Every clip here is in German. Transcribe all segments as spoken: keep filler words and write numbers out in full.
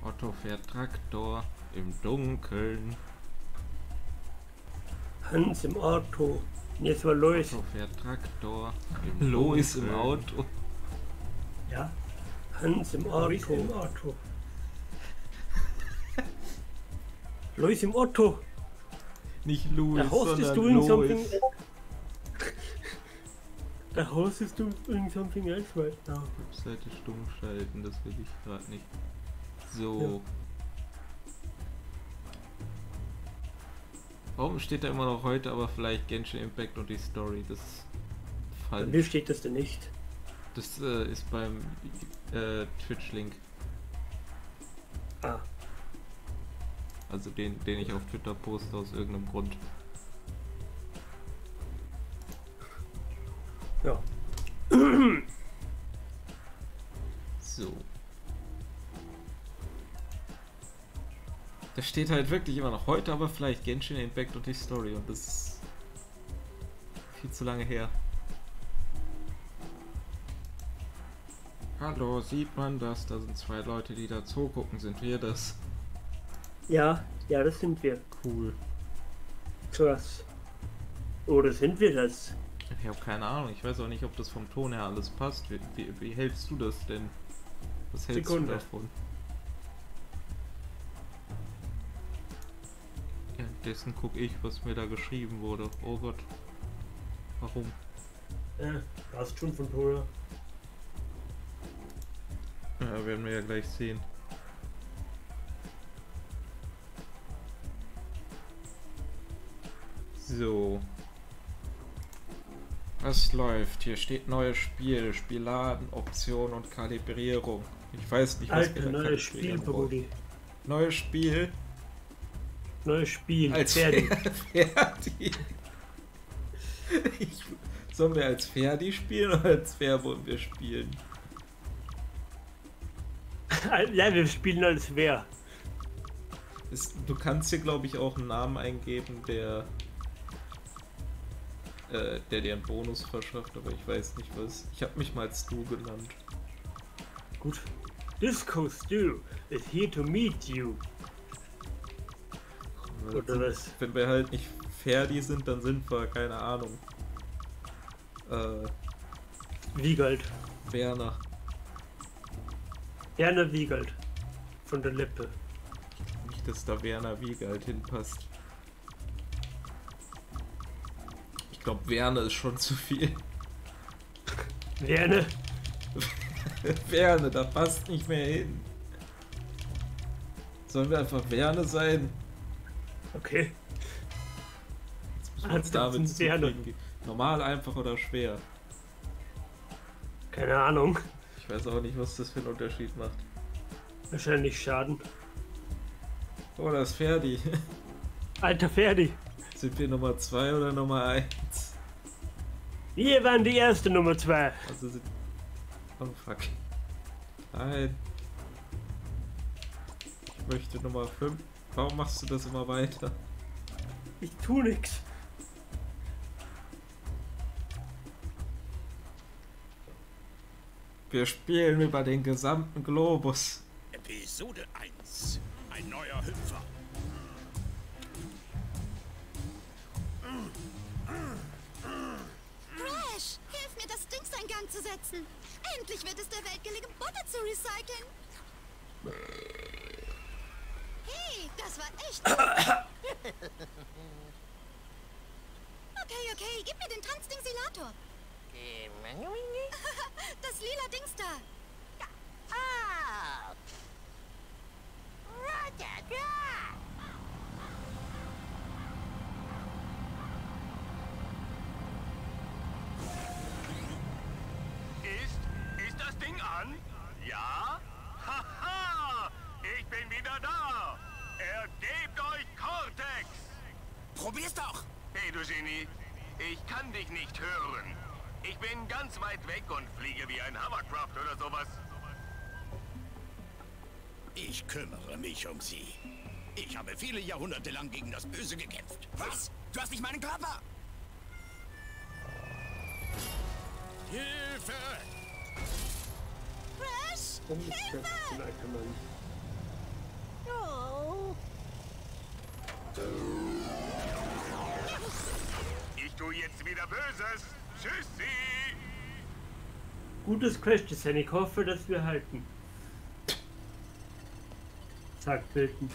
Otto fährt Traktor im Dunkeln. Hans im Auto. Jetzt war Lois. Otto fährt Traktor im Lois im Auto. Ja. Hans im Auto. Lois im Auto. Lois im Auto. Nicht Louis, The host is sondern doing Lois. something. The host is doing something else right now. Webseite stumm schalten, das will ich gerade nicht. So. Ja. Warum steht da immer noch heute, aber vielleicht Genshin Impact und die Story? Das ist Bei falsch. mir steht das denn nicht. Das äh, ist beim äh, Twitch-Link. Ah. Also den, den ich auf Twitter poste aus irgendeinem Grund. Ja. So. Da steht halt wirklich immer noch heute, aber vielleicht Genshin Impact und die Story und das ist viel zu lange her. Hallo, sieht man das? Da sind zwei Leute, die da zugucken. Sind wir das? Ja, ja, das sind wir. Cool. Krass. Oder sind wir das? Ich habe keine Ahnung. Ich weiß auch nicht, ob das vom Ton her alles passt. Wie, wie, wie hältst du das denn? Was hältst Sekunde. du davon? Währenddessen gucke ich, was mir da geschrieben wurde. Oh Gott. Warum? Ja, passt schon von Tora. Ja, werden wir ja gleich sehen. So. Was läuft? Hier steht neues Spiel, Spielladen, Option und Kalibrierung. Ich weiß nicht, was Alter, wir da neues Spiel, kalibrieren wollen. Brudi. Neues Spiel. Neues Spiel. Als Ferdi. Ferdi. Ich, sollen wir als Ferdi spielen oder als Wer wollen wir spielen? Ja, wir spielen als wer. Es, du kannst hier, glaube ich, auch einen Namen eingeben, der, äh, der dir einen Bonus verschafft, aber ich weiß nicht was. Ich habe mich mal Stu genannt. Gut. Disco Stu is here to meet you. Oder was? Wenn wir halt nicht Ferdi sind, dann sind wir, keine Ahnung. Äh, Wiegald. Werner. Werner Wiegald. Von der Lippe. Nicht, dass da Werner Wiegald hinpasst. Ich glaube, Werner ist schon zu viel. Werner. Werner, da passt nicht mehr hin. Sollen wir einfach Werner sein? Okay. Jetzt müssen wir Also, uns damit das sind Werner. zufrieden geben. Normal, einfach oder schwer? Keine Ahnung. Ich weiß auch nicht, was das für einen Unterschied macht. Wahrscheinlich Schaden. Oh, das ist Ferdi. Alter Ferdi. Sind wir Nummer zwei oder Nummer eins? Wir waren die erste Nummer zwei. Also sind... Oh fuck. Nein. Ich möchte Nummer fünf. Warum machst du das immer weiter? Ich tu nix. Wir spielen über den gesamten Globus. Episode eins. Ein neuer Hüpfer. Crash, hilf mir, das Dings in Gang zu setzen. Endlich wird es der Welt gelingen, Butter zu recyceln. Hey, das war echt gut. Okay, okay, gib mir den Tanzdingsilator. Das lila Dings da. Ah! Ist, ist das Ding an? Ja? Haha! Ich bin wieder da! Ergebt euch Cortex! Probier's doch! Hey, du Genie, ich kann dich nicht hören. Ich bin ganz weit weg und fliege wie ein Hovercraft oder sowas. Ich kümmere mich um sie. Ich habe viele Jahrhunderte lang gegen das Böse gekämpft. Was? Du hast nicht meinen Körper! Hilfe! Crash, Um ist der Hilfe! alter Mann. Ich tue jetzt wieder Böses. Tschüssi. Gutes Crash-Design. Ich hoffe, dass wir halten. Sagt Bilden.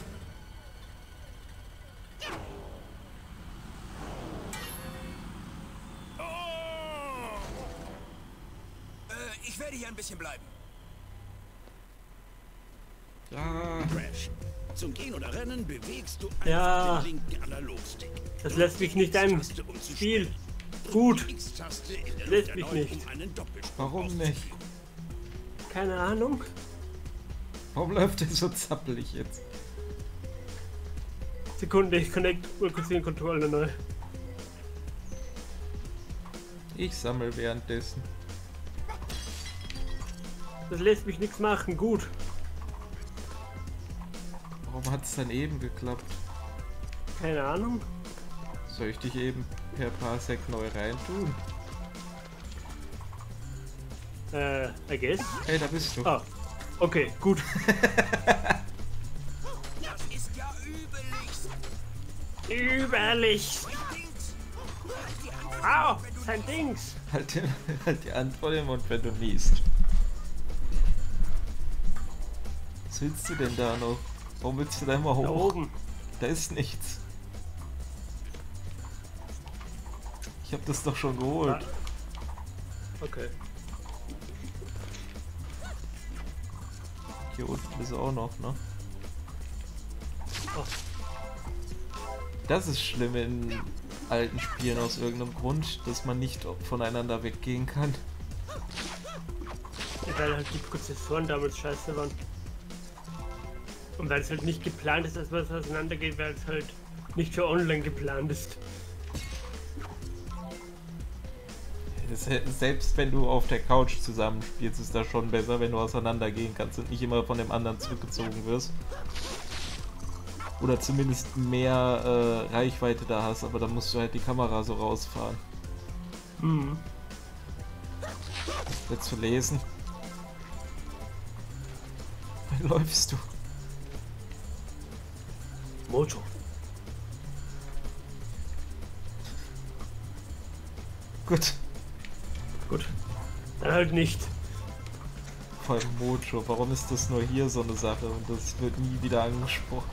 Oh! Äh, ich werde hier ein bisschen bleiben. Ja. Crash. Zum Gehen oder Rennen bewegst du einfach Ja. den linken Analogstick. Das lässt mich nicht ein Spiel. Gut. X-Taste in der Lässt Luft mich erneut, nicht. um einen Doppelsprung Warum nicht? auszuführen. Keine Ahnung. Warum läuft der so zappelig jetzt? Sekunde, ich connect mal kurz den Controller neu. Ich sammle währenddessen. Das lässt mich nichts machen. Gut. Warum hat es dann eben geklappt? Keine Ahnung. Soll ich dich eben per Parsec neu reintun? Äh, I guess. Hey, da bist du. Ah. Okay, gut. Das ist ja übelst. Überlich. Dings. Halt die Hand Au, wenn du sein Dings. Halt, den, halt die Hand vor dem Mund, wenn du niest. Was willst du denn da noch? Warum willst du da immer Da hoch? oben. Da ist nichts. Ich hab das doch schon geholt. Okay. Hier unten ist auch noch, ne? Oh. Das ist schlimm in alten Spielen aus irgendeinem Grund, dass man nicht voneinander weggehen kann. Weil halt die Prozessoren damals scheiße waren. Und weil es halt nicht geplant ist, dass was auseinandergeht, weil es halt nicht für online geplant ist. Das, selbst wenn du auf der Couch zusammenspielst, ist das schon besser, wenn du auseinandergehen kannst und nicht immer von dem anderen zurückgezogen wirst. Oder zumindest mehr äh, Reichweite da hast, aber dann musst du halt die Kamera so rausfahren. Mhm. Willst du lesen? Wie läufst du? Mojo. Gut. Gut. Dann halt nicht. Vor allem Mojo. Warum ist das nur hier so eine Sache und das wird nie wieder angesprochen?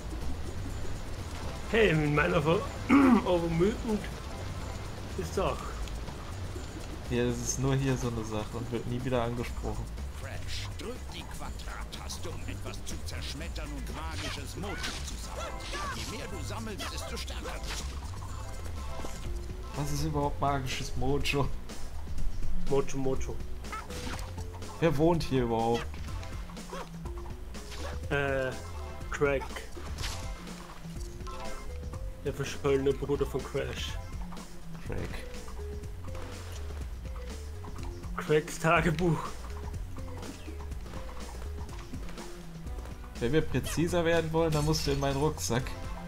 Hey, in meiner Overmütend ist doch. Ja, das ist nur hier so eine Sache und wird nie wieder angesprochen. Crash, drück die Quadrat-Taste, um etwas zu zerschmettern und magisches Mojo zu sammeln. Je mehr du sammelst, desto stärker bist du. Was ist überhaupt magisches Mojo? Mojo Mojo. Wer wohnt hier überhaupt? Äh, Craig. Der verschollene Bruder von Crash. Craig. Craigs Tagebuch. Wenn wir präziser werden wollen, dann musst du in meinen Rucksack.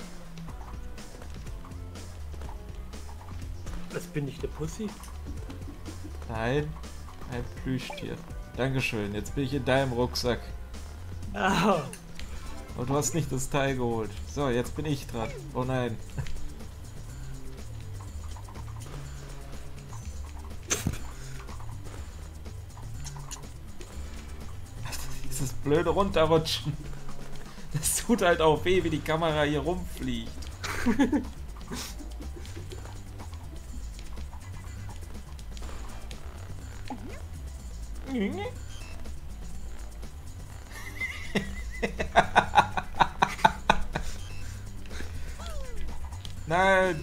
Was bin ich, der Pussy? Nein, ein Plüschtier. Dankeschön, jetzt bin ich in deinem Rucksack. Ah, Und du hast nicht das Teil geholt. So, jetzt bin ich dran. Oh nein. Dieses blöde Runterrutschen. Das tut halt auch weh, wie die Kamera hier rumfliegt. Nein.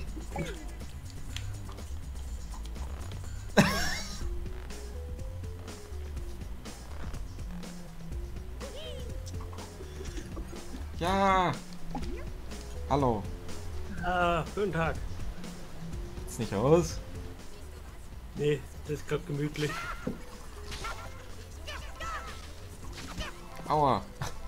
Ja. Hallo. ah, guten Tag. Sieht's nicht aus? Nee, das ist gerade gemütlich. Aua.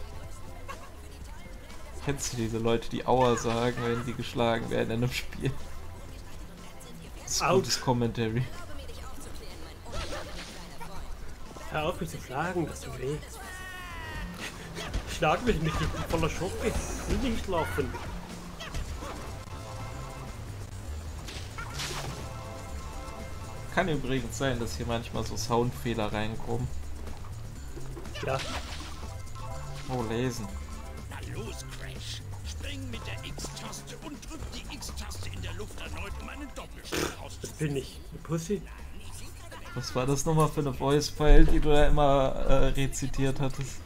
Kennst du diese Leute, die Aua sagen, wenn sie geschlagen werden in einem Spiel? Das ist Autsch. gutes Commentary. Hör auf mich zu schlagen, das tut weh. Schlag mich nicht, ich bin voller Schock, ich will nicht laufen. Kann übrigens sein, dass hier manchmal so Soundfehler reinkommen. Ja. Oh, lesen. Na los, Crash. Spring mit der X-Taste und drück die X-Taste in der Luft erneut, um einen Doppelschlag Das auszuführen. bin ich. Eine Pussy? Was war das nochmal für eine Voice-File, die du da immer äh, rezitiert hattest?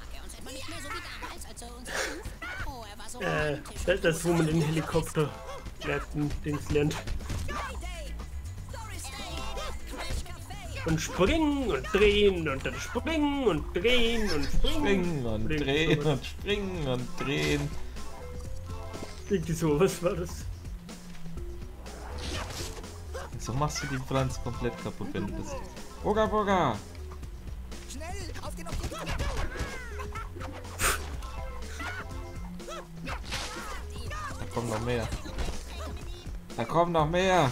Äh, das, das wo man den Helikopter lernen, Dings lernt. Und springen und drehen und dann springen und drehen und springen. Springen und drehen und springen und drehen. Irgendwie so, was war das? So machst du die Pflanze komplett kaputt, wenn du bist. Boga Boga! Schnell, auf den, auf den! Da kommen noch mehr. Da kommen noch mehr!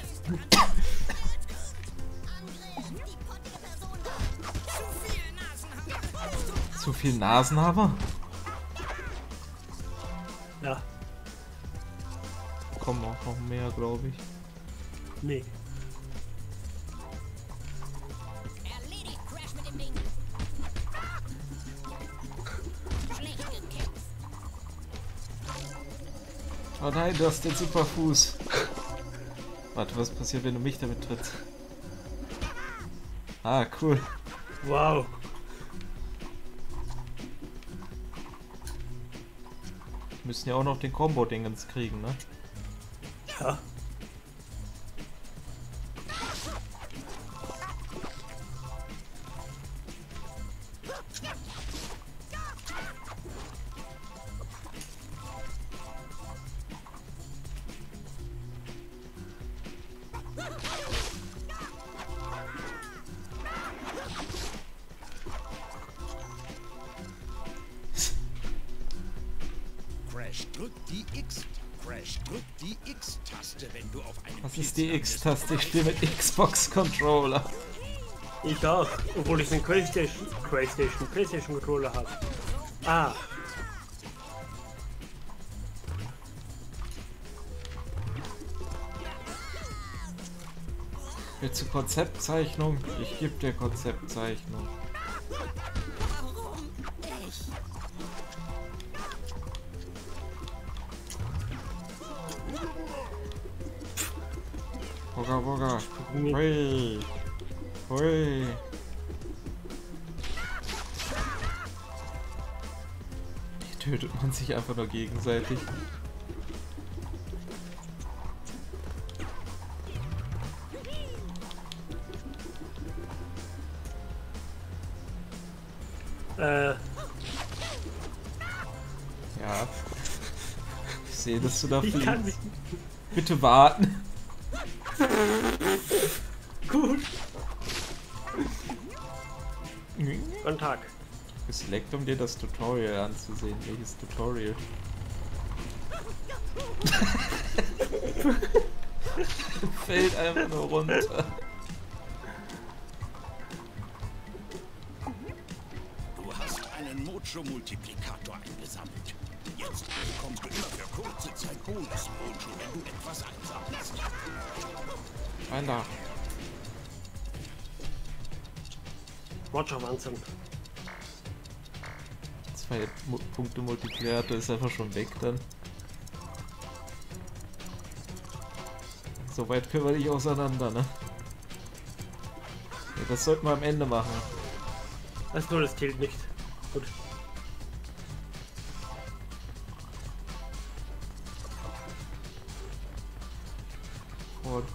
Zu viel Nasenhammer? Ja, Kommen auch noch mehr, glaube ich. nee. Erledigt, Crash mit dem Ding. Schlecht gekämpft. Oh nein, du hast den Superfuß. Warte, was passiert, wenn du mich damit trittst? Ah, cool. Wow. Wir müssen ja auch noch den Combo-Dingens kriegen, ne? Ja. Crash, drück die X. Crash, drück die X-Taste, wenn du auf einem Was ist Pilz die landest. X-Taste? Ich spiele mit Xbox-Controller. Ich auch. Obwohl ich einen Playstation, Playstation, Playstation Controller habe. Ah. Willst du Konzeptzeichnung? Ich gebe dir Konzeptzeichnung. Warum ich? Boga Boga. Nee. Hui. Hui. Hier tötet man sich einfach nur gegenseitig. Äh, Ja. Ich sehe, dass du da ich kann fliegst. mich. Bitte warten. Gut. Guten Tag. Es leckt, um dir das Tutorial anzusehen. Welches Tutorial? Fällt einfach nur runter. Du hast einen Mojo-Multiplikator eingesammelt. Jetzt bekommst du immer für kurze Zeit Bonus-Mojo, wenn du etwas einsammelst. Rein da. Watcher Wahnsinn. Zwei Mu Punkte Multiplikator ist einfach schon weg dann. Soweit können wir nicht auseinander, ne? Ja, das sollten wir am Ende machen. Achso, das zählt nicht. Gut. Und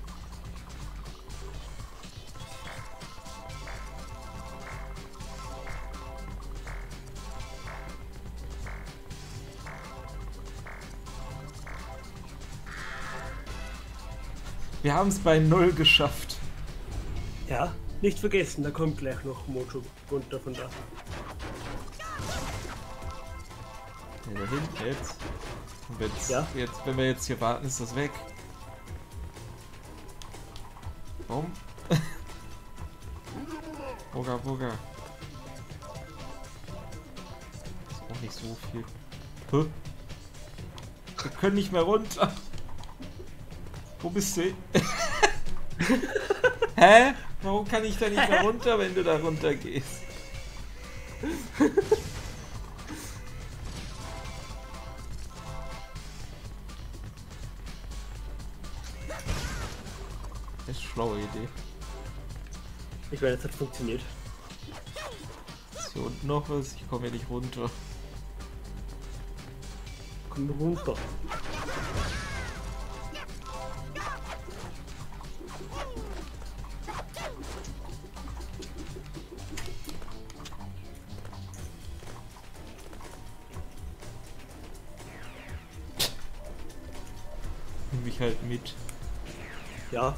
wir haben es bei null geschafft. Ja, nicht vergessen, da kommt gleich noch Mojo runter von da. Ja, da hinten jetzt. Und wenn's Ja. jetzt. Wenn wir jetzt hier warten, ist das weg. Warum? Boga, Boga. Ist auch nicht so viel. Hä? Wir können nicht mehr runter. Wo bist du? Hä? Warum kann ich da nicht mehr runter, wenn du da runter gehst? Das ist eine schlaue Idee. Ich meine, das hat funktioniert. Ist hier unten noch was? Ich komme hier nicht runter. Komm runter. Nimm mich halt mit. Ja.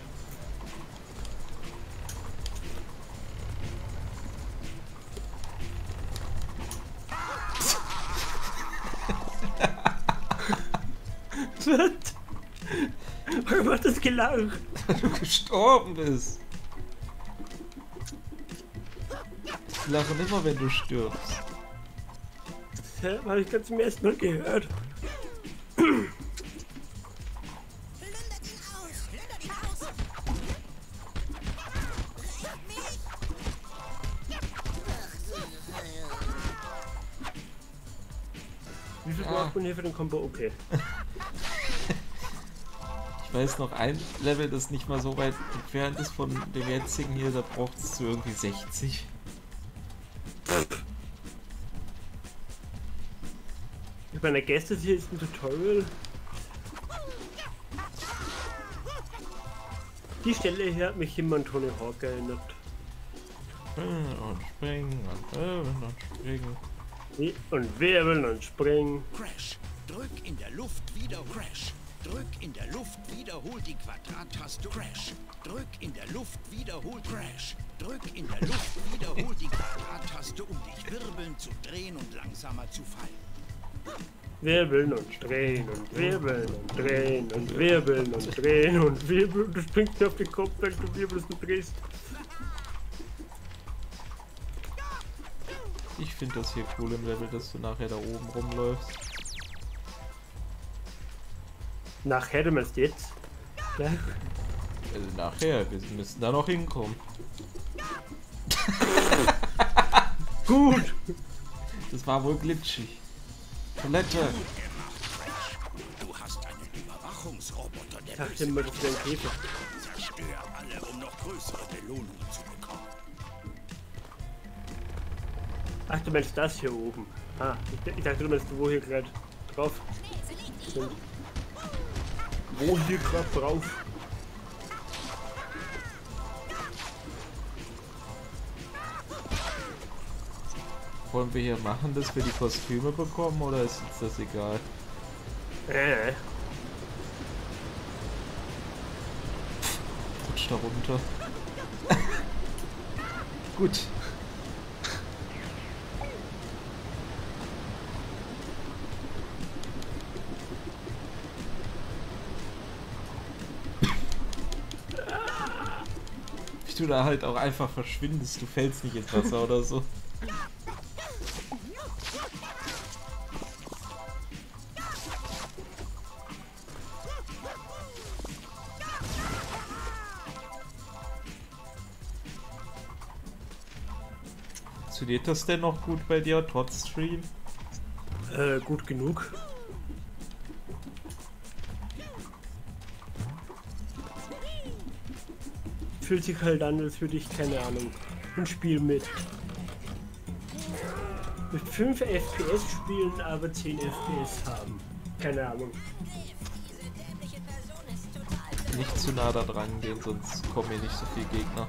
Warum hat das gelacht? Weil du gestorben bist. Ich lache immer, wenn du stirbst. Hä? Habe ich ganz zum ersten Mal gehört. Plündert ihn aus! Plündert ihn aus! Rettet mich! Wie viel Ja. braucht man hier für den Combo? Okay. Ich weiß noch ein Level, das nicht mal so weit entfernt ist von dem jetzigen hier, da braucht es so irgendwie sechzig. Ich meine, gestern hier ist ein Tutorial. Die Stelle hier hat mich immer an Tony Hawk erinnert. Und springen und wirbeln und springen. Wie- Und wirbeln und springen. Crash. Drück in der Luft wieder Crash. Drück in der Luft, wiederhol die Quadrat-Taste Crash. Drück in der Luft, wiederhol Crash. Drück in der Luft, wiederhol die Quadrat-Taste, um dich wirbeln zu drehen und langsamer zu fallen. Wirbeln und drehen und wirbeln und drehen und wirbeln und drehen und wirbeln. Du springst dir auf den Kopf, weil du wirbelst und drehst. Ich finde das hier cool im Level, dass du nachher da oben rumläufst. Nachher, du meinst jetzt? Ja. Also nachher, wir müssen da noch hinkommen. Gut! Das war wohl glitschig. Toilette. Du hast einen Überwachungsroboter, der Ich dachte immer, das wäre ein Käfer. Zerstör alle, um noch größere Belohnungen zu bekommen. Ach, du meinst das hier oben. Ah, ich, ich dachte, du meinst wo hier gerade drauf sind. Wo hier gerade drauf? Wollen wir hier machen, dass wir die Kostüme bekommen oder ist uns das egal? Äh. Rutsch da runter. Gut. Wie du da halt auch einfach verschwindest, du fällst nicht ins Wasser oder so. Funktioniert das denn noch gut bei dir, trotz Stream? Äh, gut genug. Fühlt sich halt an, als würde ich, keine Ahnung, ein Spiel mit mit fünf F P S spielen, aber zehn F P S haben. Keine Ahnung. Diese dämliche Person ist total Nicht zu nah da dran gehen, sonst kommen hier nicht so viele Gegner.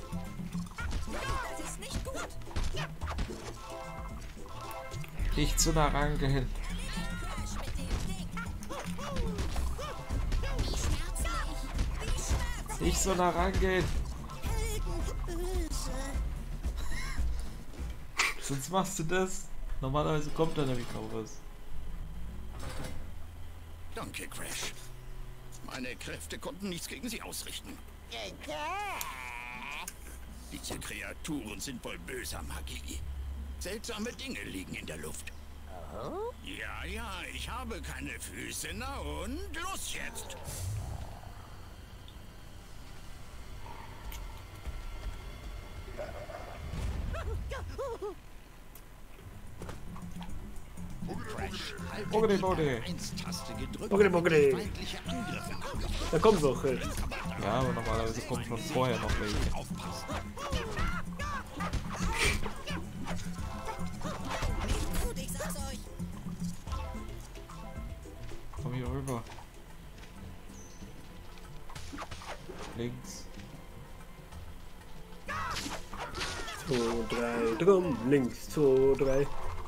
Das ist nicht gut. Nicht zu nah rangehen. Crash mit dem Ding. Wie schmerzlich. Wie schmerzlich. Nicht so nah rangehen. Sonst machst du das. Normalerweise kommt da nämlich noch was. Danke, Crash. Meine Kräfte konnten nichts gegen sie ausrichten. Diese Kreaturen sind voll böser Magie. Seltsame Dinge liegen in der Luft. Ja, ja, ich habe keine Füße. Na und los jetzt. Crash. Halte Bogede, die Bogede. R eins Taste gedrückt, Bogede, um Bogede. feindliche Angriffe abzuwehren. Da kommt noch recht. Ja, aber normalerweise kommt schon vorher noch welche. Aufpassen. Gut, ich sag's euch. Komm hier rüber. Links. zwei, drei, drum, links, zwei, drei.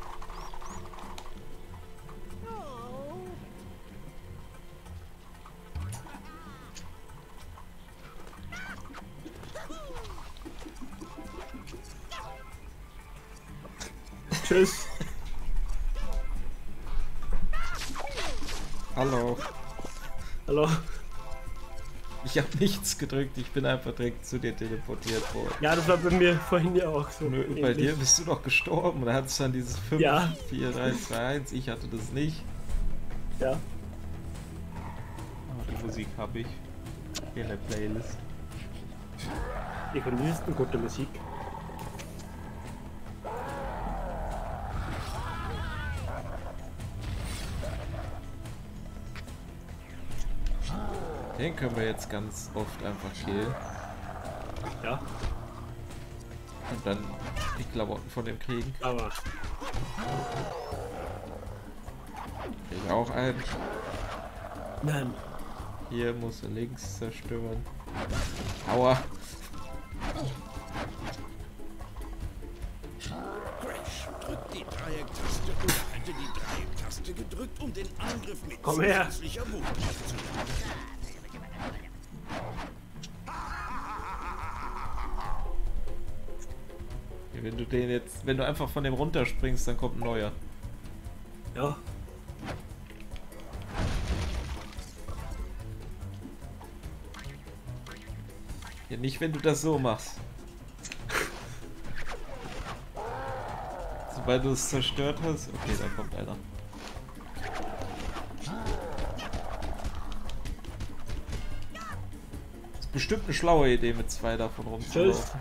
Tschüss. Hallo. Hallo. Ich habe nichts gedrückt, ich bin einfach direkt zu dir teleportiert worden. Ja, das war bei mir vorhin ja auch so. Nö, bei dir bist du doch gestorben. Da hattest du dann dieses fünf, Ja. vier, drei, zwei, eins. Ich hatte das nicht. Ja. Aber die Musik habe ich. Hier in der Playlist. Ich finde, das ist eine gute Musik. Den können wir jetzt ganz oft einfach killen. Ja. Und dann die Klamotten von dem kriegen. Aber. Krieg ich auch einen. Nein. Hier muss er links zerstören. Aua. Crash, drück die Dreiecktaste oder halte die Dreiecktaste gedrückt, um den Angriff mit Komm her. zusätzlicher Wut aufzunehmen. Wenn du den jetzt, wenn du einfach von dem runterspringst, dann kommt ein neuer. Ja. Ja, nicht wenn du das so machst. Sobald du es zerstört hast, okay, da kommt einer. Das ist bestimmt eine schlaue Idee, mit zwei davon rumzulaufen.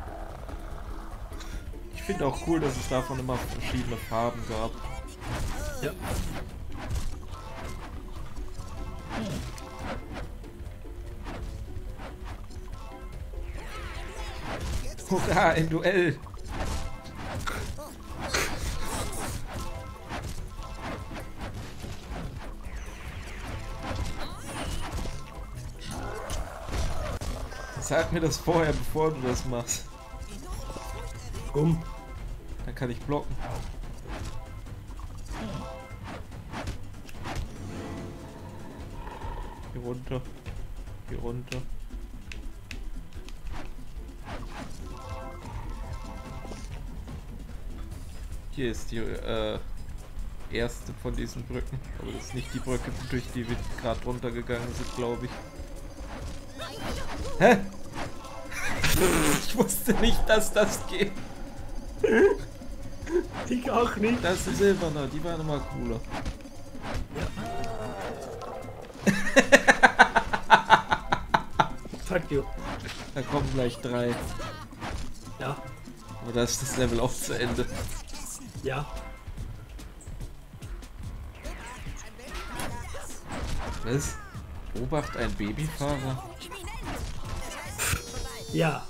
Ich finde auch cool, dass es davon immer verschiedene Farben gab. Ja. Hurra, ein Duell! Sag mir das vorher, bevor du das machst. Warum? Dann kann ich blocken. Hier runter. Hier runter. Hier ist die äh, erste von diesen Brücken. Aber das ist nicht die Brücke, durch die wir gerade runtergegangen sind, glaube ich. Hä? Ich wusste nicht, dass das geht. Ich auch nicht. Das ist ein Silberner, die waren immer cooler. Fuck you. Da kommen gleich drei. Ja. Aber da ist das Level auch zu Ende. Ja. Was? Obacht, ein Babyfahrer? Ja.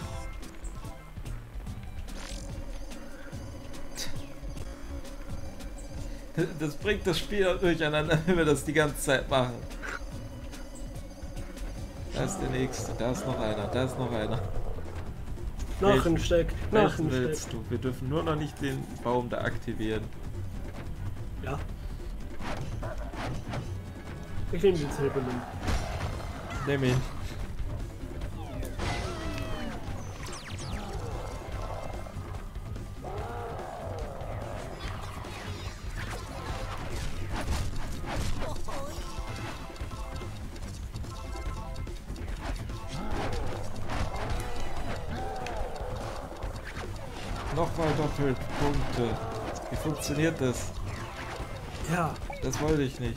Das bringt das Spiel auch durcheinander, wenn wir das die ganze Zeit machen. Da ist der nächste, da ist noch einer, da ist noch einer. Nach ein Steck, nach Welchen ein Steck. willst du? Wir dürfen nur noch nicht den Baum da aktivieren. Ja. Ich nehme den Silbernen. Nimm ihn. Nochmal Doppelpunkte. Wie funktioniert das? Ja. Das wollte ich nicht.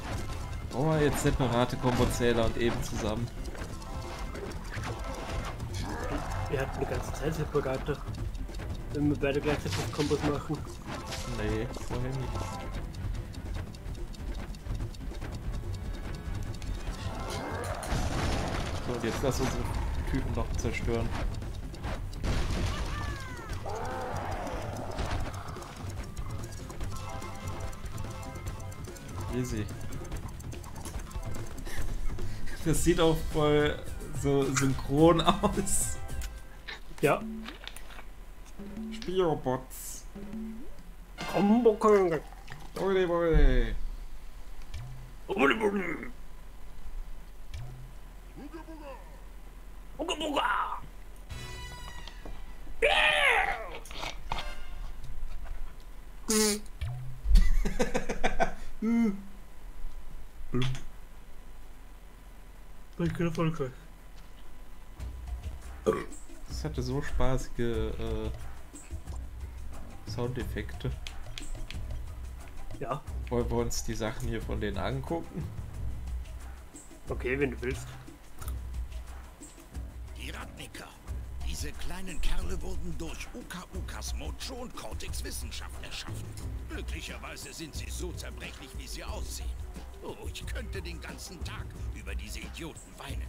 Brauchen wir jetzt separate Kombozähler und eben zusammen. Wir hatten die ganze Zeit Separate. Wenn wir beide gleichzeitig Kombos machen. Nee, vorher nicht. So, und jetzt lass unsere Typen noch zerstören. Easy. Das sieht auch voll so synchron aus. Ja. Spielrobots. Combo King. Ole, ole. Ole, ole. Uga, uga. Ich bin erfolgreich. Das hatte so spaßige äh, Soundeffekte. Ja. Wollen wir uns die Sachen hier von denen angucken? Okay, wenn du willst. Die Ratniker. Diese kleinen Kerle wurden durch Uka Ukas Mojo und Cortex Wissenschaft erschaffen. Glücklicherweise sind sie so zerbrechlich, wie sie aussehen. Oh, ich könnte den ganzen Tag über diese Idioten weinen.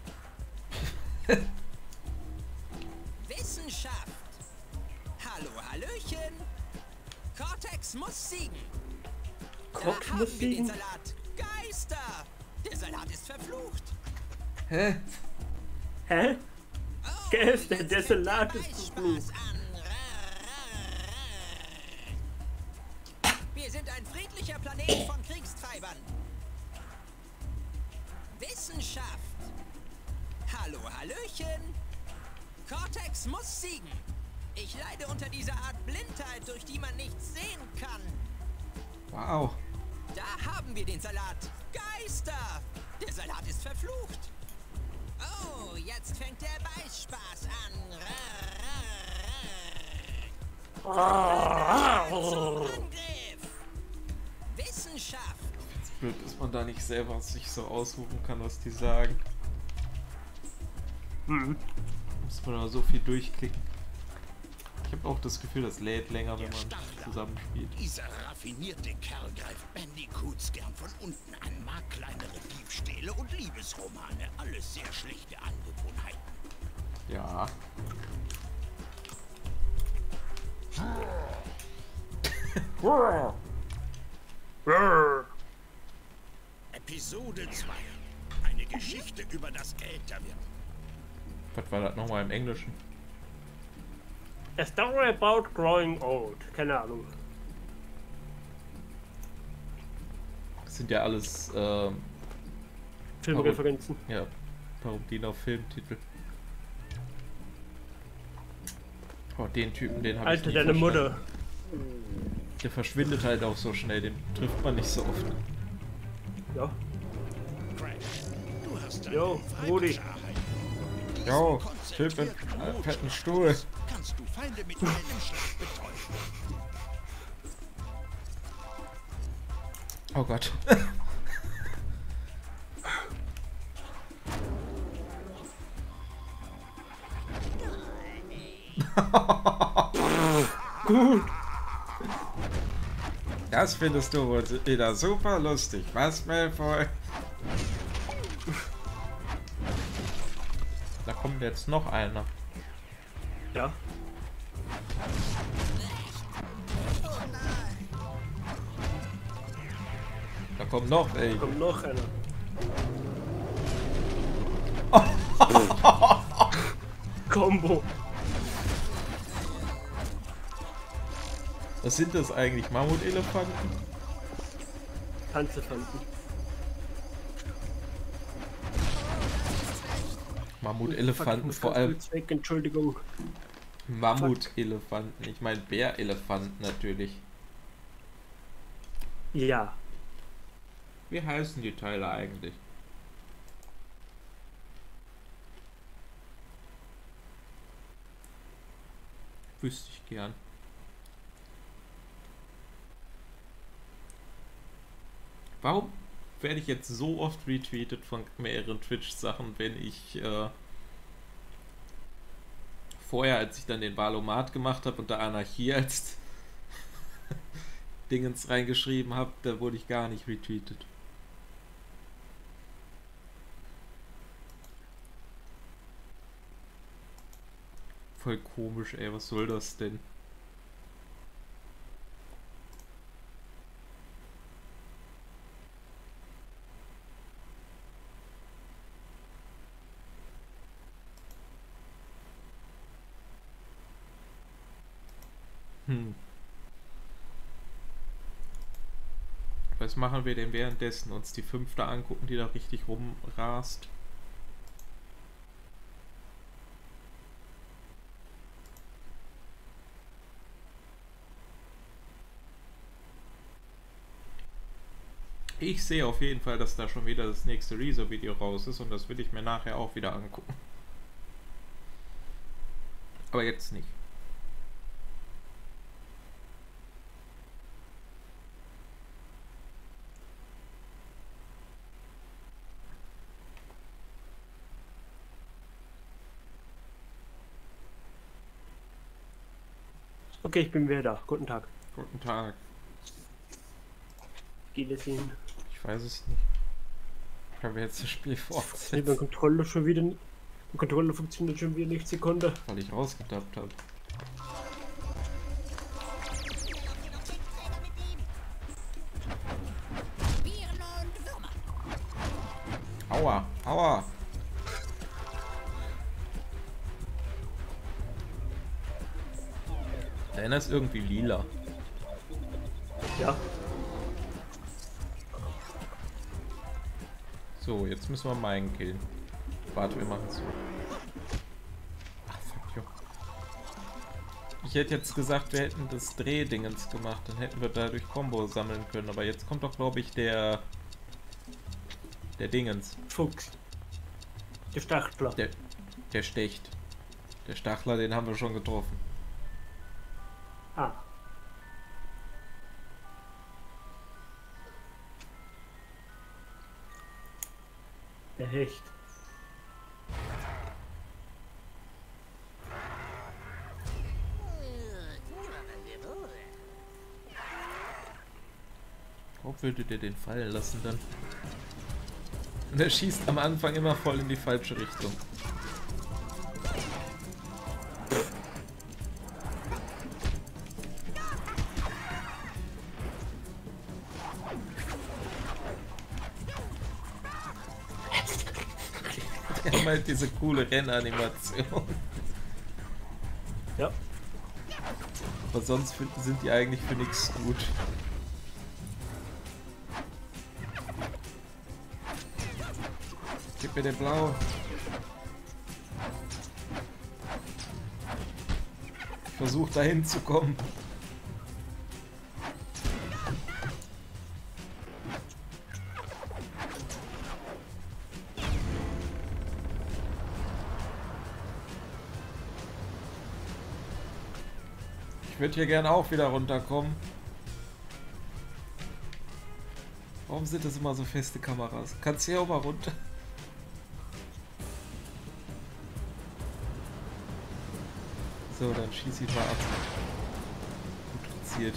Wissenschaft. Hallo, Hallöchen. Cortex muss siegen. Cortex da muss haben wir siegen? den Salat. Geister. Der Salat ist verflucht. Hä? Hä? Oh, Geister, jetzt der fängt Salat ist Beißspaß verflucht. an. Wir sind ein friedlicher Planet von Kriegstreibern. Wissenschaft. Hallo, Hallöchen. Cortex muss siegen. Ich leide unter dieser Art Blindheit, durch die man nichts sehen kann. Wow. Da haben wir den Salat. Geister! Der Salat ist verflucht. Oh, jetzt fängt der Beißspaß an. Angriff! Wissenschaft! Blöd, dass man da nicht selber sich so aussuchen kann, was die sagen. Mhm. Muss man da so viel durchklicken. Ich habe auch das Gefühl, das lädt länger, wenn Der man Stachler. zusammenspielt. Dieser raffinierte Kerl greift Bandicoots gern von unten an, mag kleinere Diebstähle und Liebesromane. Alles sehr schlechte Angewohnheiten. Ja. Episode zwei. Eine Geschichte über das Älterwerden. Was war das nochmal im Englischen? A story about growing old. Keine Ahnung. Das sind ja alles ähm, Filmreferenzen. ja, Parodien auf Filmtitel. Oh, den Typen, den habe ich Alter, nie deine verstanden. Mutter. Der verschwindet halt auch so schnell, den trifft man nicht so oft. Ja. Crash, du hast Jo, deine Rudi. Freiwillige mit diesem Jo, konzentrierten Typ mit einem Modus fetten Stuhl. kannst du Feinde mit einem Schlag betäuben. Oh Gott. Gut. Das findest du wohl wieder super lustig, was, Malfoy? Da kommt jetzt noch einer. Ja. Da kommt noch, ey. Kommt noch einer. Combo. Was sind das eigentlich? Mammutelefanten? Panzerfanten. Mammutelefanten, vor allem Weg, Entschuldigung. Mammutelefanten. Ich meine Bärelefanten natürlich. Ja. Wie heißen die Teile eigentlich? Wüsste ich gern. Warum werde ich jetzt so oft retweetet von mehreren Twitch-Sachen, wenn ich äh, Vorher, als ich dann den Valomat gemacht habe und da Anarchie als Dingens reingeschrieben habe, da wurde ich gar nicht retweetet. Voll komisch, ey, was soll das denn? Hm. Was machen wir denn währenddessen? Uns die fünfte angucken, die da richtig rumrast? Ich sehe auf jeden Fall, dass da schon wieder das nächste Rezo-Video raus ist und das will ich mir nachher auch wieder angucken. Aber jetzt nicht. Okay, ich bin wieder da. Guten Tag. Guten Tag. Geht es Ihnen? Ich weiß es nicht. Können wir jetzt das Spiel Nee, fortsetzen? mein Controller schon wieder. Mein Controller funktioniert schon wieder nicht Sekunde. Weil ich rausgetappt habe. Aua, aua. Deiner ist irgendwie lila. Ja. So, jetzt müssen wir meinen killen. Warte, wir machen es so. Ach, fuck you. Ich hätte jetzt gesagt, wir hätten das Drehdingens gemacht. Dann hätten wir dadurch Combo sammeln können. Aber jetzt kommt doch, glaube ich, der... Der Dingens. Fuchs. Der Stachler. Der, der stecht. Der Stachler, den haben wir schon getroffen. Ah. Der Hecht. Wo würdet ihr den fallen lassen dann? Und er schießt am Anfang immer voll in die falsche Richtung. Die haben halt diese coole Rennanimation. Ja. Aber sonst sind die eigentlich für nichts gut. Gib mir den Blau. Ich versuche dahin zu kommen. Ich würde hier gerne auch wieder runterkommen. Warum sind das immer so feste Kameras? Kannst du hier auch mal runter? So, dann schieß ich mal ab. Gut gezielt.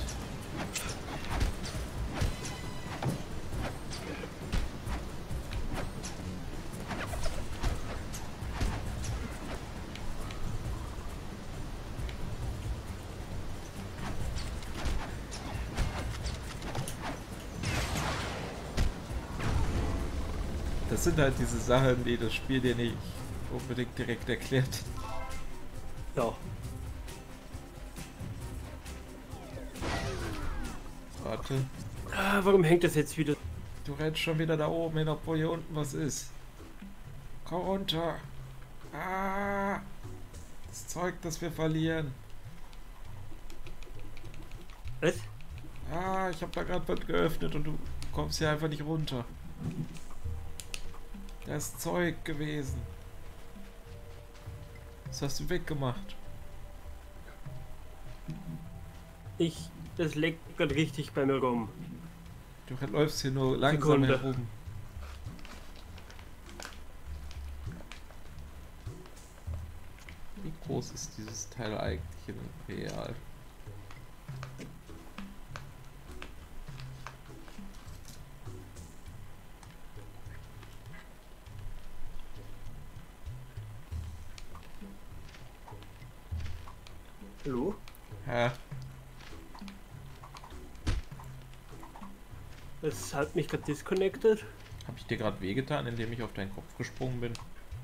Das sind halt diese Sachen, die das Spiel dir nicht unbedingt direkt erklärt. Ja. Warte. Ah, warum hängt das jetzt wieder? Du rennst schon wieder da oben hin, obwohl hier unten was ist. Komm runter. Ah, das Zeug, das wir verlieren. Was? Ah, ich habe da gerade was geöffnet und du kommst hier einfach nicht runter. Da ist Zeug gewesen. Das hast du weggemacht. Ich, das leckt gerade richtig bei mir rum. Du läufst hier nur langsam Sekunde. herum. Wie groß ist dieses Teil eigentlich im Real? Hallo? Hä? Das hat mich gerade disconnected. Hab ich dir gerade wehgetan, indem ich auf deinen Kopf gesprungen bin?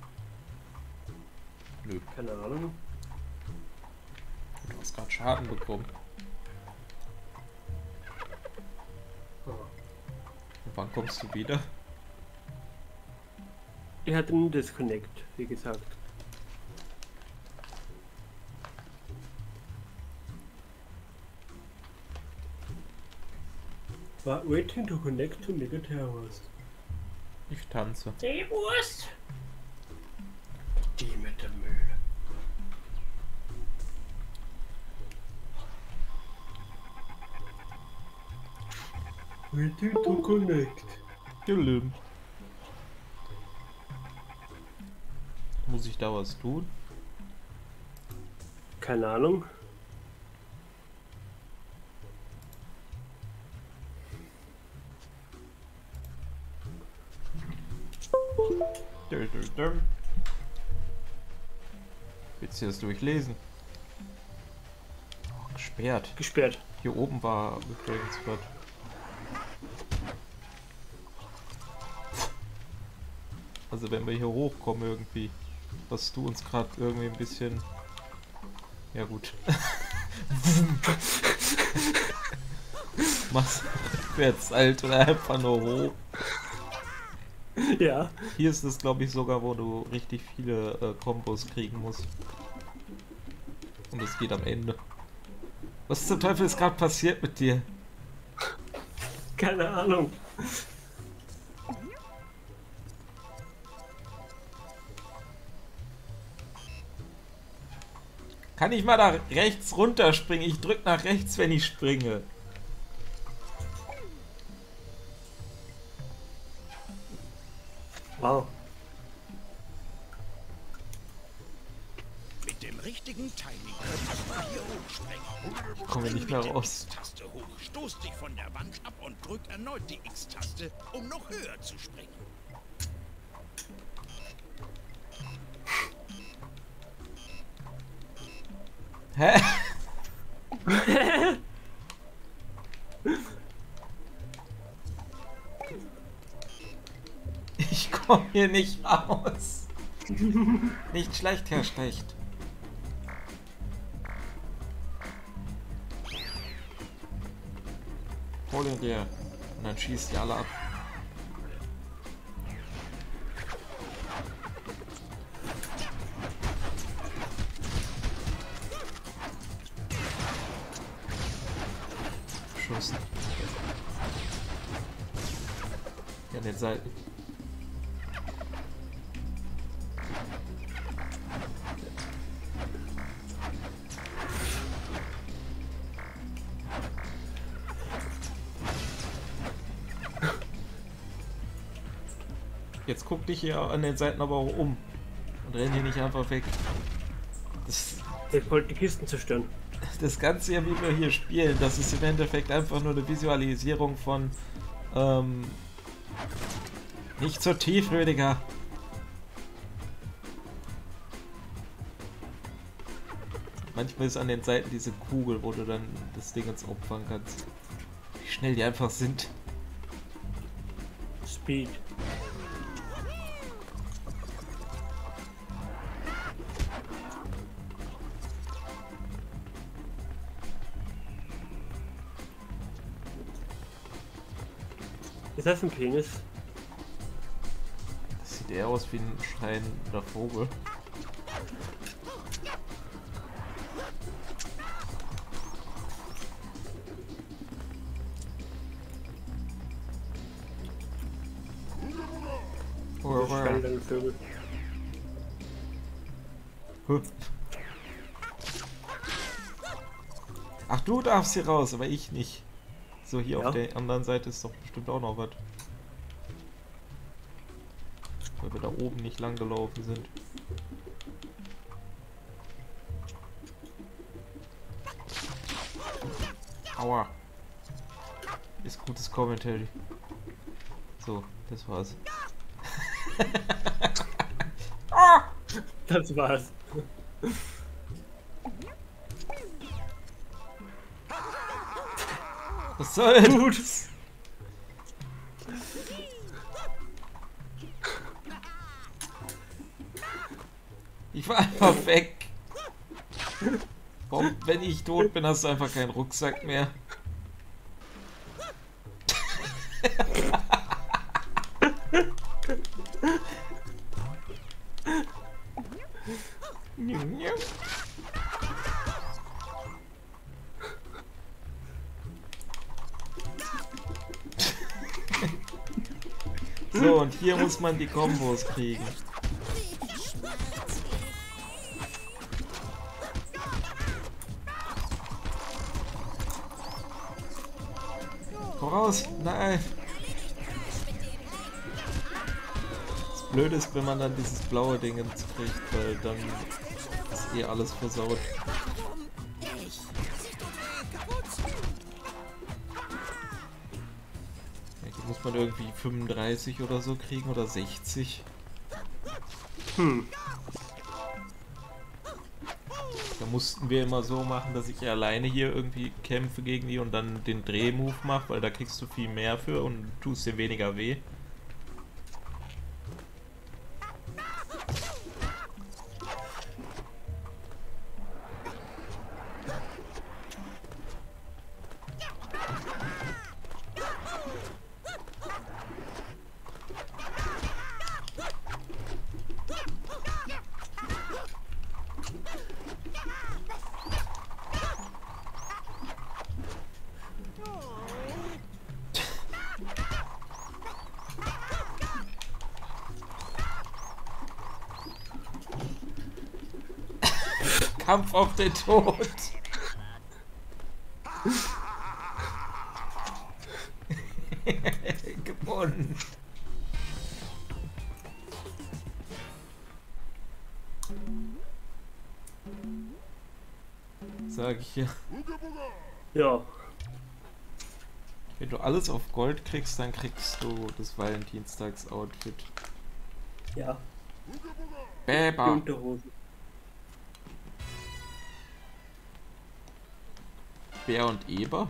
Nö. Keine Ahnung. Du hast gerade Schaden bekommen. Oh. Und wann kommst du wieder? Ich hatte einen Disconnect, wie gesagt. War waiting to connect to Mega Terrorist. Ich tanze. Die Wurst! Die mit der Mühle. Waiting to connect. Gelüm. Muss ich da was tun? Keine Ahnung. Dö, dö, dö. Willst du das durchlesen? Oh, gesperrt. Gesperrt. Hier oben war übrigens was. Also wenn wir hier hochkommen irgendwie, was du uns gerade irgendwie ein bisschen... Ja gut. Mach's rückwärts, Alter, oder einfach nur hoch. Ja. Hier ist es, glaube ich, sogar, wo du richtig viele äh, Kombos kriegen musst. Und es geht am Ende. Was zum Teufel ist gerade passiert mit dir? Keine Ahnung. Kann ich mal da rechts runterspringen? Ich drück nach rechts, wenn ich springe. Wow. Mit dem richtigen Timing könntest du hier hochspringen. Ich komme nicht mehr raus. Taste hoch, stoß dich von der Wand ab und drück erneut die X-Taste, um noch höher zu springen. Hä? Ich komme hier nicht raus. Nicht schlecht, Herr Schlecht. Hol ihn dir. Und dann schießt die alle ab. Schuss. Ja, an den Seiten. Jetzt guck dich hier an den Seiten aber auch um und renn hier nicht einfach weg. Das, Ich wollte die Kisten zerstören. das Ganze hier, wie wir hier spielen, das ist im Endeffekt einfach nur eine Visualisierung von ähm, nicht so tief, Rüdiger. Manchmal ist an den Seiten diese Kugel, wo du dann das Ding ins opfern kannst. Wie schnell die einfach sind. Speed. Ist das ein Penis? Das sieht eher aus wie ein schreiender Vogel. Schreiende Vögel. Ach, du darfst hier raus, aber ich nicht. So, hier Ja. auf der anderen Seite ist doch bestimmt auch noch was. Weil wir da oben nicht lang gelaufen sind. Aua. Ist gutes Commentary. So, das war's. Ah! Das war's. Was soll denn? Gut. Ich war einfach weg. Warum, wenn ich tot bin, hast du einfach keinen Rucksack mehr. So, und hier muss man die Kombos kriegen. Voraus! Nein! Das Blöde ist, wenn man dann dieses blaue Ding ins kriegt, weil dann ist eh alles versaut. Hier muss man irgendwie fünfunddreißig oder so kriegen oder sechzig. Hm. Da mussten wir immer so machen, dass ich alleine hier irgendwie kämpfe gegen die und dann den Drehmove mache, weil da kriegst du viel mehr für und tust dir weniger weh. Kampf auf den Tod. Gewonnen. Sag ich ja. Ja. Wenn du alles auf Gold kriegst, dann kriegst du das Valentinstags-Outfit. Ja. Bäber. Die Unterhose. Bär und Eber?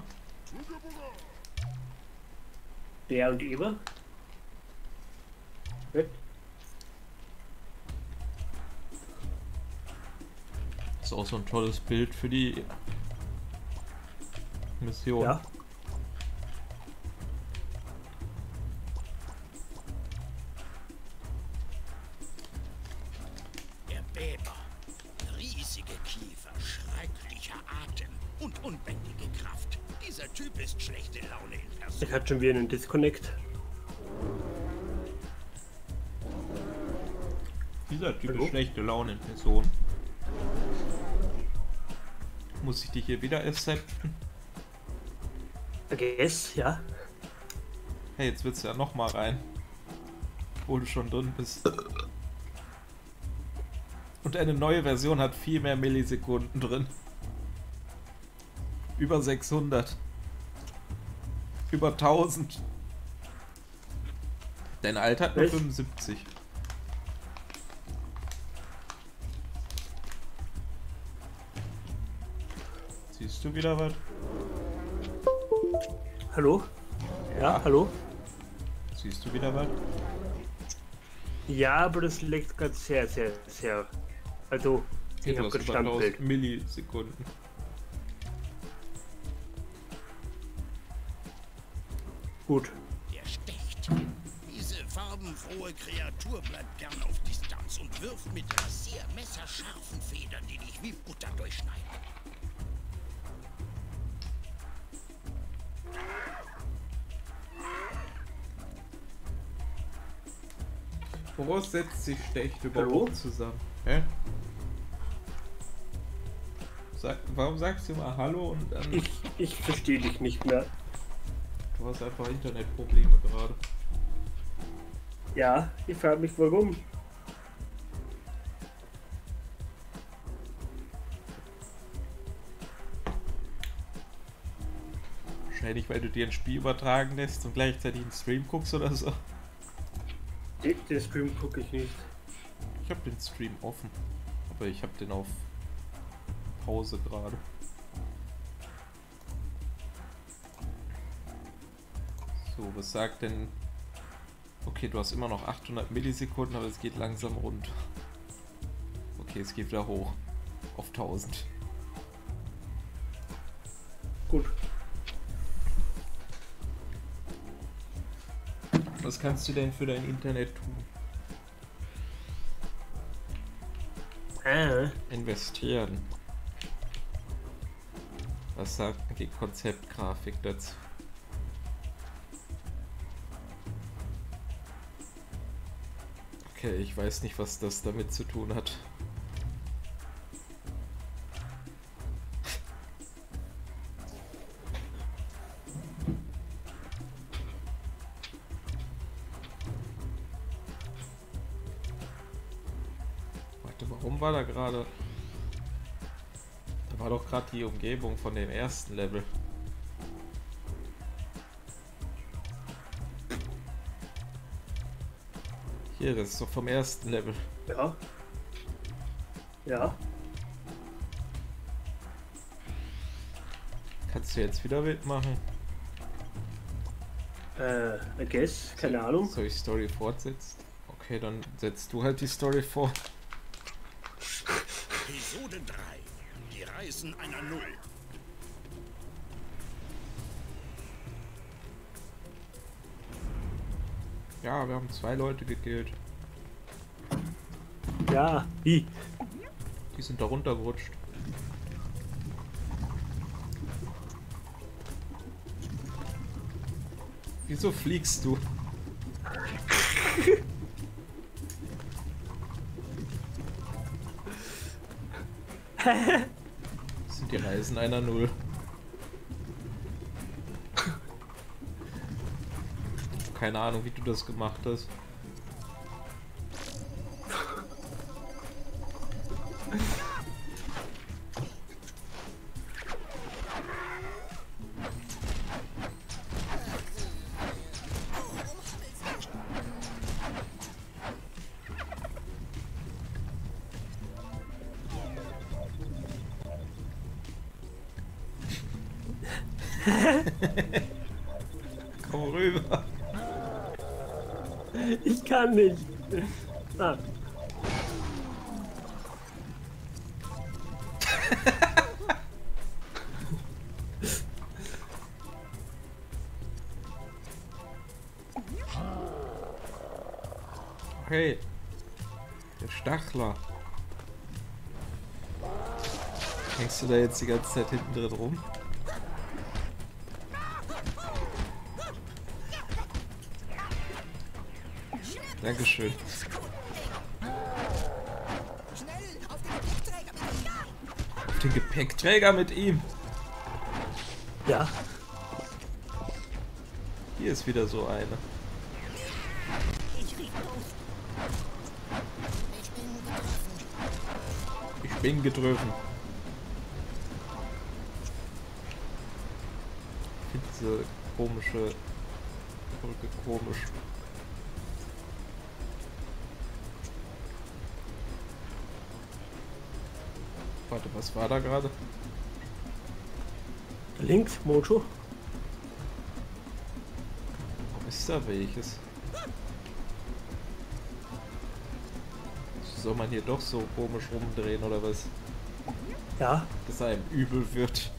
Bär und Eber? Gut. Ist auch so ein tolles Bild für die Mission. Ja. Der Bäber. Riesige Kiefer, schrecklicher Atem und unbändige Kraft. Dieser Typ ist schlechte Laune in Person. Ich hatte schon wieder einen Disconnect. Dieser Typ Hallo? ist schlechte Laune in Person. Muss ich dich hier wieder accepten? I guess, ja. Hey, jetzt willst du ja noch mal rein. Wo du schon drin bist. Und eine neue Version hat viel mehr Millisekunden drin. Über sechshundert. Über tausend. Dein Alter hat nur Was? fünfundsiebzig. Siehst du wieder was? Hallo? Ja, hallo? Siehst du wieder was? Ja, aber das liegt gerade sehr, sehr, sehr. Also, ich habe gerade Standbild. Millisekunden. Gut. Der stecht. Diese farbenfrohe Kreatur bleibt gern auf Distanz und wirft mit rasiermesserscharfen Federn, die dich wie Butter durchschneiden. Woraus setzt sich Stecht Hallo? überhaupt zusammen? Hä? Sag, warum sagst du mal Hallo und dann... Ich, ich verstehe dich nicht mehr. Du hast einfach Internetprobleme gerade. Ja, ich frage mich warum. Wahrscheinlich, weil du dir ein Spiel übertragen lässt und gleichzeitig einen Stream guckst oder so. Den, den Stream gucke ich nicht. Ich habe den Stream offen, aber ich habe den auf Pause gerade. So, was sagt denn... Okay, du hast immer noch achthundert Millisekunden, aber es geht langsam rund. Okay, es geht wieder hoch. Auf tausend. Gut. Was kannst du denn für dein Internet tun? Äh. Investieren. Was sagt die Konzeptgrafik dazu? Okay, ich weiß nicht, was das damit zu tun hat. Warte, warum war da gerade... Da war doch gerade die Umgebung von dem ersten Level. Hier, das ist doch vom ersten Level. Ja. Ja. Kannst du jetzt wieder mitmachen? Äh, I guess. Keine Ahnung. Soll ich Story fortsetzen? Okay, dann setzt du halt die Story fort. Episode drei. Die Reisen einer Null. Ja, wir haben zwei Leute gekillt. Ja, wie? Die sind da runtergerutscht. Wieso fliegst du? Das sind die Reisen einer Null. Keine Ahnung, wie du das gemacht hast. Komm rüber. Ich kann nicht. Ah. Hey, der Stachler. Hängst du da jetzt die ganze Zeit hinten drin rum? Dankeschön. Schnell, auf den Gepäckträger mit ihm. Auf den Gepäckträger mit ihm. Ja. Hier ist wieder so eine. Ich bin getroffen. Ich finde diese komische Brücke komisch. Warte, was war da gerade? Links, Mojo. Ist da welches? Soll man hier doch so komisch rumdrehen oder was? Ja. Dass einem übel wird.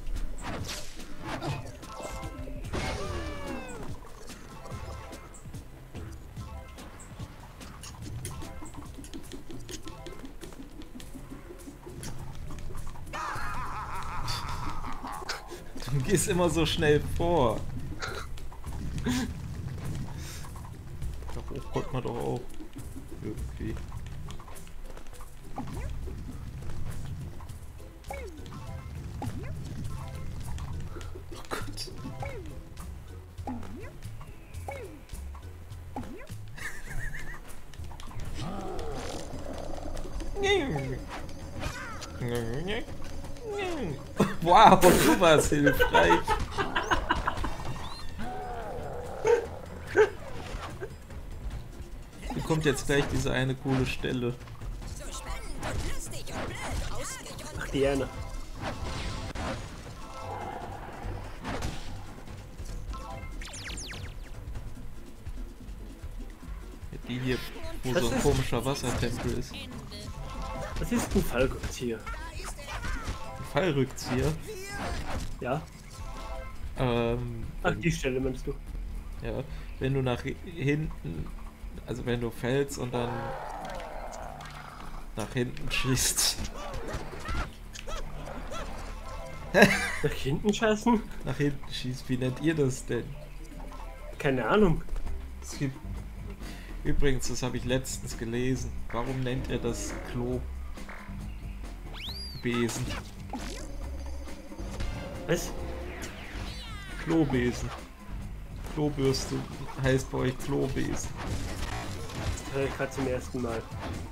Du gehst immer so schnell vor. Da hoch kommt man doch auch. Irgendwie. Oh Gott. Wow, du warst hilfreich. kommt jetzt gleich diese eine coole Stelle. So spannend und lustig und blöd. Ausgegangen. Ach, die eine. Die hier, wo Das so ein ist- komischer Wassertempel ist. Das ist ein Fallrückzieher. Ein Fallrückzieher. Ja? Ähm, Ach, die Stelle meinst du? ja, wenn du nach hi- hinten, also wenn du fällst und dann nach hinten schießt. Nach hinten scheißen? Nach hinten schießt, wie nennt ihr das denn? Keine Ahnung. Es gibt übrigens, das habe ich letztens gelesen. Warum nennt er das Klobesen? Was? Klobesen. Klobürste heißt bei euch Klobesen. Das höre ich gerade zum ersten Mal.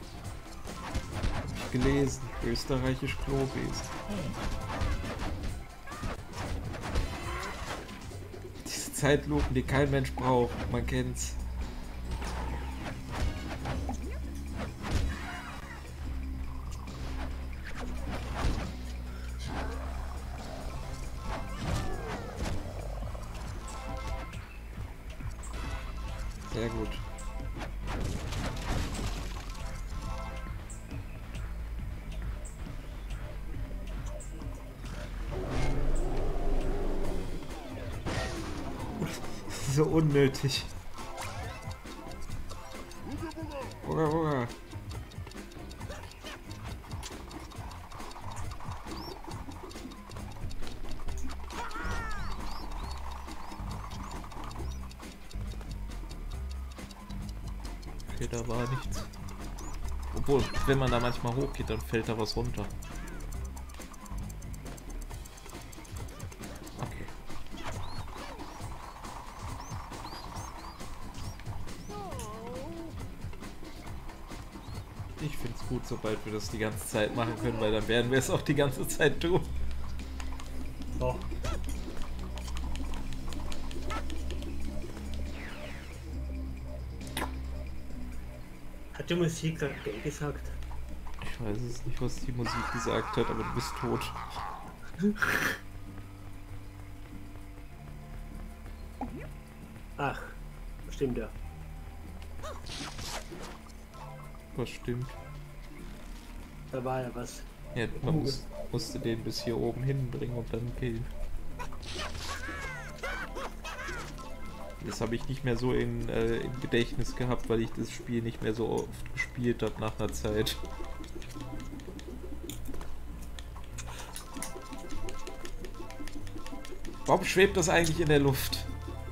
Gelesen. Österreichisch Klobesen. Diese Zeitlupen, die kein Mensch braucht. Man kennt's. Sehr gut. So unnötig. Bugger, bugger. Okay, da war nichts. Obwohl, wenn man da manchmal hochgeht, dann fällt da was runter. Okay. Ich find's gut, sobald wir das die ganze Zeit machen können, weil dann werden wir es auch die ganze Zeit tun. So. Hat die Musik gerade Geld gesagt? Ich weiß es nicht, was die Musik gesagt hat, aber du bist tot. Ach, stimmt ja. Was stimmt? Da war ja was. Ja, man muss, musste den bis hier oben hinbringen und dann killen. Das habe ich nicht mehr so in, äh, im Gedächtnis gehabt, weil ich das Spiel nicht mehr so oft gespielt habe nach einer Zeit. Warum schwebt das eigentlich in der Luft?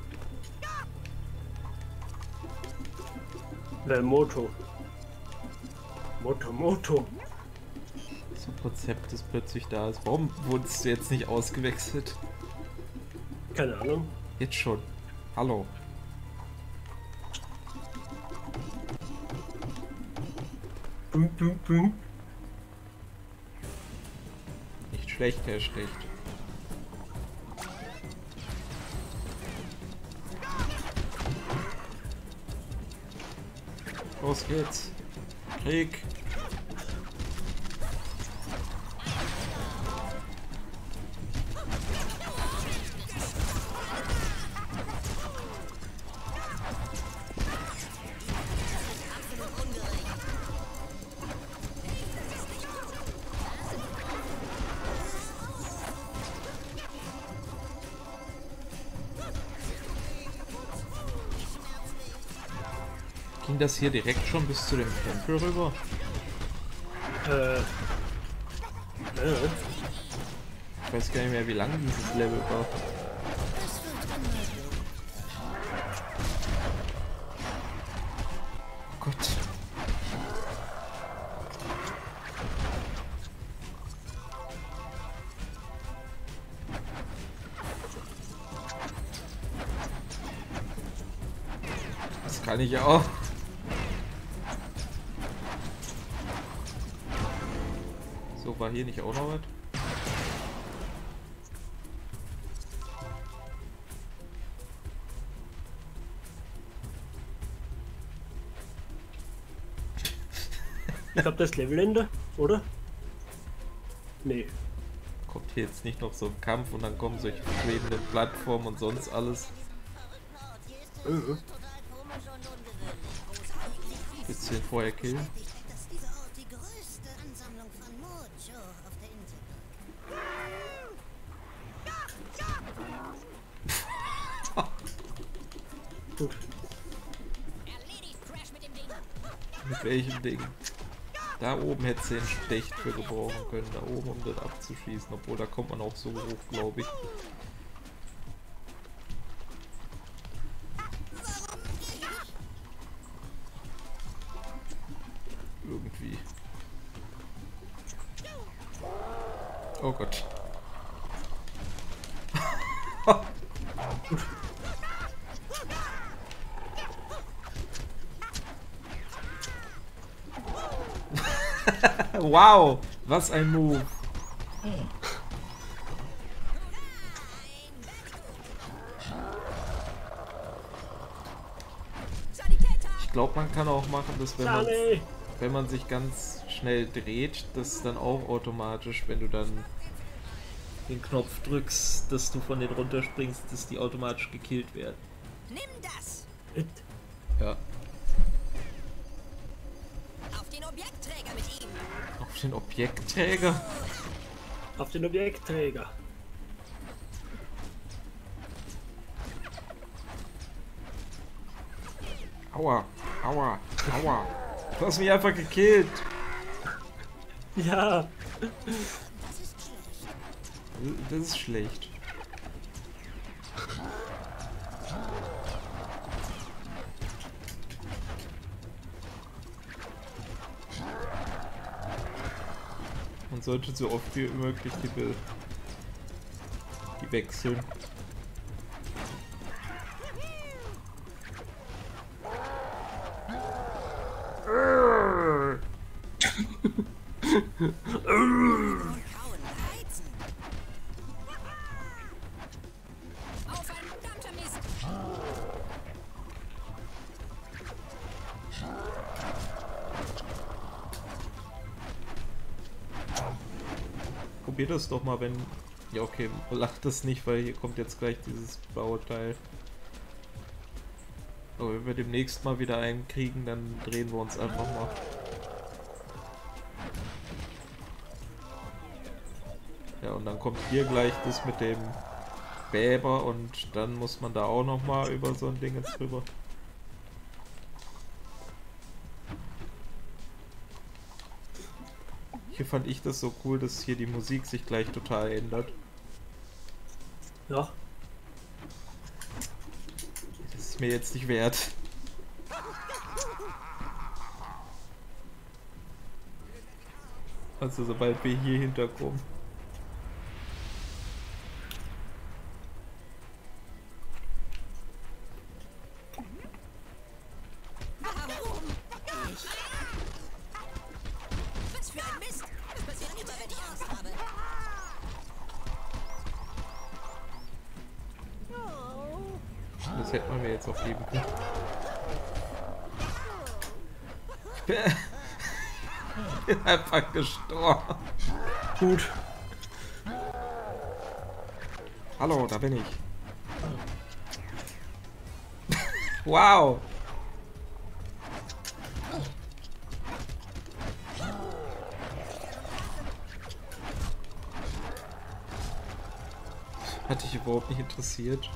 Der Moto. Moto, Moto. So ein Konzept, das plötzlich da ist. Warum wurdest du jetzt nicht ausgewechselt? Keine Ahnung. Jetzt schon. Hallo. Bum, bum, bum. Nicht schlecht, Herr Schlecht. Los geht's. Krieg. Ging das hier direkt schon bis zu dem Tempel rüber? Äh. Äh. Ich weiß gar nicht mehr, wie lang dieses Level war. Oh Gott. Das kann ich auch. So, war hier nicht auch noch was? Ich glaube, das Levelende, oder? Nee. Kommt hier jetzt nicht noch so ein Kampf und dann kommen solche schwebenden Plattformen und sonst alles. Mhm. Bisschen vorher killen. Dass dieser Ort die größte Ansammlung von Mojo auf der Insel birgt. Gut. Mit welchem Ding? Da oben hätte sie einen Stecht für gebrauchen können, da oben, um das abzuschießen, obwohl da kommt man auch so hoch, glaube ich. Irgendwie. Oh Gott. Wow, was ein Move. Ich glaube, man kann auch machen, dass wenn man, wenn man sich ganz schnell dreht, das dann auch automatisch, wenn du dann den Knopf drückst, dass du von denen runterspringst, dass die automatisch gekillt werden. Nimm das! Ja. Auf den Objektträger mit ihm! Auf den Objektträger? Auf den Objektträger. Aua, aua, aua. Du hast mich einfach gekillt. Ja. Das ist schlecht. Man sollte so oft wie möglich die, Be die wechseln. Probier das doch mal, wenn... Ja, okay, lacht das nicht, weil hier kommt jetzt gleich dieses Bauteil. Aber wenn wir demnächst mal wieder einen kriegen, dann drehen wir uns einfach mal. Ja, und dann kommt hier gleich das mit dem Bäber und dann muss man da auch noch mal über so ein Ding jetzt drüber. Hier fand ich das so cool, dass hier die Musik sich gleich total ändert. Ja. Das ist mir jetzt nicht wert. Also sobald wir hier hinterkommen. Was für ein Mist! Das passiert immer, wenn ich Angst habe. Das hätte man mir jetzt auch geben können. Ich bin einfach gestorben. Gut. Hallo, da bin ich. Wow. Hat dich überhaupt nicht interessiert.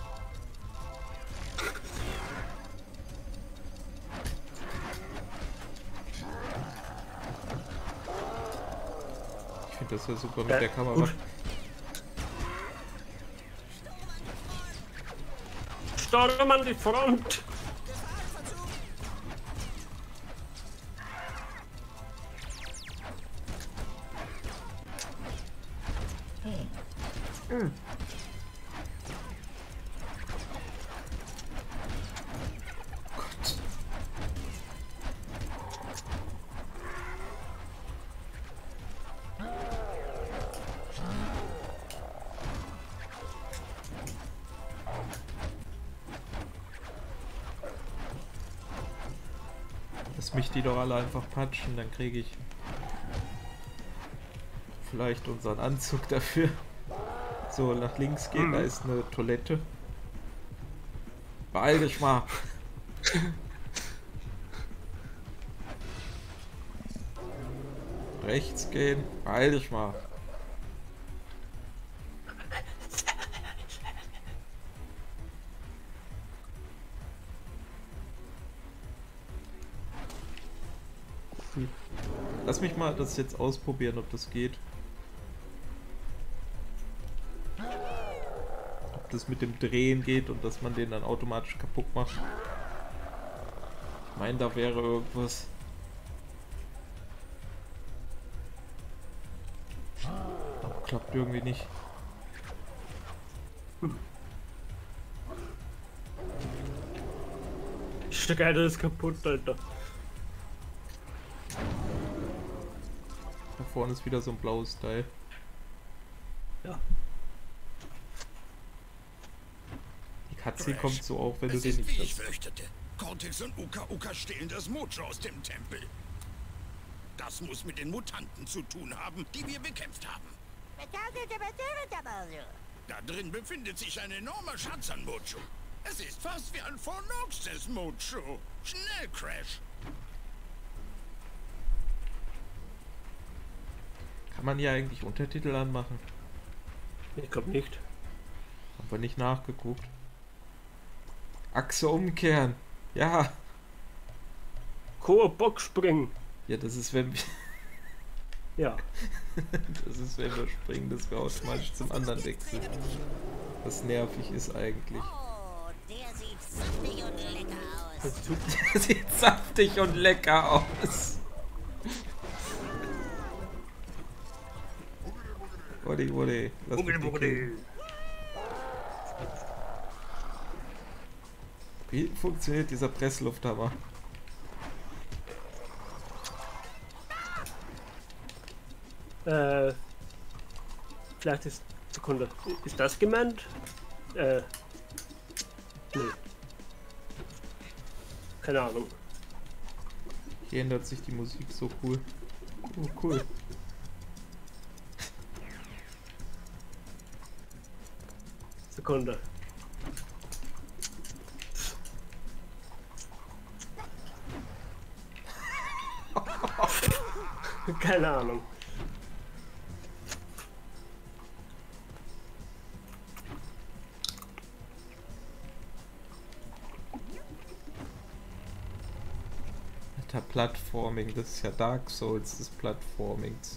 Ich finde das ja super mit Ja, der Kamera. gut. Sturm an die Front! Hm. Gott. Das Lass mich die doch alle einfach patschen, dann kriege ich vielleicht unseren Anzug dafür. So, nach links gehen, mhm. Da ist eine Toilette. Beeil dich mal! Rechts gehen, beeil dich mal! Lass mich mal das jetzt ausprobieren, ob das geht. Ob das mit dem Drehen geht und dass man den dann automatisch kaputt macht. Ich meine, da wäre irgendwas. Aber klappt irgendwie nicht. Stück Alter ist kaputt, Alter. Da vorne ist wieder so ein blaues Teil. Ja. Die Katze kommt so auf, wenn du den nicht wie hast. ich fürchtete. Cortex und Uka Uka stehlen das Mojo aus dem Tempel. Das muss mit den Mutanten zu tun haben, die wir bekämpft haben. Da drin befindet sich ein enormer Schatz an Mojo. Es ist fast wie ein Fornoxes Mojo. Schnell, Crash! Kann man hier eigentlich Untertitel anmachen? Ich glaube nicht. Haben wir nicht nachgeguckt. Achse umkehren. Ja. Koop Bock springen. Ja, das ist wenn wir... Ja. Das ist wenn wir springen, dass wir automatisch zum anderen wechseln. Was nervig ist eigentlich. Oh, der sieht saftig und lecker aus. Das tut Der sieht saftig und lecker aus. Woddy, Woddy. Lass mich nicht killen. Wie funktioniert dieser Presslufthammer? Äh, vielleicht ist... Sekunde. Ist das gemeint? Äh, nee. Keine Ahnung. Hier ändert sich die Musik so cool. Oh, cool. Sekunde. Keine Ahnung. Alter, Plattforming, das ist ja Dark Souls des Plattformings.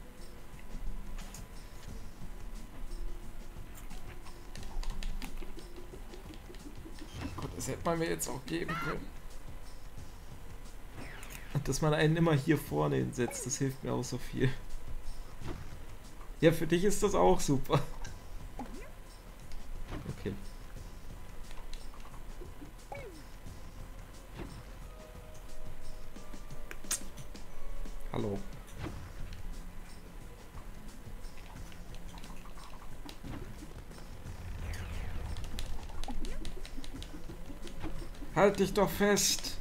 Gott, das hätte man mir jetzt auch geben können. Und dass man einen immer hier vorne hinsetzt, das hilft mir auch so viel. Ja, für dich ist das auch super. Okay. Hallo. Halt dich doch fest.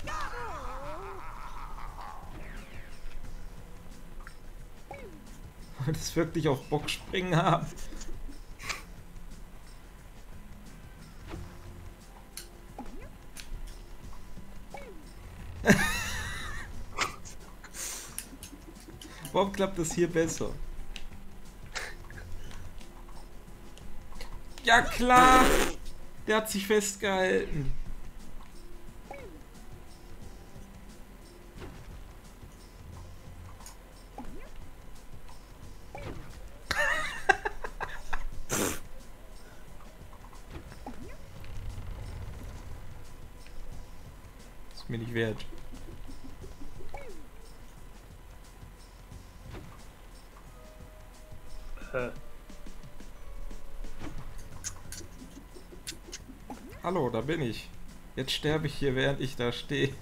Das wirklich auf Bock springen haben. Warum klappt das hier besser? Ja klar! Der hat sich festgehalten. Ist mir nicht wert. Äh. Hallo, da bin ich. Jetzt sterbe ich hier, während ich da stehe.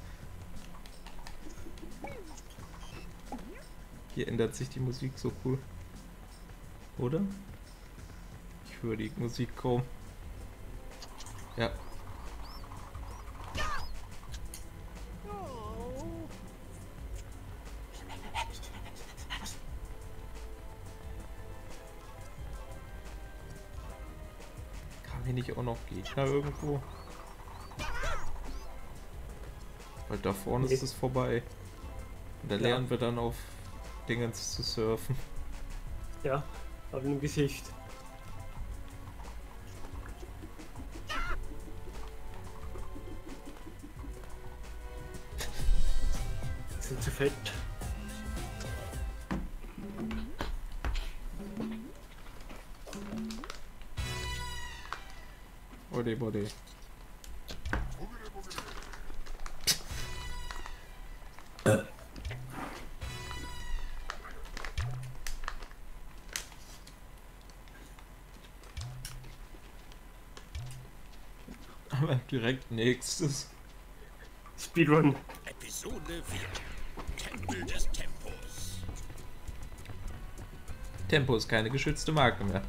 Hier ändert sich die Musik so cool. Oder? Ich höre die Musik kaum. Ja. hier nicht auch noch Gegner irgendwo? Weil da vorne ist es vorbei. Und da Ja. lernen wir dann auf Dingens zu surfen. Ja, auf dem Gesicht. Sind zu fett. Body, body. Aber direkt nächstes. Speedrun. Episode vier. Tempel des Tempos. Tempo ist keine geschützte Marke mehr.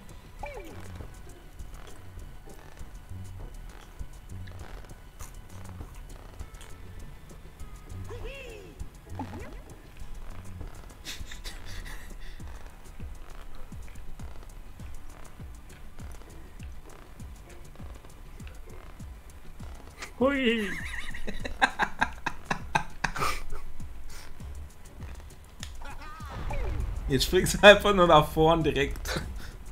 Hui! Jetzt springst du einfach nur nach vorn direkt.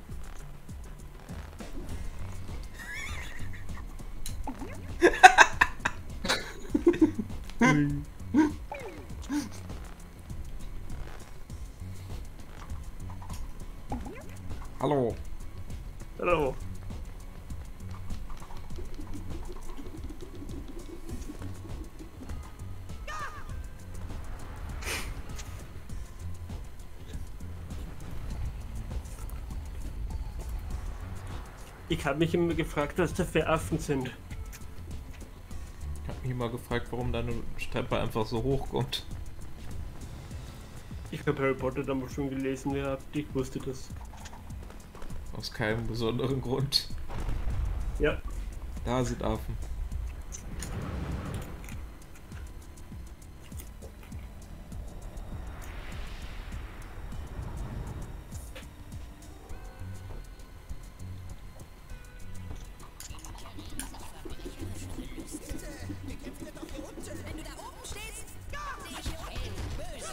Hallo. Hallo. Ich habe mich immer gefragt, was da für Affen sind. Ich hab mich immer gefragt, warum deine Treppe einfach so hoch kommt. Ich habe Harry Potter damals schon gelesen gehabt, ich wusste das. Aus keinem besonderen Grund. Ja, Da sind Affen. Wenn du da oben stehst, sehe ich hell böse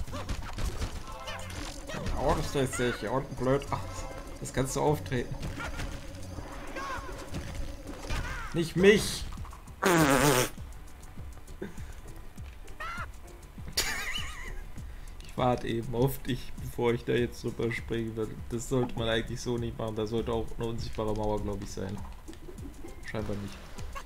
aus. Oh, das ist sehe ich hier unten blöd. Ach, das kannst du auftreten. Nicht mich! Ich warte eben auf dich, bevor ich da jetzt drüber springe. Das sollte man eigentlich so nicht machen. Da sollte auch eine unsichtbare Mauer, glaube ich, sein. Scheinbar nicht.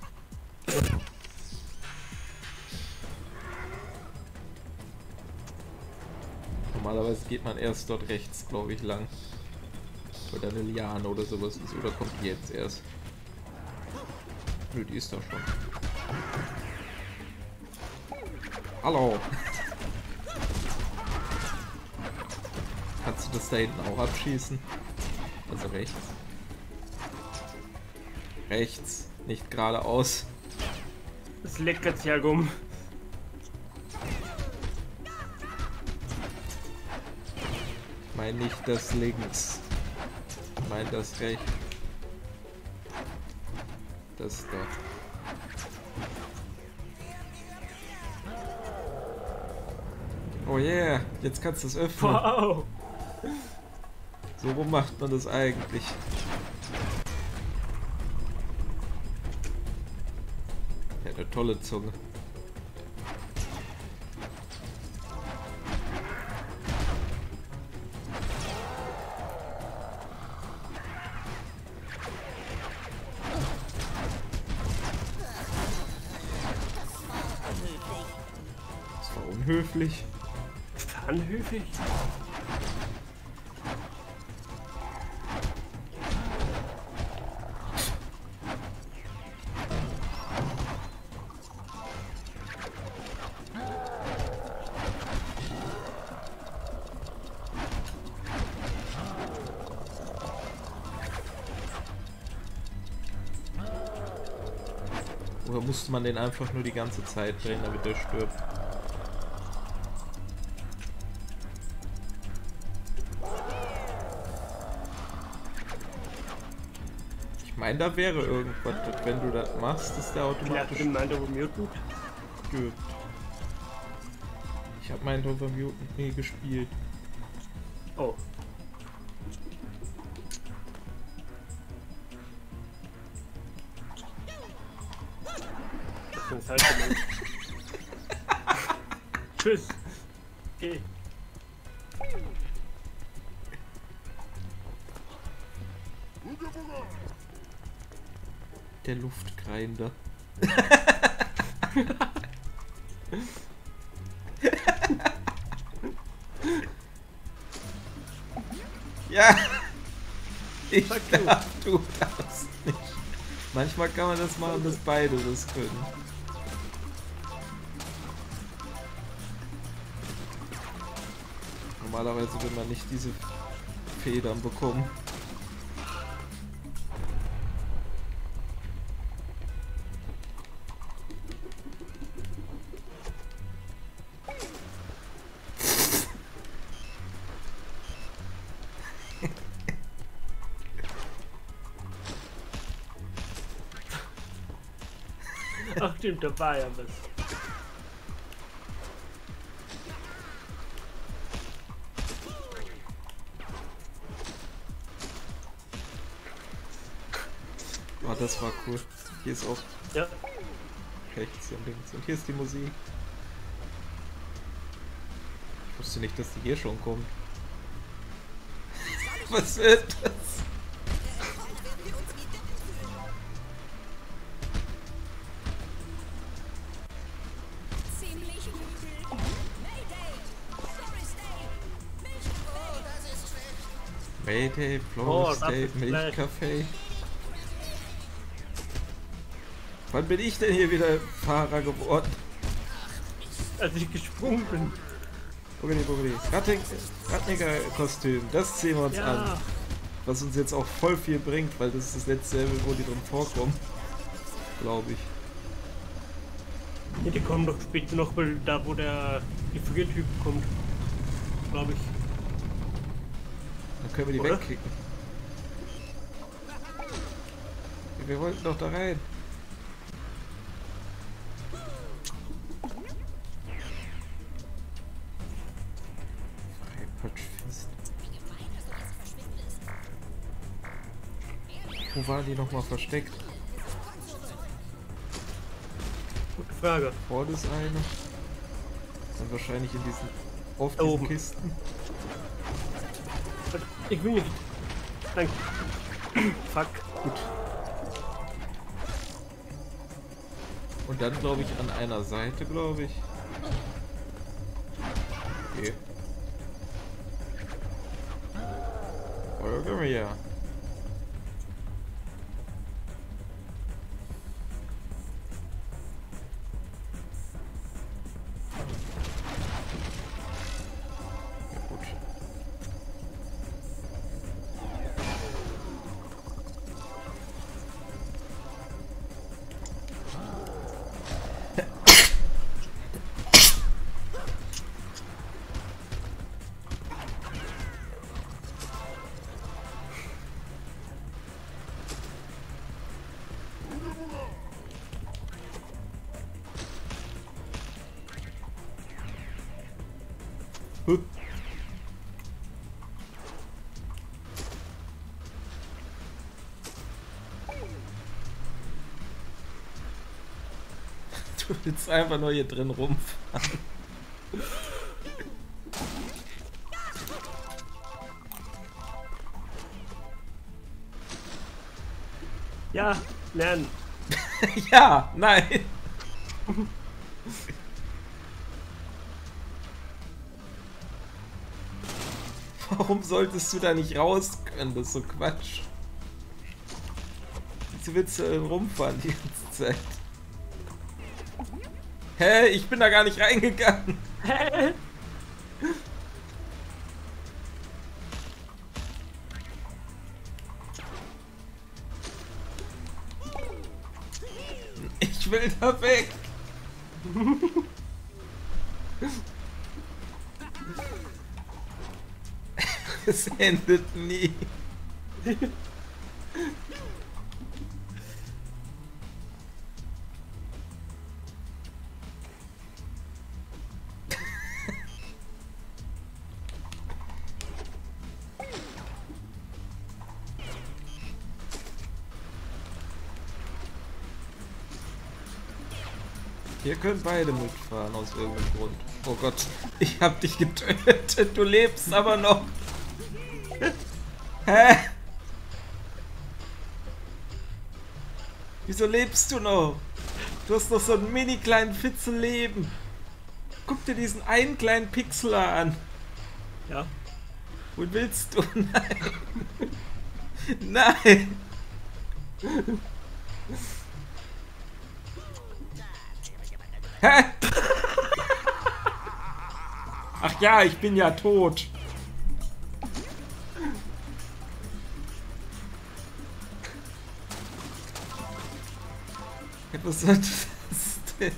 Normalerweise geht man erst dort rechts, glaube ich, lang. Oder eine Liane oder sowas ist. Oder kommt die jetzt erst? Nö, die ist doch schon. Hallo! Kannst du das da hinten auch abschießen? Also rechts. Rechts, nicht geradeaus. das leckert ja rum. Ich meine nicht das links. Ich meine das rechts. Das da. Oh yeah, jetzt kannst du es öffnen. Wow! So rum macht man das eigentlich. Ja, eine tolle Zunge. Das war unhöflich. Anhöflich? Oder musste man den einfach nur die ganze Zeit drehen, damit er stirbt? Ich meine, da wäre irgendwas, dass wenn du das machst, ist der Ja, automatisch den meint er Mutant. stirbt. Ich habe meinen Over Mutant nie gespielt. Oh. Das ist halt gemeint. Tschüss. Okay. Der Luftgrinder. Ja! Ich darf, du darfst nicht. Manchmal kann man das machen, dass beide das können. Normalerweise will man nicht diese Federn bekommen. Ach stimmt, da war ja was. Oh, das war cool. Hier ist auch Ja. rechts und links. Und hier ist die Musik. Ich wusste nicht, dass die hier schon kommt. Was wird das? Ziemlich übel. Mayday! Florist Day! Mayday, Oh, Florist das Day, ist Milchkaffee. Wann bin ich denn hier wieder Fahrer geworden? Als ich gesprungen bin. Bugeli, bugeli. Ratniger-Kostüm, das ziehen wir uns Ja. an. Was uns jetzt auch voll viel bringt, weil das ist das letzte Level, wo die drin vorkommen. Glaube ich. Ja, die kommen doch später noch mal da, wo der Gefriertyp kommt. Glaube ich. Dann können wir die Oder? wegkicken. Wir wollten doch da rein. Freipatschfest. Wo waren die nochmal versteckt? Gute Frage. Vorne ist eine. Dann wahrscheinlich in diesen, auf Da diesen oben. Kisten. Ich will nicht. Danke. Fuck. Gut. Und dann glaube ich an einer Seite, glaube ich. Okay. Folge mir. Ja, gut. Huh. Du willst einfach nur hier drin rumfahren. Ja, lernen. Ja, nein. Warum solltest du da nicht raus können? Das ist so Quatsch. Wieso willst du denn rumfahren die ganze Zeit? Hä? Ich bin da gar nicht reingegangen. Hä? Ich will da weg. Es endet nie. Hier können beide mitfahren aus irgendeinem Grund. Oh Gott, ich hab dich getötet, du lebst aber noch. Hä? Wieso lebst du noch? Du hast noch so einen mini kleinen Fitzel Leben. Guck dir diesen einen kleinen Pixeler an. Ja. Wo willst du? Nein. Nein. Hä? Ach ja, ich bin ja tot. Ja, was soll das denn?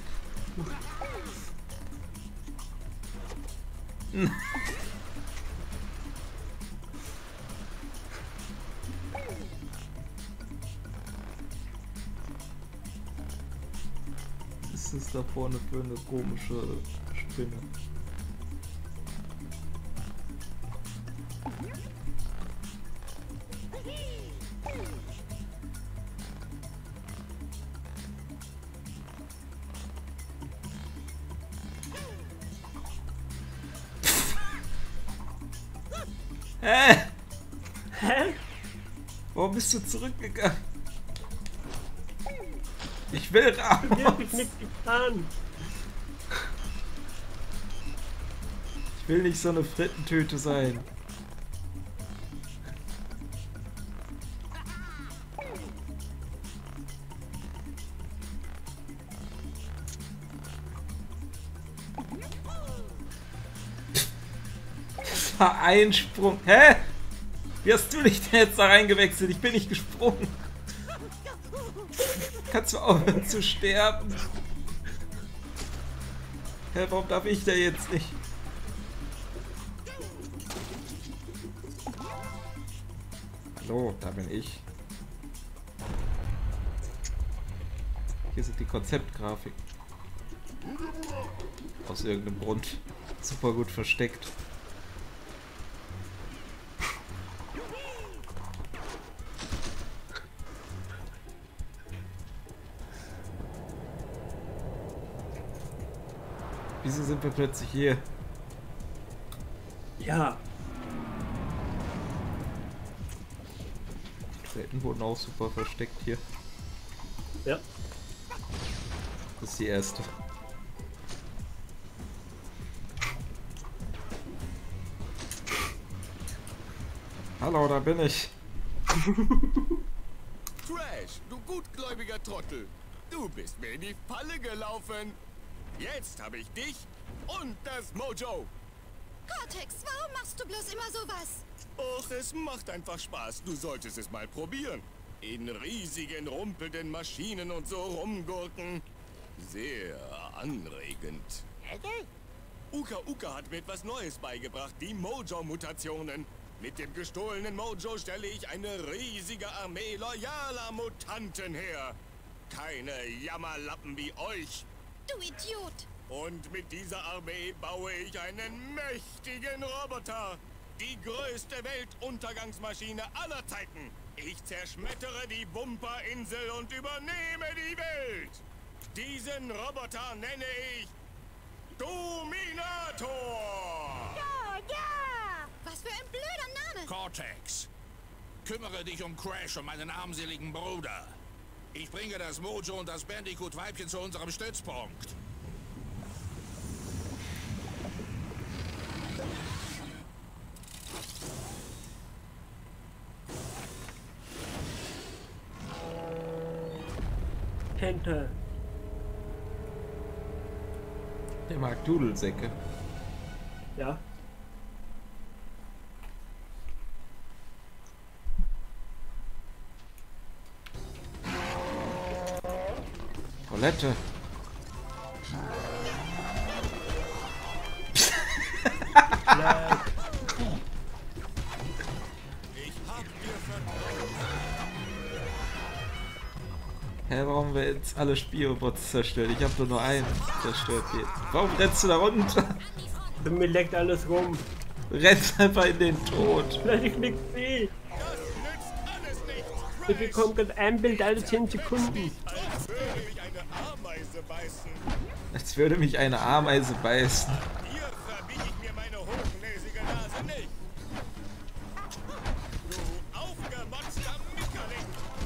Was ist da vorne für eine komische Spinne? Hä? Hä? Warum bist du zurückgegangen? Ich will raus! Ich hab dich nicht getan. Ich will nicht so eine Frittentüte sein. Das war ein Sprung. Hä? Wie hast du dich denn jetzt da reingewechselt? Ich bin nicht gesprungen. Kannst du aufhören zu sterben? Hä, warum darf ich da jetzt nicht? Hallo, da bin ich. Hier sind die Konzeptgrafiken. Aus irgendeinem Grund. Super gut versteckt. Wieso sind wir plötzlich hier? Ja. Welten wurden auch super versteckt hier. Ja. Das ist die erste. Hallo, da bin ich. Crash, du gutgläubiger Trottel. Du bist mir in die Falle gelaufen. Jetzt habe ich dich und das Mojo. Cortex, warum machst du bloß immer sowas? Och, es macht einfach Spaß. Du solltest es mal probieren. In riesigen, rumpelnden Maschinen und so rumgurken. Sehr anregend. Uka Uka hat mir etwas Neues beigebracht. Die Mojo-Mutationen. Mit dem gestohlenen Mojo stelle ich eine riesige Armee loyaler Mutanten her. Keine Jammerlappen wie euch. Du Idiot! Und mit dieser Armee baue ich einen mächtigen Roboter. Die größte Weltuntergangsmaschine aller Zeiten. Ich zerschmettere die Bumperinsel und übernehme die Welt. Diesen Roboter nenne ich Dominator. Ja, ja! Was für ein blöder Name! Cortex, kümmere dich um Crash und meinen armseligen Bruder. Ich bringe das Mojo und das Bandicoot-Weibchen zu unserem Stützpunkt. Enter. Der mag Dudelsäcke. Ja. Toilette. Hä, warum haben wir jetzt alle Spielbots zerstört? Ich habe nur noch einen zerstört jetzt. Warum rennst du da runter? Mir leckt alles rum. Rennst einfach in den Tod. Vielleicht ich nichts sehe. Ich bekomme gerade ein Bild alle zehn Sekunden. Als würde mich eine Ameise beißen. Als würde mich eine Ameise beißen. Hier verbiege ich mir meine hochnäsige Nase nicht. Du aufgemotzter Mickerling.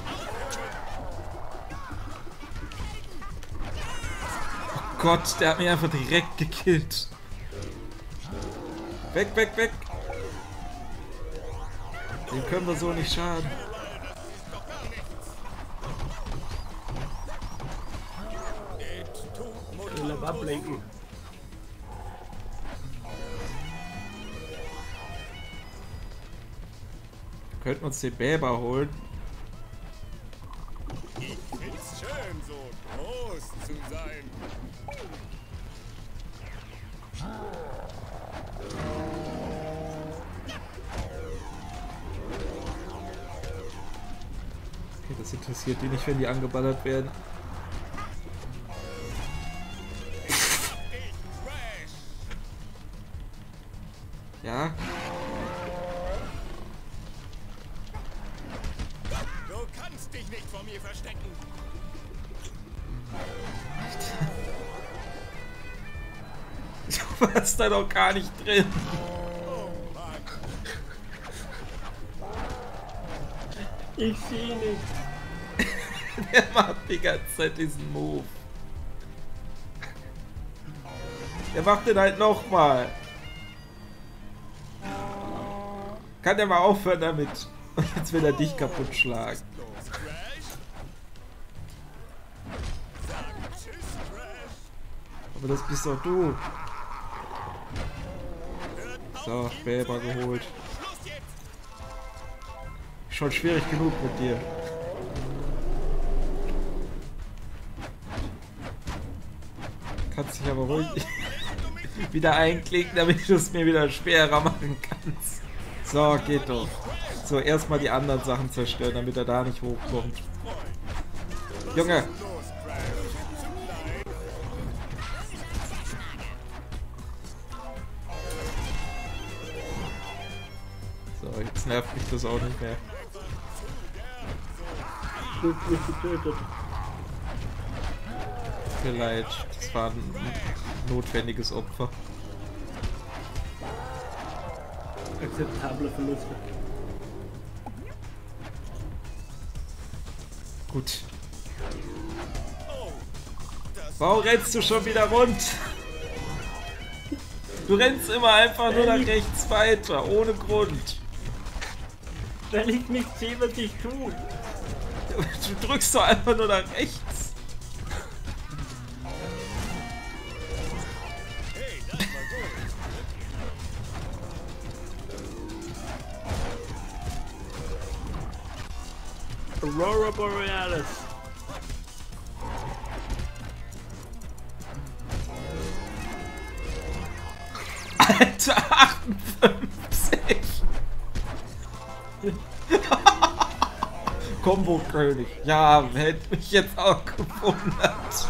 Oh Gott, der hat mich einfach direkt gekillt. Weg, weg, weg. Den können wir so nicht schaden. Ich will ablenken. Wir könnten uns den Bäber holen. Ich find's schön, so groß zu sein. Okay, das interessiert die nicht, wenn die angeballert werden. Ja. Du kannst dich nicht vor mir verstecken. Du warst da doch gar nicht drin. Oh Mann. Ich sehe nicht. Der macht die ganze Zeit diesen Move. Der macht den halt nochmal. Kann der mal aufhören damit? Und jetzt will er dich kaputt schlagen. Los, Crash. Sag tschüss, Crash. Aber das bist doch du. Hört auf, So, ihn Bäber zu geholt. Schluss jetzt. Schon schwierig genug mit dir. Kannst dich aber ruhig wieder einklicken, damit du es mir wieder schwerer machen kannst. So, geht doch. So, erstmal die anderen Sachen zerstören, damit er da nicht hochkommt. Junge! Los, Crash. Nein. So, jetzt nervt mich das auch nicht mehr. Du hast mich getötet. Tut mir leid, das war ein notwendiges Opfer. Akzeptable Verluste. Gut. Warum rennst du schon wieder rund? Du rennst immer einfach nur nach rechts weiter, ohne Grund. Weil ich nicht sehe, was ich tue. Du drückst doch einfach nur nach rechts. Hey, das war gut. Aurora Borealis. Alter, achtundfünfzig. Combo-König. Ja, hätte mich jetzt auch gewundert.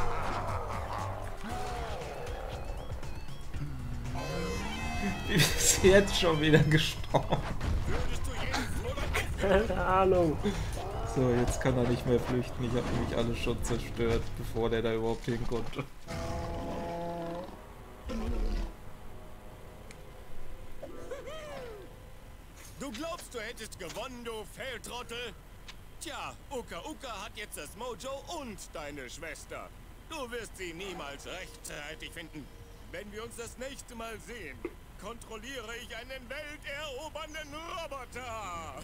Wie bist du jetzt schon wieder gestorben? Keine Ahnung. So, jetzt kann er nicht mehr flüchten. Ich habe nämlich alles schon zerstört, bevor der da überhaupt hin konnte. Du glaubst, du hättest gewonnen, du Feldtrottel? Tja, Uka Uka hat jetzt das Mojo und deine Schwester. Du wirst sie niemals rechtzeitig finden. Wenn wir uns das nächste Mal sehen, kontrolliere ich einen welterobernden Roboter.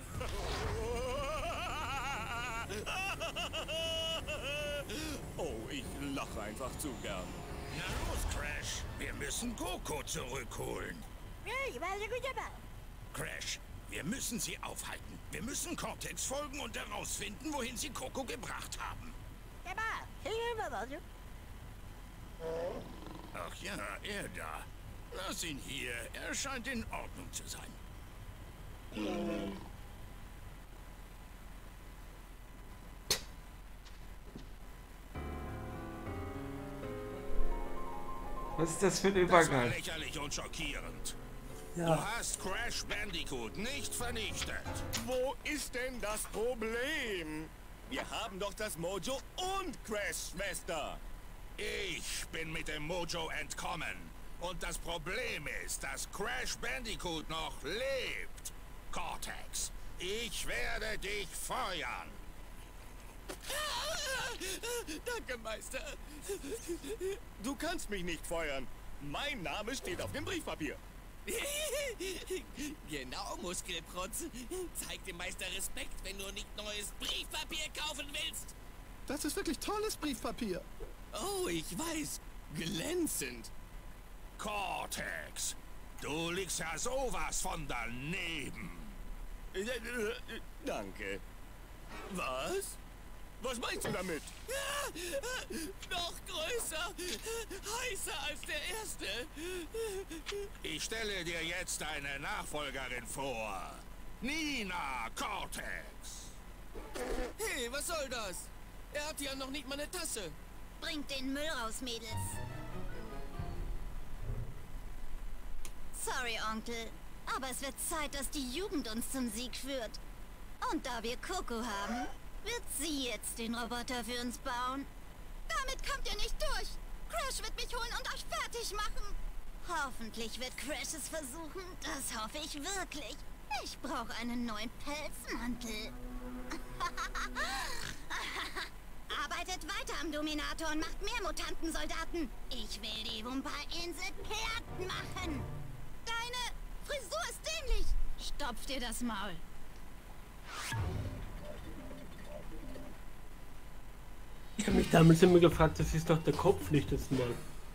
Oh, ich lache einfach zu gern. Na los, Crash. Wir müssen Coco zurückholen. Crash, wir müssen sie aufhalten. Wir müssen Cortex folgen und herausfinden, wohin sie Coco gebracht haben. Ach ja, er da. Lass ihn hier. Er scheint in Ordnung zu sein. Was ist das für ein Das war Übergang? lächerlich und schockierend. Du Ja, hast Crash Bandicoot nicht vernichtet. Wo ist denn das Problem? Wir haben doch das Mojo und Crash Schwester. Ich bin mit dem Mojo entkommen. Und das Problem ist, dass Crash Bandicoot noch lebt. Cortex, ich werde dich feuern. Danke, Meister. Du kannst mich nicht feuern. Mein Name steht auf dem Briefpapier. Genau, Muskelprotz. Zeig dem Meister Respekt, wenn du nicht neues Briefpapier kaufen willst. Das ist wirklich tolles Briefpapier. Oh, ich weiß. Glänzend. Cortex, du liegst ja sowas von daneben. Äh, äh, danke. Was? Was meinst du damit? Ja, noch größer, heißer als der erste. Ich stelle dir jetzt eine Nachfolgerin vor. Nina Cortex. Hey, was soll das? Er hat ja noch nicht mal eine Tasse. Bringt den Müll raus, Mädels. Sorry, Onkel. Aber es wird Zeit, dass die Jugend uns zum Sieg führt. Und da wir Coco haben, wird sie jetzt den Roboter für uns bauen. Damit kommt ihr nicht durch. Crash wird mich holen und euch fertig machen. Hoffentlich wird Crash es versuchen. Das hoffe ich wirklich. Ich brauche einen neuen Pelzmantel. Arbeitet weiter am Dominator und macht mehr Mutantensoldaten. Ich will die Wumpa-Insel platt machen. Deine Frisur ist dämlich. Stopf dir das Maul. Ich habe mich damals immer gefragt, das ist doch der Kopf, nicht das Maul.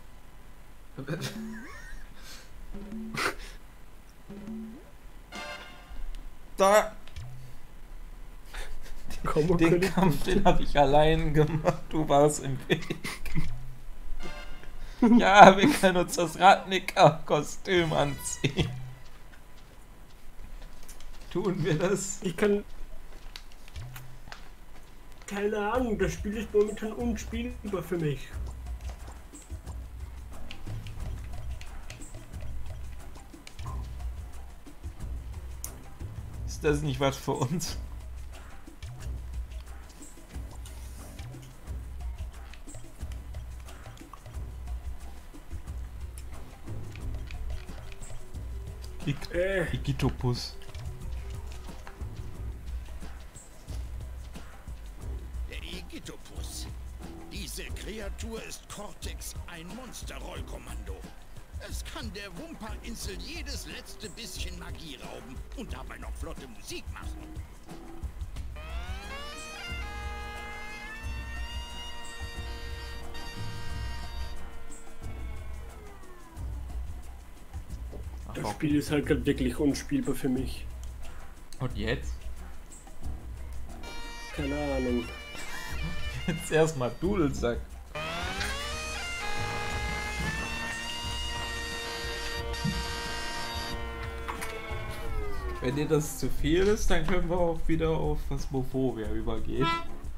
Da! Komm, Den Kampf, den habe ich allein gemacht, du warst im Weg. Ja, wir können uns das Ratnicker-Kostüm anziehen. Tun wir das? Ich kann... Keine Ahnung, das Spiel ist momentan unspielbar für mich. Ist das nicht was für uns? Ik Äh. Igitopus. Der Igitopus. Diese Kreatur ist Cortex, ein Monsterrollkommando. Es kann der Wumpa-Insel jedes letzte bisschen Magie rauben und dabei noch flotte Musik machen. Das Spiel ist halt gerade wirklich unspielbar für mich. Und jetzt? Keine Ahnung. Jetzt erstmal Dudelsack. Wenn dir das zu viel ist, dann können wir auch wieder auf Phasmophobia übergehen.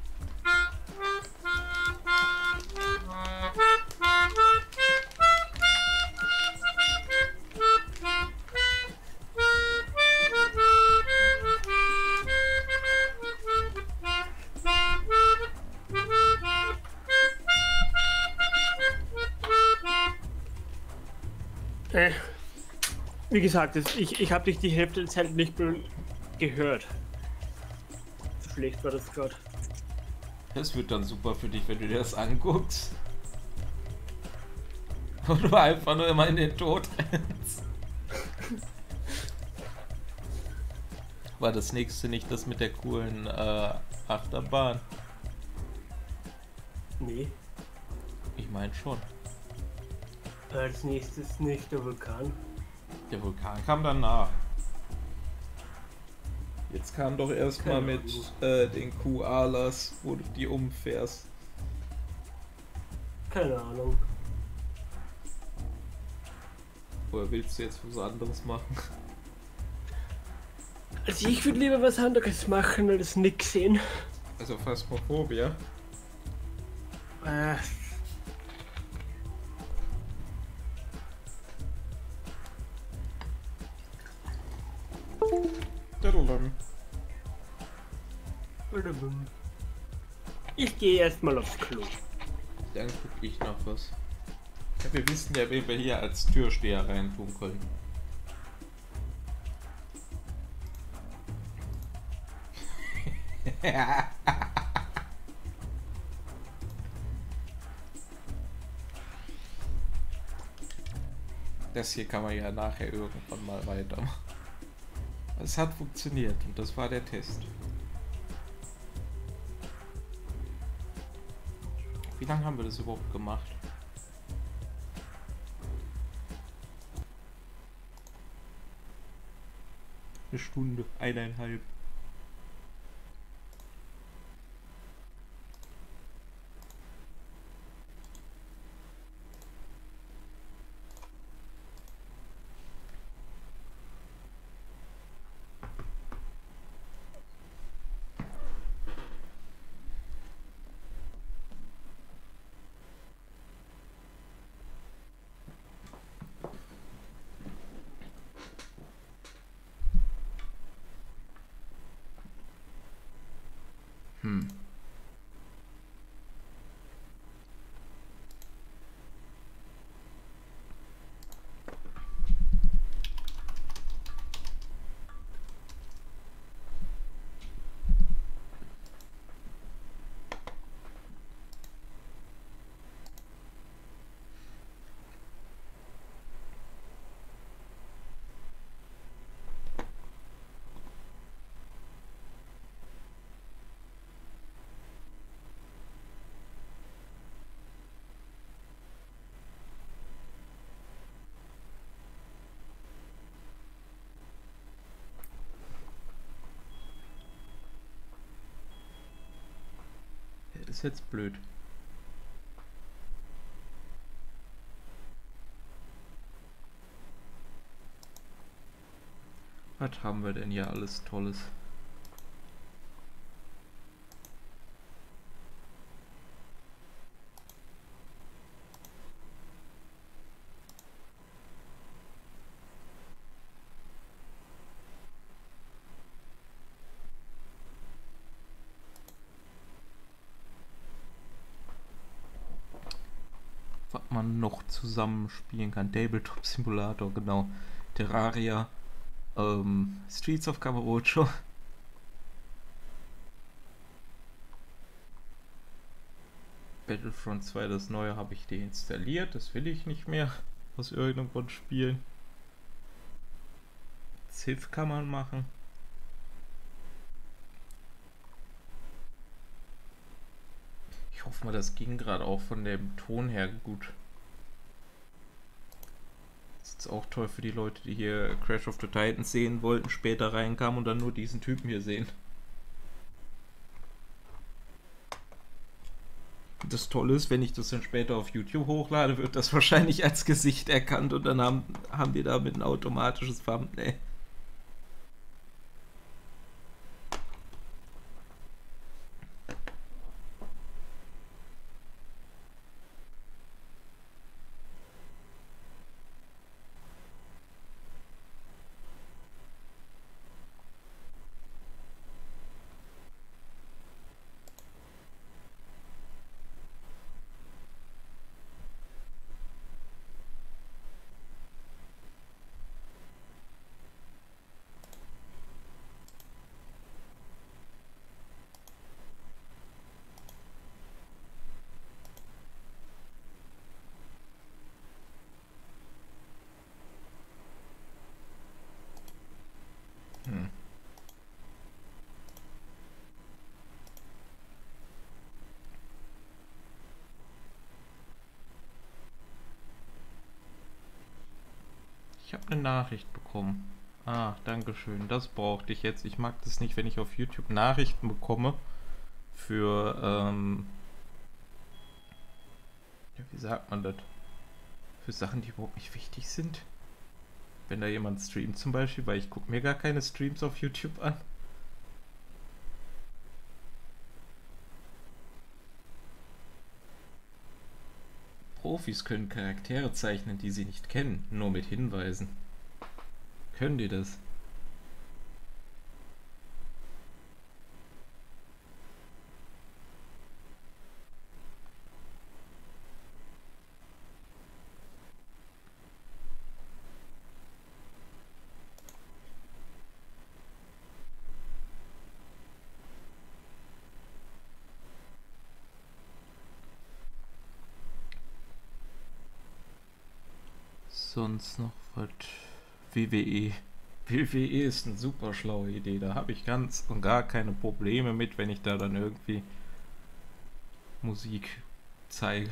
Äh, wie gesagt, das, ich, ich habe dich die Hälfte der Zeit nicht mehr gehört. So schlecht war das gerade. Das wird dann super für dich, wenn du dir das anguckst. Und du einfach nur immer in den Tod rennst. War das nächste nicht das mit der coolen äh, Achterbahn? Nee. Ich meine schon. Als nächstes nicht der Vulkan. Der Vulkan kam danach. Jetzt kam doch erstmal Keine mit äh, den Koalas, wo du die umfährst. Keine Ahnung. Oder willst du jetzt was anderes machen? Also ich würde lieber was anderes machen, als nix sehen. Also Phasmophobia. Äh. Ich gehe erstmal aufs Klo. Dann guck ich noch was. Ja, wir wissen ja, wen wir hier als Türsteher reintun können. Das hier kann man ja nachher irgendwann mal weitermachen. Es hat funktioniert und das war der Test. Wie lange haben wir das überhaupt gemacht? Eine Stunde, eineinhalb. Hm. Das ist jetzt blöd. Was haben wir denn hier alles Tolles? Was man noch zusammenspielen kann. Tabletop Simulator, genau. Terraria, ähm, Streets of Kamurocho. Battlefront zwei, das neue, habe ich deinstalliert. Das will ich nicht mehr aus irgendeinem Grund spielen. Civ kann man machen. Ich hoffe mal, das ging gerade auch von dem Ton her gut. Das ist auch toll für die Leute, die hier Crash of the Titans sehen wollten, später reinkamen und dann nur diesen Typen hier sehen. Das Tolle ist, wenn ich das dann später auf YouTube hochlade, wird das wahrscheinlich als Gesicht erkannt und dann haben, haben die damit ein automatisches Thumbnail. Hm. Ich habe eine Nachricht bekommen. Ah, danke schön. Das brauchte ich jetzt. Ich mag das nicht, wenn ich auf YouTube Nachrichten bekomme für, ähm, ja, wie sagt man das? Für Sachen, die überhaupt nicht wichtig sind. Wenn da jemand streamt zum Beispiel, weil ich gucke mir gar keine Streams auf YouTube an. Profis können Charaktere zeichnen, die sie nicht kennen, nur mit Hinweisen. Können die das? sonst noch was? W W E. W W E ist eine super schlaue Idee. Da habe ich ganz und gar keine Probleme mit, wenn ich da dann irgendwie Musik zeige.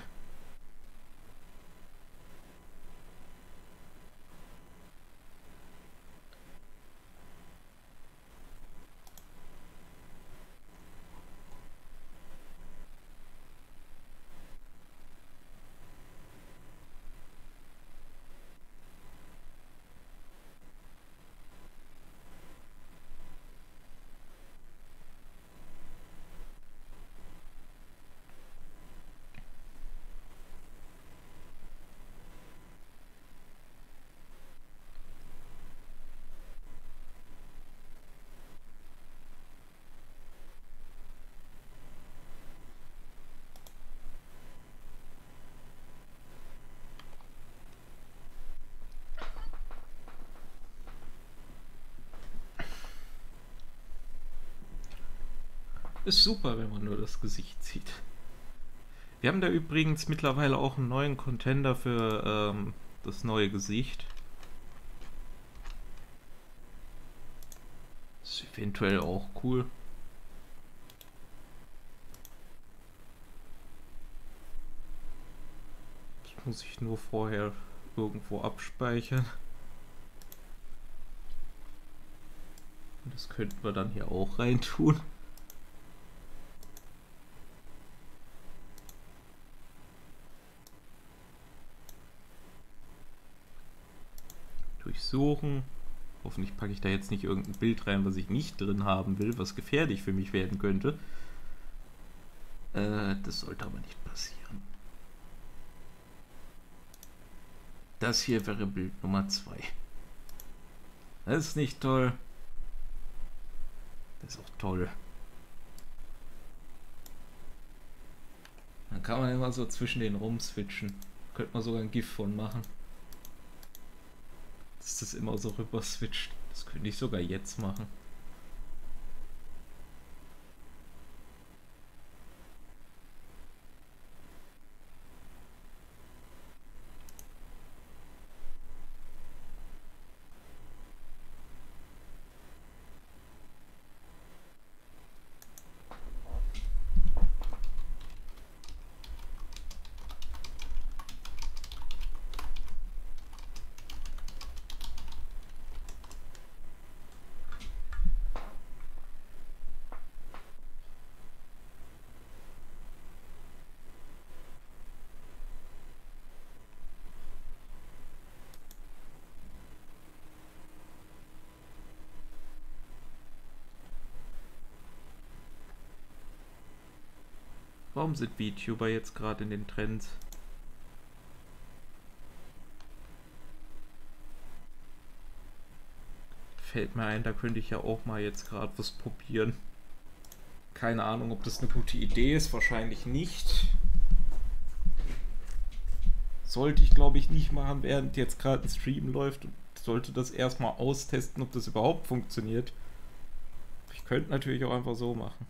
Ist super, wenn man nur das Gesicht sieht. Wir haben da übrigens mittlerweile auch einen neuen Contender für ähm, das neue Gesicht. Ist eventuell auch cool. Das muss ich nur vorher irgendwo abspeichern. Und das könnten wir dann hier auch reintun. Durchsuchen. Hoffentlich packe ich da jetzt nicht irgendein Bild rein, was ich nicht drin haben will, was gefährlich für mich werden könnte. Äh, das sollte aber nicht passieren. Das hier wäre Bild Nummer zwei. Das ist nicht toll. Das ist auch toll. Dann kann man immer so zwischen den rumswitchen. Könnte man sogar ein GIF von machen. Dass das immer so rüber switcht. Das könnte ich sogar jetzt machen. Warum sind VTuber jetzt gerade in den Trends? Fällt mir ein, da könnte ich ja auch mal jetzt gerade was probieren. Keine Ahnung, ob das eine gute Idee ist. Wahrscheinlich nicht. Sollte ich, glaube ich, nicht machen, während jetzt gerade ein Stream läuft. Und sollte das erstmal austesten, ob das überhaupt funktioniert. Ich könnte natürlich auch einfach so machen.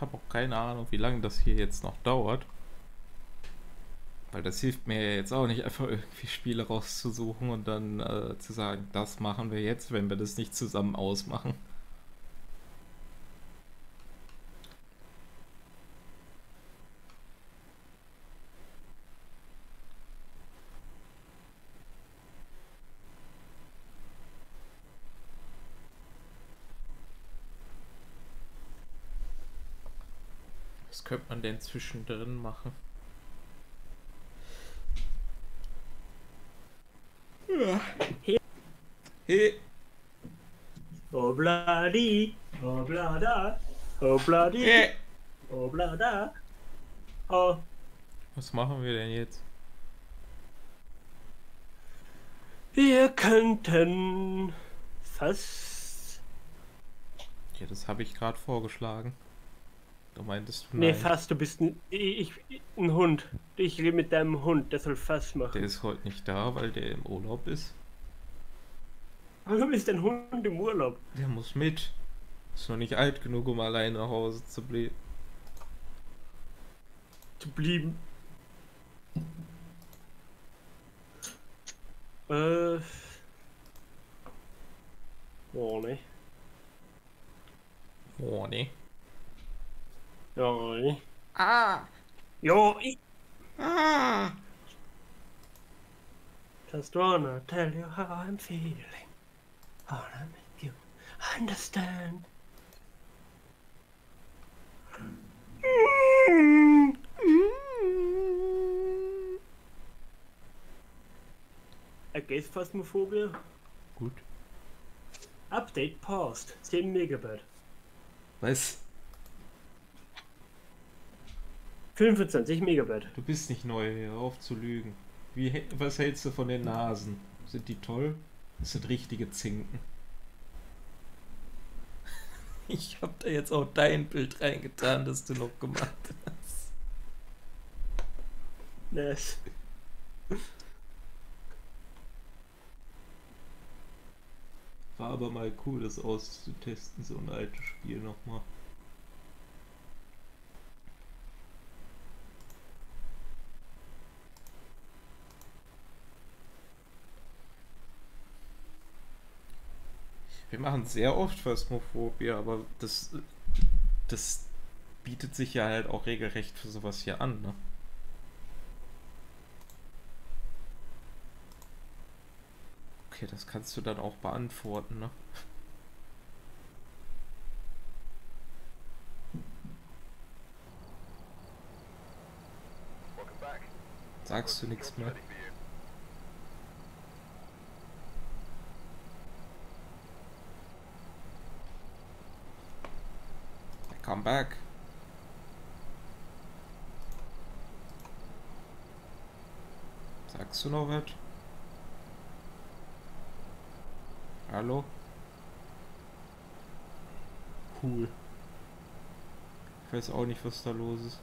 habe auch keine Ahnung, wie lange das hier jetzt noch dauert. Weil das hilft mir ja jetzt auch nicht, einfach irgendwie Spiele rauszusuchen und dann äh, zu sagen, das machen wir jetzt, wenn wir das nicht zusammen ausmachen. Was könnte man denn zwischendrin machen? Ja. Hey. Obladi, oblada, obladi, Hey. oblada. Oh. Was machen wir denn jetzt? Wir könnten fast... Ja, das habe ich gerade vorgeschlagen. Du meintest du Nee, nein. fast, du bist ein, ich, ich, ein Hund. Ich rede mit deinem Hund, der soll fast machen. Der ist heute nicht da, weil der im Urlaub ist. Warum ist dein Hund im Urlaub? Der muss mit. Ist noch nicht alt genug, um allein nach Hause zu bleiben. Zu blieben. Äh. Oh, ne. Oh, ne. Ja, ne. Ah! Jo, ich. Ah! Just wanna tell you how I'm feeling. Wanna make you understand. Against Phasmophobia. Gut. Update paused. zehn Megabyte. Was? fünfundzwanzig Megabyte. Du bist nicht neu, hör auf zu lügen. Wie, hä- was hältst du von den Nasen? Sind die toll? Das sind richtige Zinken. Ich hab da jetzt auch dein Bild reingetan, das du noch gemacht hast. Nice. War aber mal cool, das auszutesten, so ein altes Spiel nochmal. Wir machen sehr oft Phasmophobia, aber das, das bietet sich ja halt auch regelrecht für sowas hier an, ne? Okay, das kannst du dann auch beantworten, ne? Sagst du nichts mehr? Come back. Sagst du noch was? Hallo? Cool. Ich weiß auch nicht, was da los ist.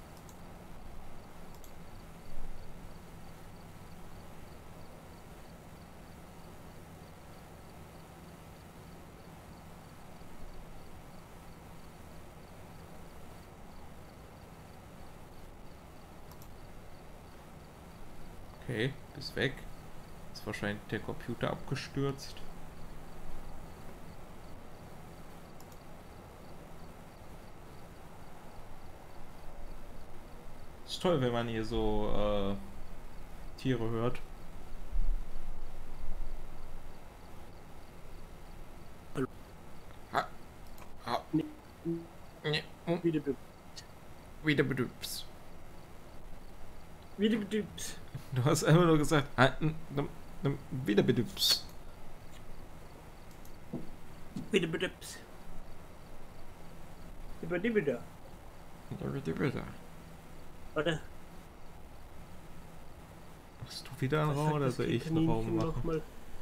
Okay, ist weg. Ist wahrscheinlich der Computer abgestürzt. Ist toll, wenn man hier so äh, Tiere hört. Ha. Ha. Ne. Wieder Wieder bedübs. Wieder bedübt. Du hast einfach nur gesagt, ah, n- n- n- wieder bedübs. Wieder bedübt. Über die wieder. Wieder wieder. Oder? Machst du wieder einen Was Raum sagt oder das soll ich einen Raum Kaninchen machen? nochmal?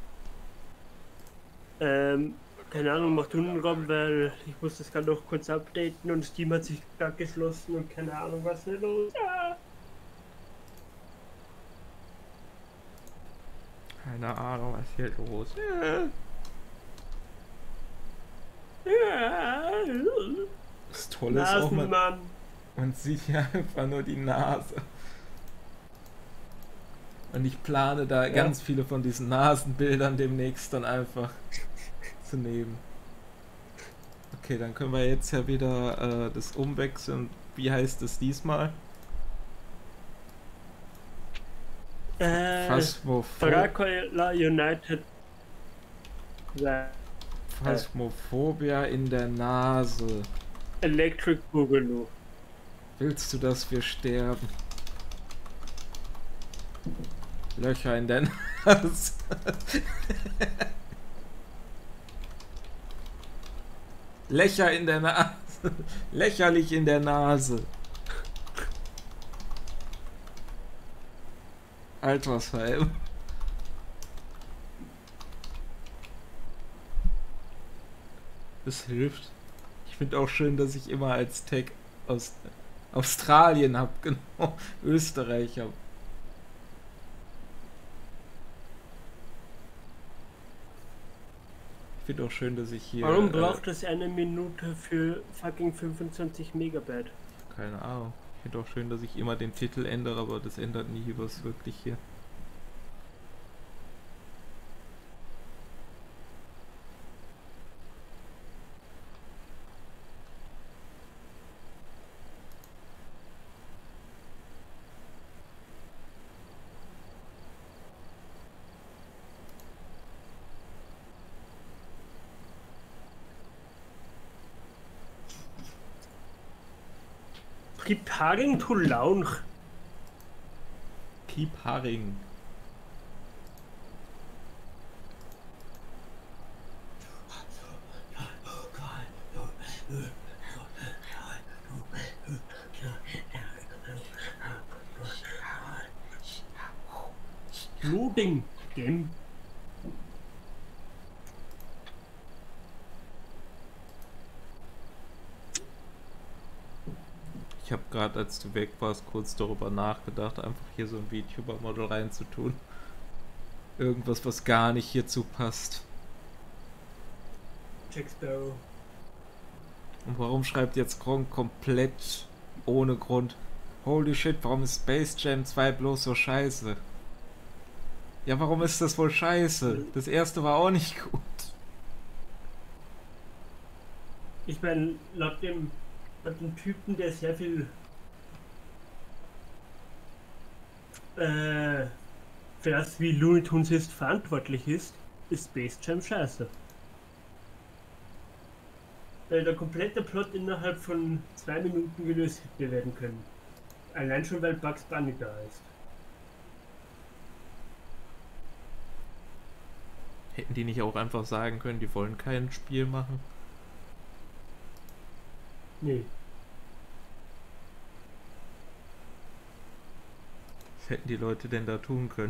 Ähm, keine Ahnung, mach du einen Raum, weil ich muss das gerade noch kurz updaten und Steam hat sich gerade geschlossen und keine Ahnung, was hier los ist. Ja. Keine Ahnung, was hier los ist. Ja. Das Tolle ist auch, man, Nasenmann. Man sieht hier einfach nur die Nase. Und ich plane da ja. ganz viele von diesen Nasenbildern demnächst dann einfach zu nehmen. Okay, dann können wir jetzt ja wieder äh, das umwechseln. Wie heißt es diesmal? Äh, Phasmophobia. Dracula United. Phasmophobia in der Nase. Electric Boogaloo. Willst du, dass wir sterben? Löcher in der Nase. Löcher in der Nase. Lächerlich in der Nase. Altersheim. Das hilft. Ich finde auch schön, dass ich immer als Tag aus Australien habe, genau. Österreich habe. Ich finde auch schön, dass ich hier... Warum äh, braucht es eine Minute für fucking fünfundzwanzig Megabyte? Keine Ahnung. Ich finde auch schön, dass ich immer den Titel ändere, aber das ändert nie was wirklich hier. Keep Haring to Launch. Keep Haring. Loading Game. Ich habe gerade, als du weg warst, kurz darüber nachgedacht, einfach hier so ein VTuber-Model reinzutun. Irgendwas, was gar nicht hierzu passt. Jack Sparrow. Und warum schreibt jetzt Gronk komplett ohne Grund? Holy shit, warum ist Space Jam zwei bloß so scheiße? Ja, warum ist das wohl scheiße? Das erste war auch nicht gut. Ich meine, laut dem ein Typen, der sehr viel äh, für das, wie Looney Tunes ist, verantwortlich ist, ist Space Jam scheiße. Weil der komplette Plot innerhalb von zwei Minuten gelöst hätte werden können. Allein schon, weil Bugs Bunny da ist. Hätten die nicht auch einfach sagen können, die wollen kein Spiel machen? Nee. Was hätten die Leute denn da tun können?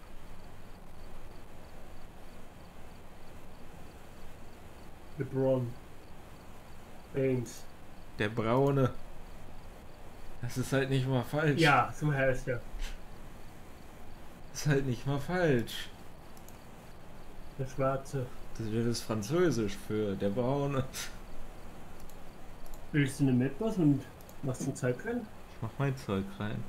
LeBron James. Der Braune. Das ist halt nicht mal falsch. Ja, so heißt er. Das ist halt nicht mal falsch. Der Schwarze. Das wäre das Französisch für der Braune. Willst du eine etwas und machst ein Zeug rein? Ich mach mein Zeug rein.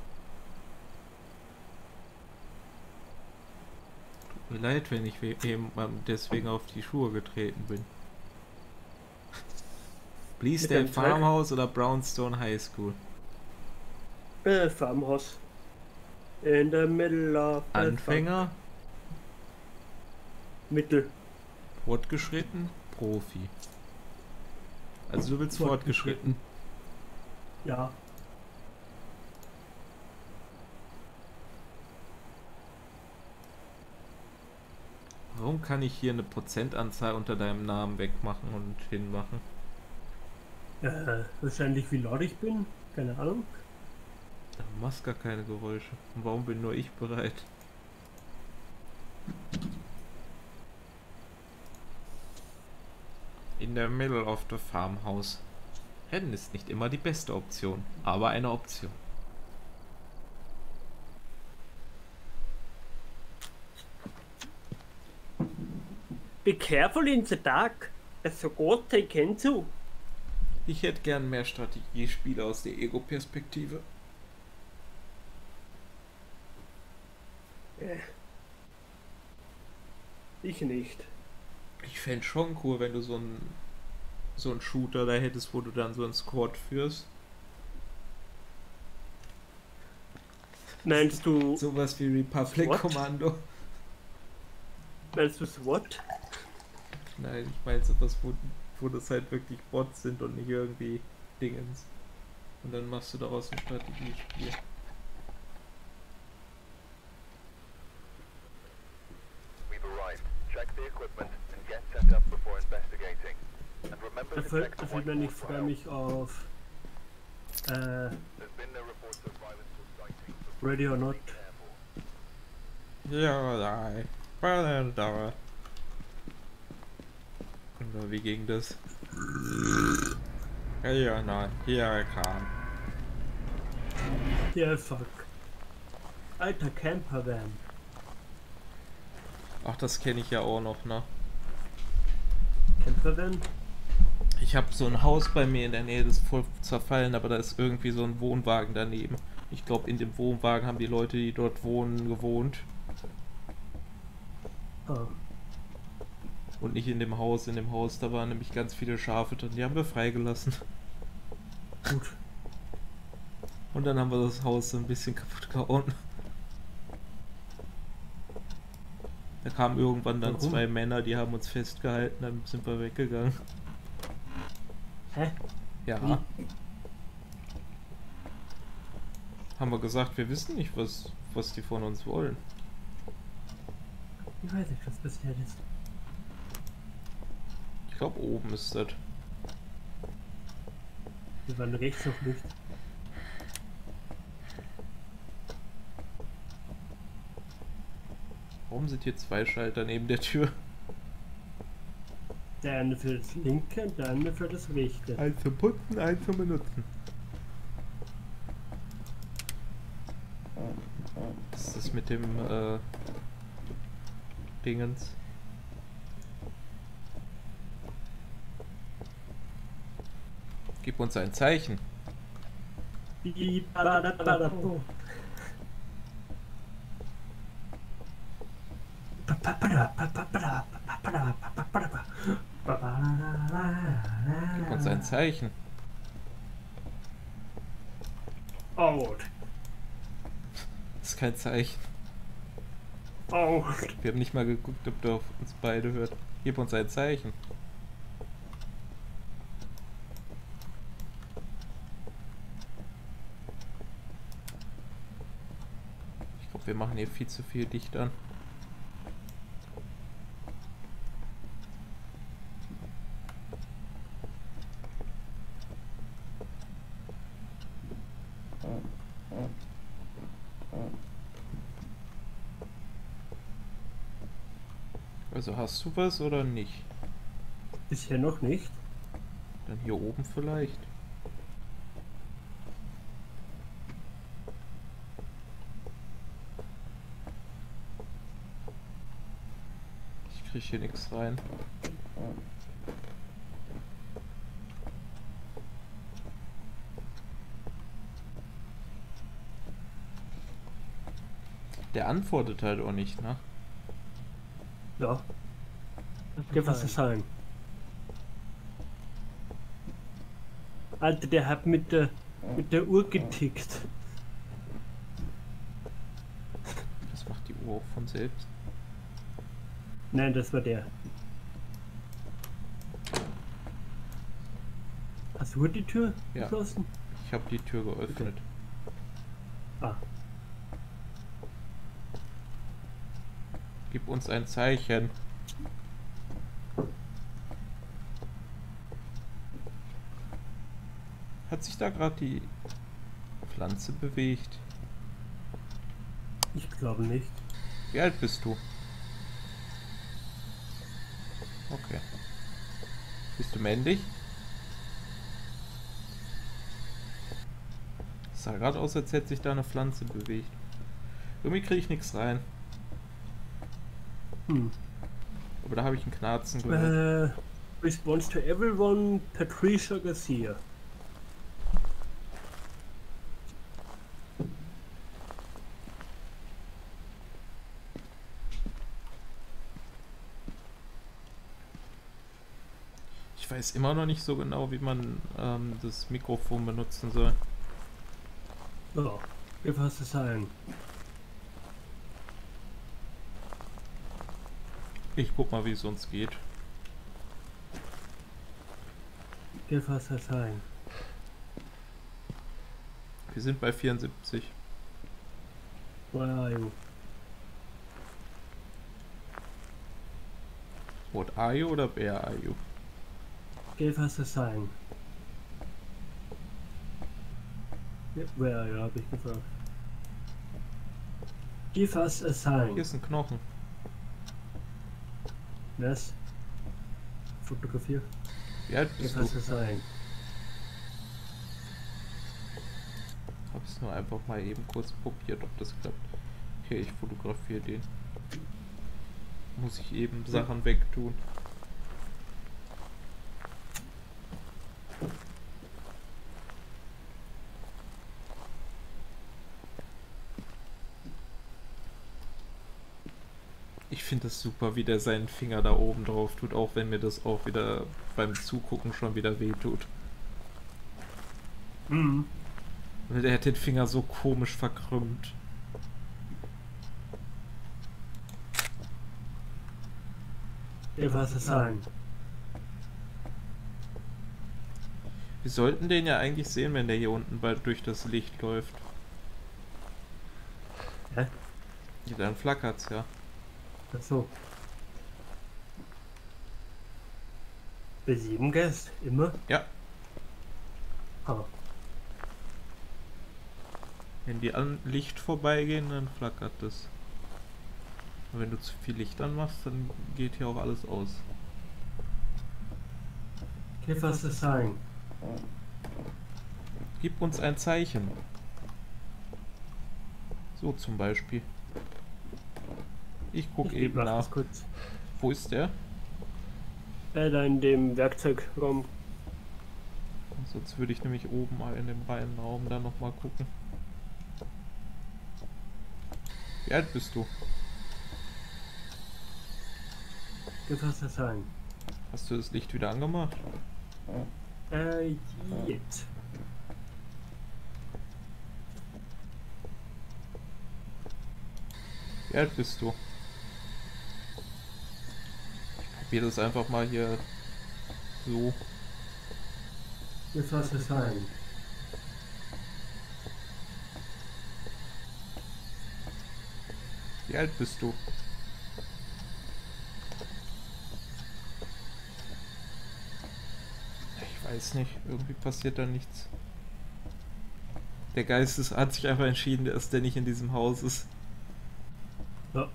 Tut mir leid, wenn ich eben deswegen auf die Schuhe getreten bin. Bleasdale Farmhouse oder Brownstone High School? Äh, Farmhouse. In the middle of the Anfänger? Mittel. Fortgeschritten? Profi. Also du willst fortgeschritten? Ja. Warum kann ich hier eine Prozentanzahl unter deinem Namen wegmachen und hinmachen? Äh, wahrscheinlich wie laut ich bin. Keine Ahnung. Du machst gar keine Geräusche. Und warum bin nur ich bereit? In der middle of the farmhouse. Rennen ist nicht immer die beste Option, aber eine Option. Be careful in the dark. As a god take into. Ich hätte gern mehr Strategiespiele aus der Ego-Perspektive. Äh. Ich nicht. Ich fände schon cool, wenn du so einen so einen Shooter da hättest, wo du dann so einen Squad führst. Meinst du... Sowas wie Republic SWAT? Kommando. Meinst du SWAT? Nein, ich meine sowas, wo, wo das halt wirklich Bots sind und nicht irgendwie Dingens. Und dann machst du daraus ein Strategiespiel. Da fällt, da fällt mir nicht, freue mich auf äh, Ready or Not. Ja, nein. Da. Und wie ging das? Ja, ja, nein. Ja, kam. Yeah, fuck. Alter Campervan. Ach, das kenne ich ja auch noch, ne? Campervan? Ich habe so ein Haus bei mir in der Nähe, das ist voll zerfallen, aber da ist irgendwie so ein Wohnwagen daneben. Ich glaube, in dem Wohnwagen haben die Leute, die dort wohnen, gewohnt. Oh. Und nicht in dem Haus. In dem Haus, da waren nämlich ganz viele Schafe drin. Die haben wir freigelassen. Gut. Und dann haben wir das Haus so ein bisschen kaputt gehauen. Da kamen irgendwann dann Warum? zwei Männer, die haben uns festgehalten, dann sind wir weggegangen. Hä? Ja. Wie? Haben wir gesagt, wir wissen nicht, was, was die von uns wollen. Ich weiß nicht, was bisher ist. Ich glaube, oben ist das. Wir waren rechts noch nicht. Warum sind hier zwei Schalter neben der Tür? Der eine für das linke und der andere für das rechte. Eins zum Putzen, eins zum Benutzen. Was ist das mit dem äh, Dingens? Gib uns ein Zeichen. Gib uns ein Zeichen. Out. Das ist kein Zeichen. Out. Wir haben nicht mal geguckt, ob der auf uns beide hört. Gib uns ein Zeichen. Ich glaube, wir machen hier viel zu viel dicht an. Also hast du was oder nicht? Bisher noch nicht. Dann hier oben vielleicht. Ich krieg hier nichts rein. Der antwortet halt auch nicht, ne? Ja. Der was es sein. Alter, der hat mit der mit der Uhr getickt. Das macht die Uhr auch von selbst. Nein, das war der. Hast du die Tür Ja. geschlossen? Ich habe die Tür geöffnet. Ah. Gib uns ein Zeichen. Hat sich da gerade die Pflanze bewegt? Ich glaube nicht. Wie alt bist du? Okay. Bist du männlich? Es sah gerade aus, als hätte sich da eine Pflanze bewegt. Irgendwie kriege ich nichts rein. Hm. Aber da habe ich einen Knarzen gehört. Äh, Response to everyone, Patricia Garcia. Ich weiß immer noch nicht so genau, wie man ähm, das Mikrofon benutzen soll. Ja, wie fast es sein. Ich guck mal, wie es uns geht. Wie fast es sein. Wir sind bei vierundsiebzig. Where are you? What are you oder where are you? Wie fast es sein. Ja, where are you, hab ich gefragt. Wie fast es sein. Hier ist ein Knochen. Was? Fotografier. Wie alt Wie bist fast du? es sein. Hab's nur einfach mal eben kurz probiert, ob das klappt. Okay, ich fotografiere den. Muss ich eben Sachen wegtun. Ich finde es super, wie der seinen Finger da oben drauf tut, auch wenn mir das auch wieder beim Zugucken schon wieder wehtut. Mhm. Und er hat den Finger so komisch verkrümmt. Wie fast es sein. Wir sollten den ja eigentlich sehen, wenn der hier unten bald durch das Licht läuft. Hä? Ja, dann flackert's ja. Ach so. Bei sieben Gäste, immer? Ja. Ah. Wenn die an Licht vorbeigehen, dann flackert das. Und wenn du zu viel Licht anmachst, dann geht hier auch alles aus. Wie fast es sein. Gib uns ein Zeichen. So zum Beispiel. Ich guck Ich eben mach nach. das kurz. Wo ist der? Äh, da in dem Werkzeugraum. Sonst würde ich nämlich oben mal in dem reinen Raum dann nochmal gucken. Wie alt bist du? Wie fast es sein. Hast du das Licht wieder angemacht? Äh, jetzt. Wie alt bist du? Ich probiere das einfach mal hier so. Wie fast es sein. Wie alt bist du? Ich weiß nicht, irgendwie passiert da nichts. Der Geist ist, hat sich einfach entschieden, dass der nicht in diesem Haus ist. Ja.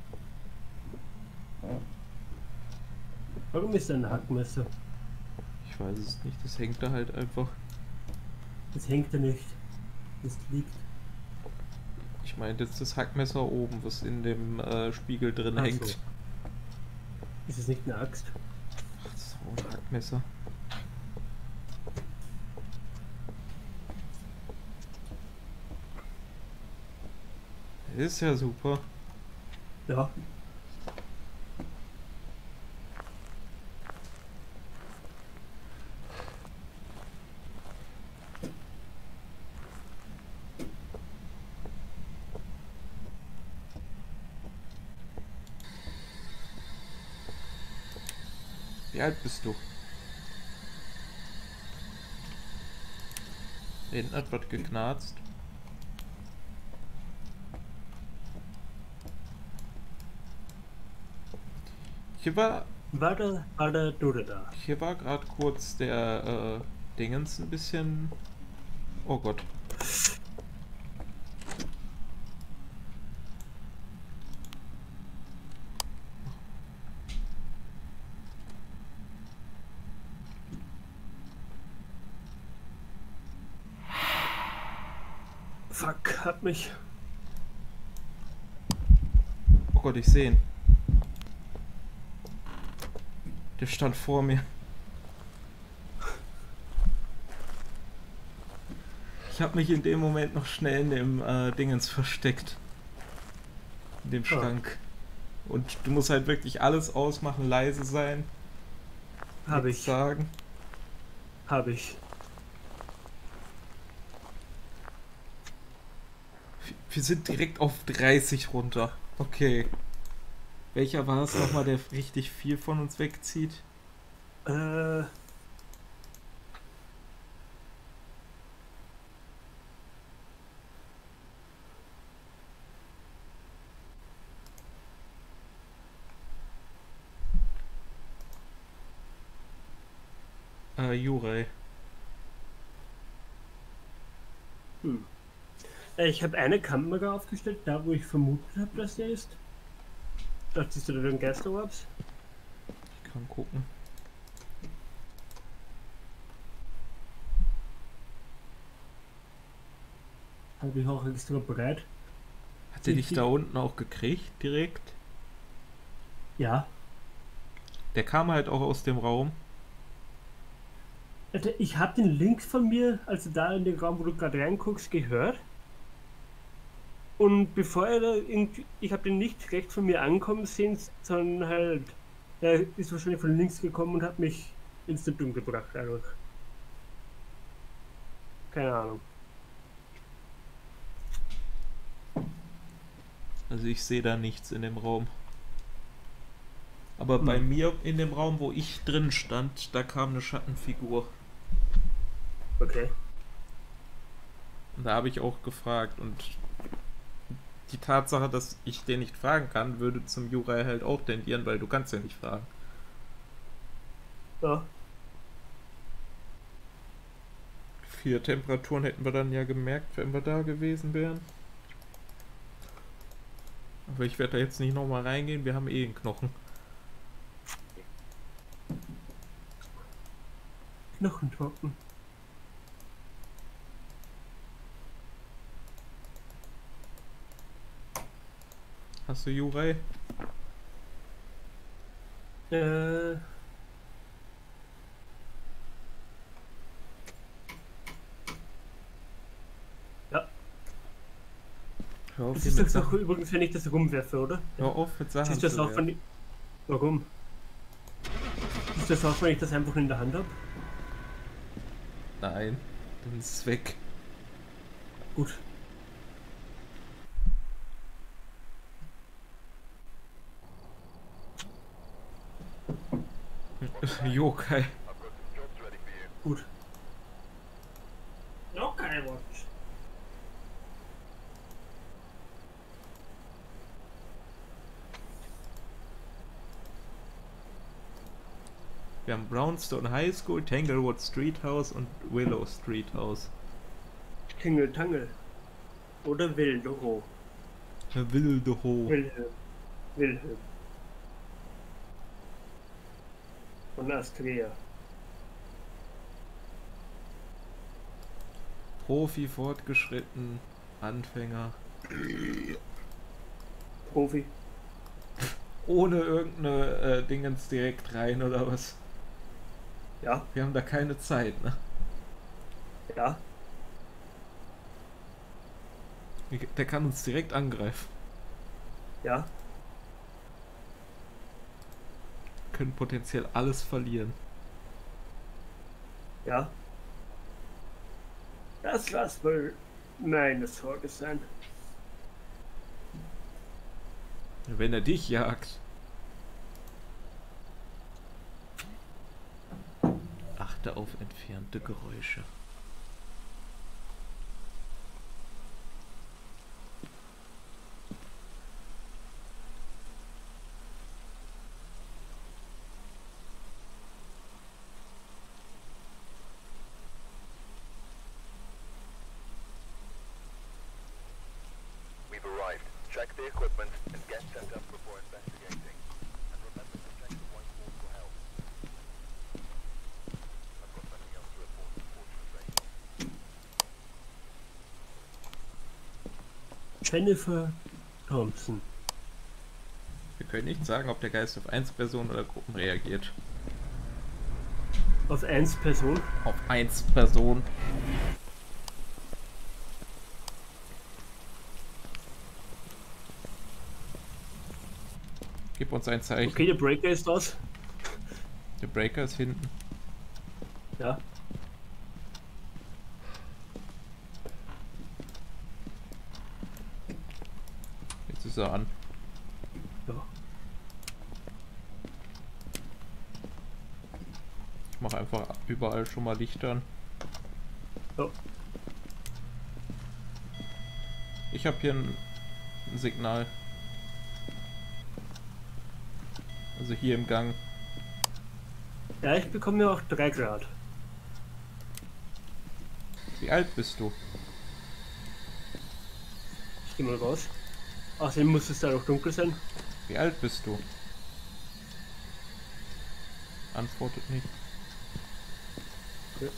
Warum ist da ein Hackmesser? Ich weiß es nicht, das hängt da halt einfach. Das hängt da nicht. Das liegt. Ich meine jetzt das Hackmesser oben, was in dem äh, Spiegel drin Ach hängt. so. Ist es nicht eine Axt? Ach, das ist auch ein Hackmesser. Ist ja super. Ja. Wie alt bist du? Hinten hat was geknarzt. Hier war, War da, war da, du da? hier war gerade kurz der äh, Dingens ein bisschen. Oh Gott. Fuck, hat mich. Oh Gott, ich sehe ihn. Der stand vor mir. Ich habe mich in dem Moment noch schnell in dem äh, Dingens versteckt. In dem Schrank. Oh. Und du musst halt wirklich alles ausmachen, leise sein. Habe ich. Sagen. Habe ich. Wir sind direkt auf dreißig runter. Okay. Welcher war es nochmal, der richtig viel von uns wegzieht? Äh... Äh, Jurei. Hm. Ich habe eine Kamera aufgestellt, da wo ich vermutet habe, dass der ist. Da siehst du da den Geisterorbs. Ich kann gucken. Habe ich auch extra bereit. Hat der dich da unten auch gekriegt, direkt? Ja. Der kam halt auch aus dem Raum. Ich habe den Link von mir, also da in den Raum, wo du gerade reinguckst, gehört. Und bevor er da irgendwie, ich habe den nicht direkt von mir ankommen sehen, sondern halt, er ist wahrscheinlich von links gekommen und hat mich instant umgebracht, einfach. Keine Ahnung. Also ich sehe da nichts in dem Raum. Aber hm. bei mir in dem Raum, wo ich drin stand, da kam eine Schattenfigur. Okay. Und da habe ich auch gefragt und die Tatsache, dass ich den nicht fragen kann, würde zum Jurei halt auch tendieren, weil du kannst ja nicht fragen. Ja. Vier Temperaturen hätten wir dann ja gemerkt, wenn wir da gewesen wären. Aber ich werde da jetzt nicht nochmal reingehen, wir haben eh einen Knochen. Knochen trocken. Hast du Jurei? Äh... Ja. Hör auf, Das hier ist mit doch Sachen. übrigens, wenn ich das rumwerfe, oder? Hör auf mit Sachen Ist das zu auch, wenn ich... Warum? Ist das auch, wenn ich das einfach in der Hand habe? Nein, dann ist es weg. Gut. Yokai. Gut. Yokai Watch. Wir haben Brownstone High School, Tanglewood Street House und Willow Street House. Tingle Tangle. Oder Wildeho. Wildeho. Wilhelm. Wilhelm. Und Astrea. Profi, fortgeschritten, Anfänger. Profi. Ohne irgendeine äh, Dingens direkt rein oder was? Ja. Wir haben da keine Zeit, ne? Ja. Der kann uns direkt angreifen. Ja. Können potenziell alles verlieren. Ja. Das lass wohl meine Sorge sein. Wenn er dich jagt. Achte auf entfernte Geräusche. We've arrived. Check the equipment and get set up before investigating. And remember to check the whiteboard for help. I've got nothing else to report, unfortunately. Jennifer Thompson. Wir können nicht sagen, ob der Geist auf Einzelpersonen oder Gruppen reagiert. Auf eins Person. Auf eins Person. Gib uns ein Zeichen. Okay, der Breaker ist das. Der Breaker ist hinten. Ja. Jetzt ist er an. Ja. Ich mache einfach überall schon mal Lichter an. Ja. Ich habe hier ein, ein Signal. Also hier im Gang. Ja, ich bekomme ja auch drei Grad. Wie alt bist du? Ich geh mal raus. Außerdem muss es da noch dunkel sein. Wie alt bist du? Antwortet nicht. Okay.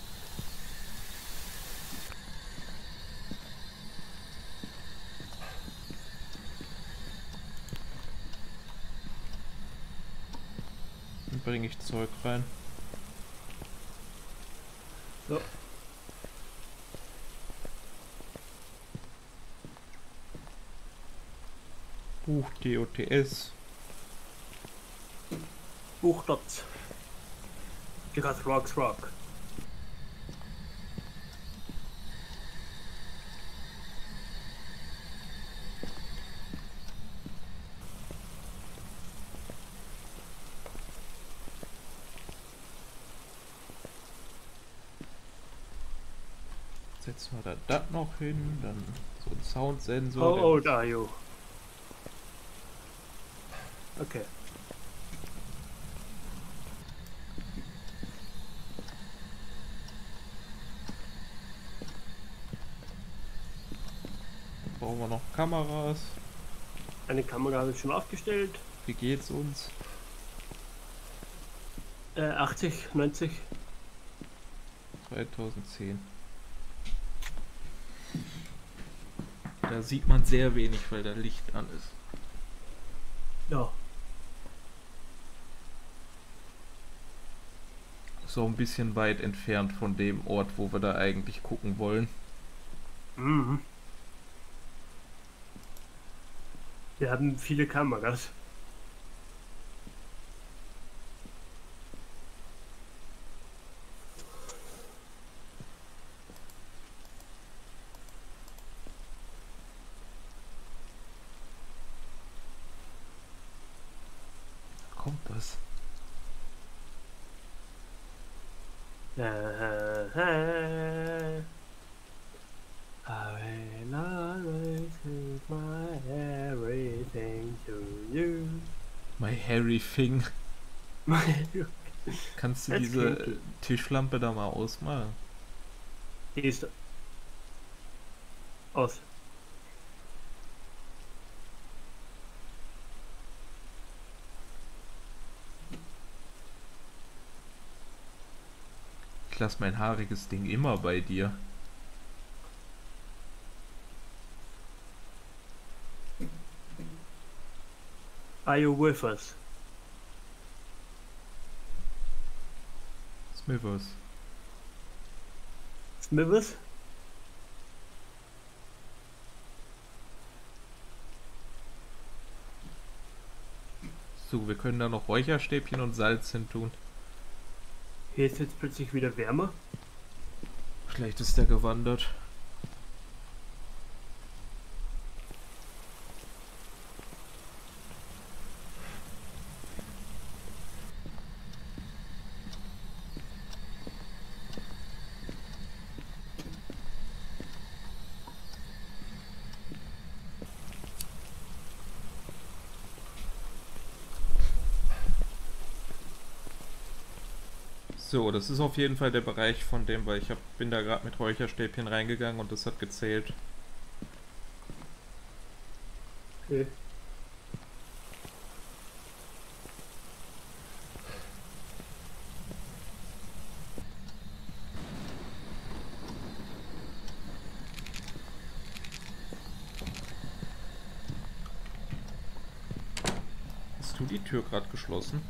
Dann bringe ich Zeug rein. So. Buch D O T S. Buch Dots. Because rocks rock. Setzen wir da das noch hin, dann so ein Soundsensor. How der- old are you? Okay. Dann brauchen wir noch Kameras. Eine Kamera habe ich schon aufgestellt. Wie geht's uns? Äh, achtzig, neunzig. zweitausendzehn. Da sieht man sehr wenig, weil da Licht an ist. Ja. So ein bisschen weit entfernt von dem Ort, wo wir da eigentlich gucken wollen. Mhm. Wir haben viele Kameras. Kompass. I will always give my everything to you. My hairy thing. Kannst du Das diese klingt- Tischlampe da mal ausmachen? Die ist aus. Ich lass mein haariges Ding immer bei dir. Are you with us? Smithers. Smithers? So, wir können da noch Räucherstäbchen und Salz hin tun. Hier ist jetzt plötzlich wieder wärmer. Vielleicht ist der gewandert. So, das ist auf jeden Fall der Bereich von dem, weil ich hab, bin da gerade mit Räucherstäbchen reingegangen und das hat gezählt. Okay. Hast du die Tür gerade geschlossen?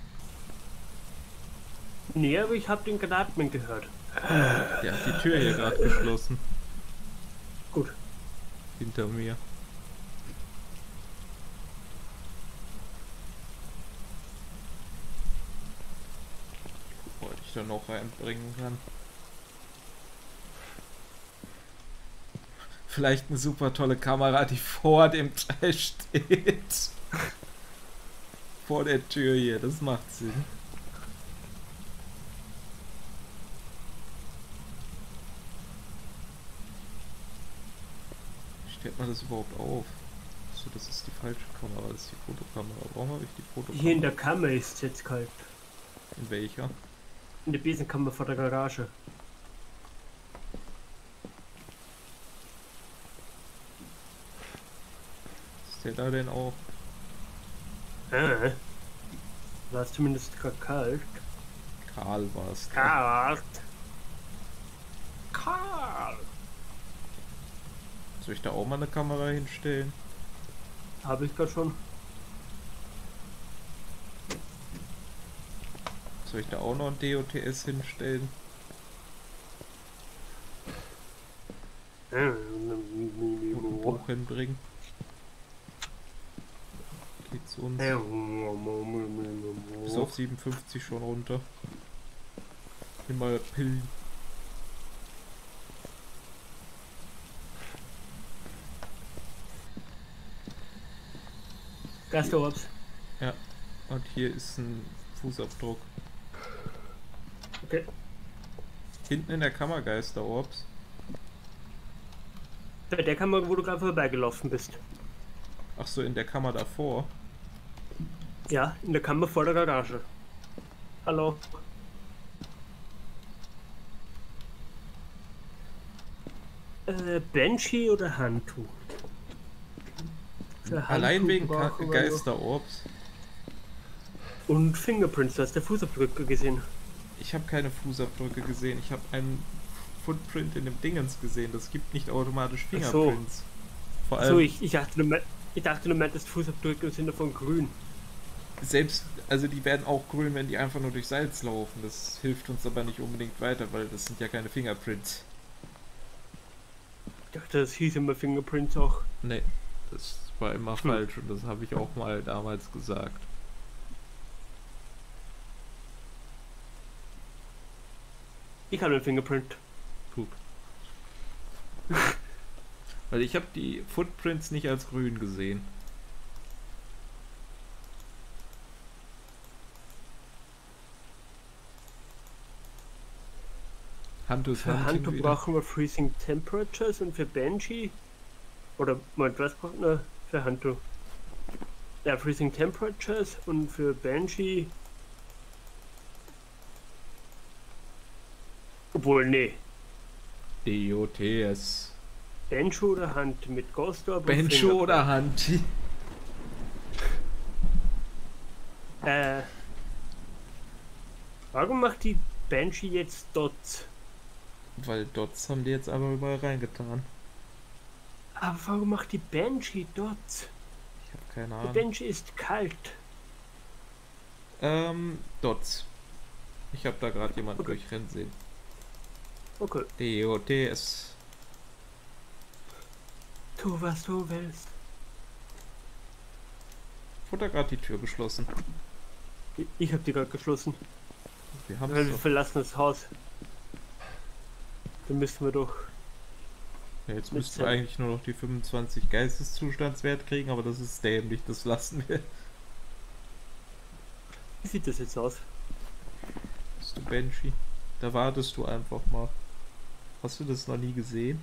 Nee, aber ich habe den Atmen gehört. Der hat die Tür hier gerade geschlossen. Gut. Hinter mir. ich da noch reinbringen kann. Vielleicht eine super tolle Kamera, die vor dem Trash steht. Vor der Tür hier, das macht Sinn. Wie stellt man das überhaupt auf? So, das ist die falsche Kamera, das ist die Fotokamera. Warum habe ich die Fotokamera? Hier in der Kammer ist es jetzt kalt. In welcher? In der Besenkammer vor der Garage. Ist der da denn auch? Äh. War es zumindest gerade kalt. Karl war es. Kalt. Kalt. Soll ich da auch mal eine Kamera hinstellen? Habe ich gerade schon. Soll ich da auch noch ein D O T S hinstellen? Und ein Buch hinbringen? Geht zu uns. Bis auf siebenundfünfzig schon runter. Immer Pillen. Geisterorbs. Ja, und hier ist ein Fußabdruck. Okay. Hinten in der Kammer Geisterorbs. Bei der Kammer, wo du gerade vorbeigelaufen bist. Ach so, in der Kammer davor. Ja, in der Kammer vor der Garage. Hallo. Äh, Banshee oder Hantu? Für Allein Hantu wegen Ka brauchen wir noch- Geisterorbs. Und Fingerprints, du hast der Fußabdrücke gesehen. Ich habe keine Fußabdrücke gesehen. Ich habe einen Footprint in dem Dingens gesehen. Das gibt nicht automatisch Ach so. Fingerprints. Vor allem So, ich, ich, dachte, du, me- ich dachte, du meintest Fußabdrücke im Sinne von grün. selbst, also die werden auch grün, wenn die einfach nur durch Salz laufen. Das hilft uns aber nicht unbedingt weiter, weil das sind ja keine Fingerprints. Ich dachte, das hieß immer Fingerprints auch. Nee, das war immer Hm. falsch und das habe ich auch mal damals gesagt. Ich habe einen Fingerprint. Gut. Weil ich habe die Footprints nicht als grün gesehen. Hantus Für Hunting Hantu wieder. brauchen wir Freezing Temperatures und für Banshee. Oder, Moment, was braucht man für Hantu? Ja, Freezing Temperatures und für Banshee. Obwohl, nee. D O T S. Banshee oder Hand mit Ghost Orb und Bencho Fingerprint. oder Hanti? Äh. Warum macht die Banshee jetzt Dots? Weil Dots haben die jetzt aber überall reingetan. Aber warum macht die Banshee Dots? Ich habe keine Die Ahnung. Banshee ist kalt. Ähm, Dots. Ich habe da gerade jemanden Okay. durchrennen sehen. Okay. D O T S. Tu, was du willst. Wurde gerade die Tür geschlossen. Ich, ich hab die gerade geschlossen. Wir haben Weil wir es. verlassen das Haus. Dann müssen wir doch. Ja, jetzt mit müssten wir Zell. eigentlich nur noch die fünfundzwanzig Geisteszustandswert kriegen, aber das ist dämlich, das lassen wir. Wie sieht das jetzt aus? Bist du Banshee? Da wartest du einfach mal. Hast du das noch nie gesehen?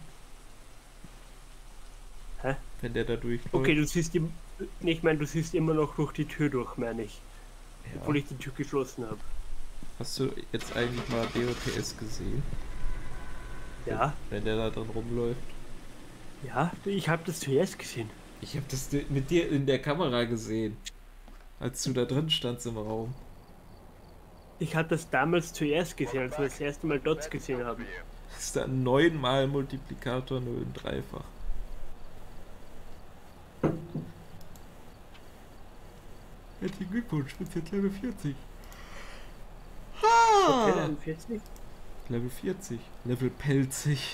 Hä? Wenn der da durchläuft? Okay, du siehst im, nee, ich meine, du siehst immer noch durch die Tür durch, meine ich. Ja. Obwohl ich die Tür geschlossen habe. Hast du jetzt eigentlich mal D O T S gesehen? Ja, Wenn der da drin rumläuft? ja, ich habe das zuerst gesehen. Ich habe das di- mit dir in der Kamera gesehen. Als du da drin standst im Raum. Ich habe das damals zuerst gesehen, als wir das erste Mal Dots gesehen haben. Das ist dann neunmal Multiplikator null und dreifach. Herzlichen Glückwunsch, bist jetzt Level vierzig. Okay, dann vierzig. Level vierzig. Level pelzig.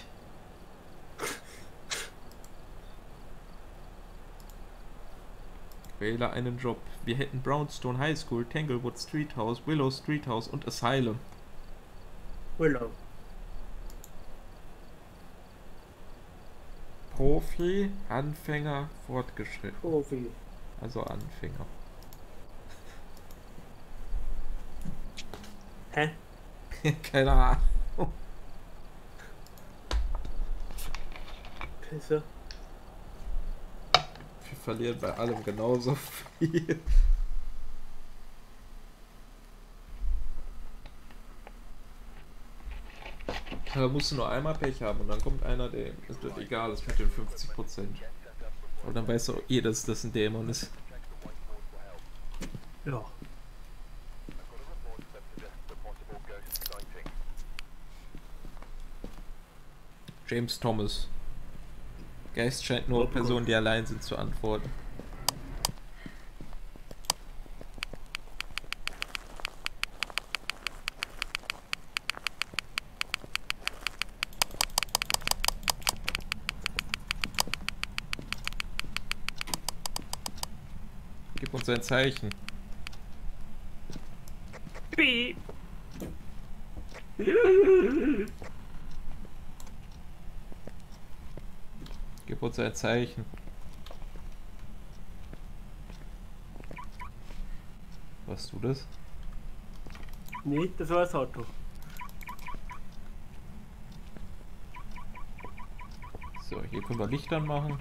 Wähle einen Job. Wir hätten Brownstone High School, Tanglewood Street House, Willow Street House und Asylum. Urlaub. Profi, Anfänger, Fortgeschritten. Profi. Also Anfänger. Hä? Keine Ahnung. Pisse. Wir verlieren bei allem genauso viel. Da musst du nur einmal Pech haben und dann kommt einer, der es wird egal ist mit den fünfzig Prozent. Und dann weiß auch eh, dass das ein Dämon ist. Ja. James Thomas. Geist scheint nur Personen, die allein sind, zu antworten. Gib uns ein Zeichen. Piep. Gib uns ein Zeichen. Warst du das? Nee, das war das Auto. So, hier können wir Licht anmachen.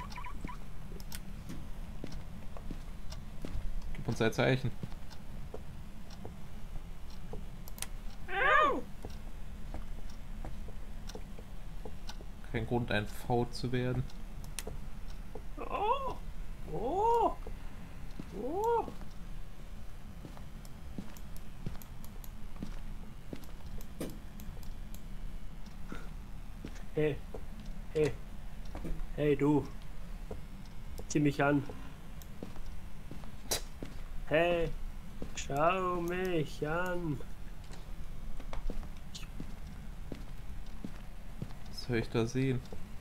Gib uns ein Zeichen. Kein Grund, ein V zu werden. Oh! Oh! Oh! Hey! Hey! Hey du! Zieh mich an! Hey! Schau mich an! Was soll ich da sehen?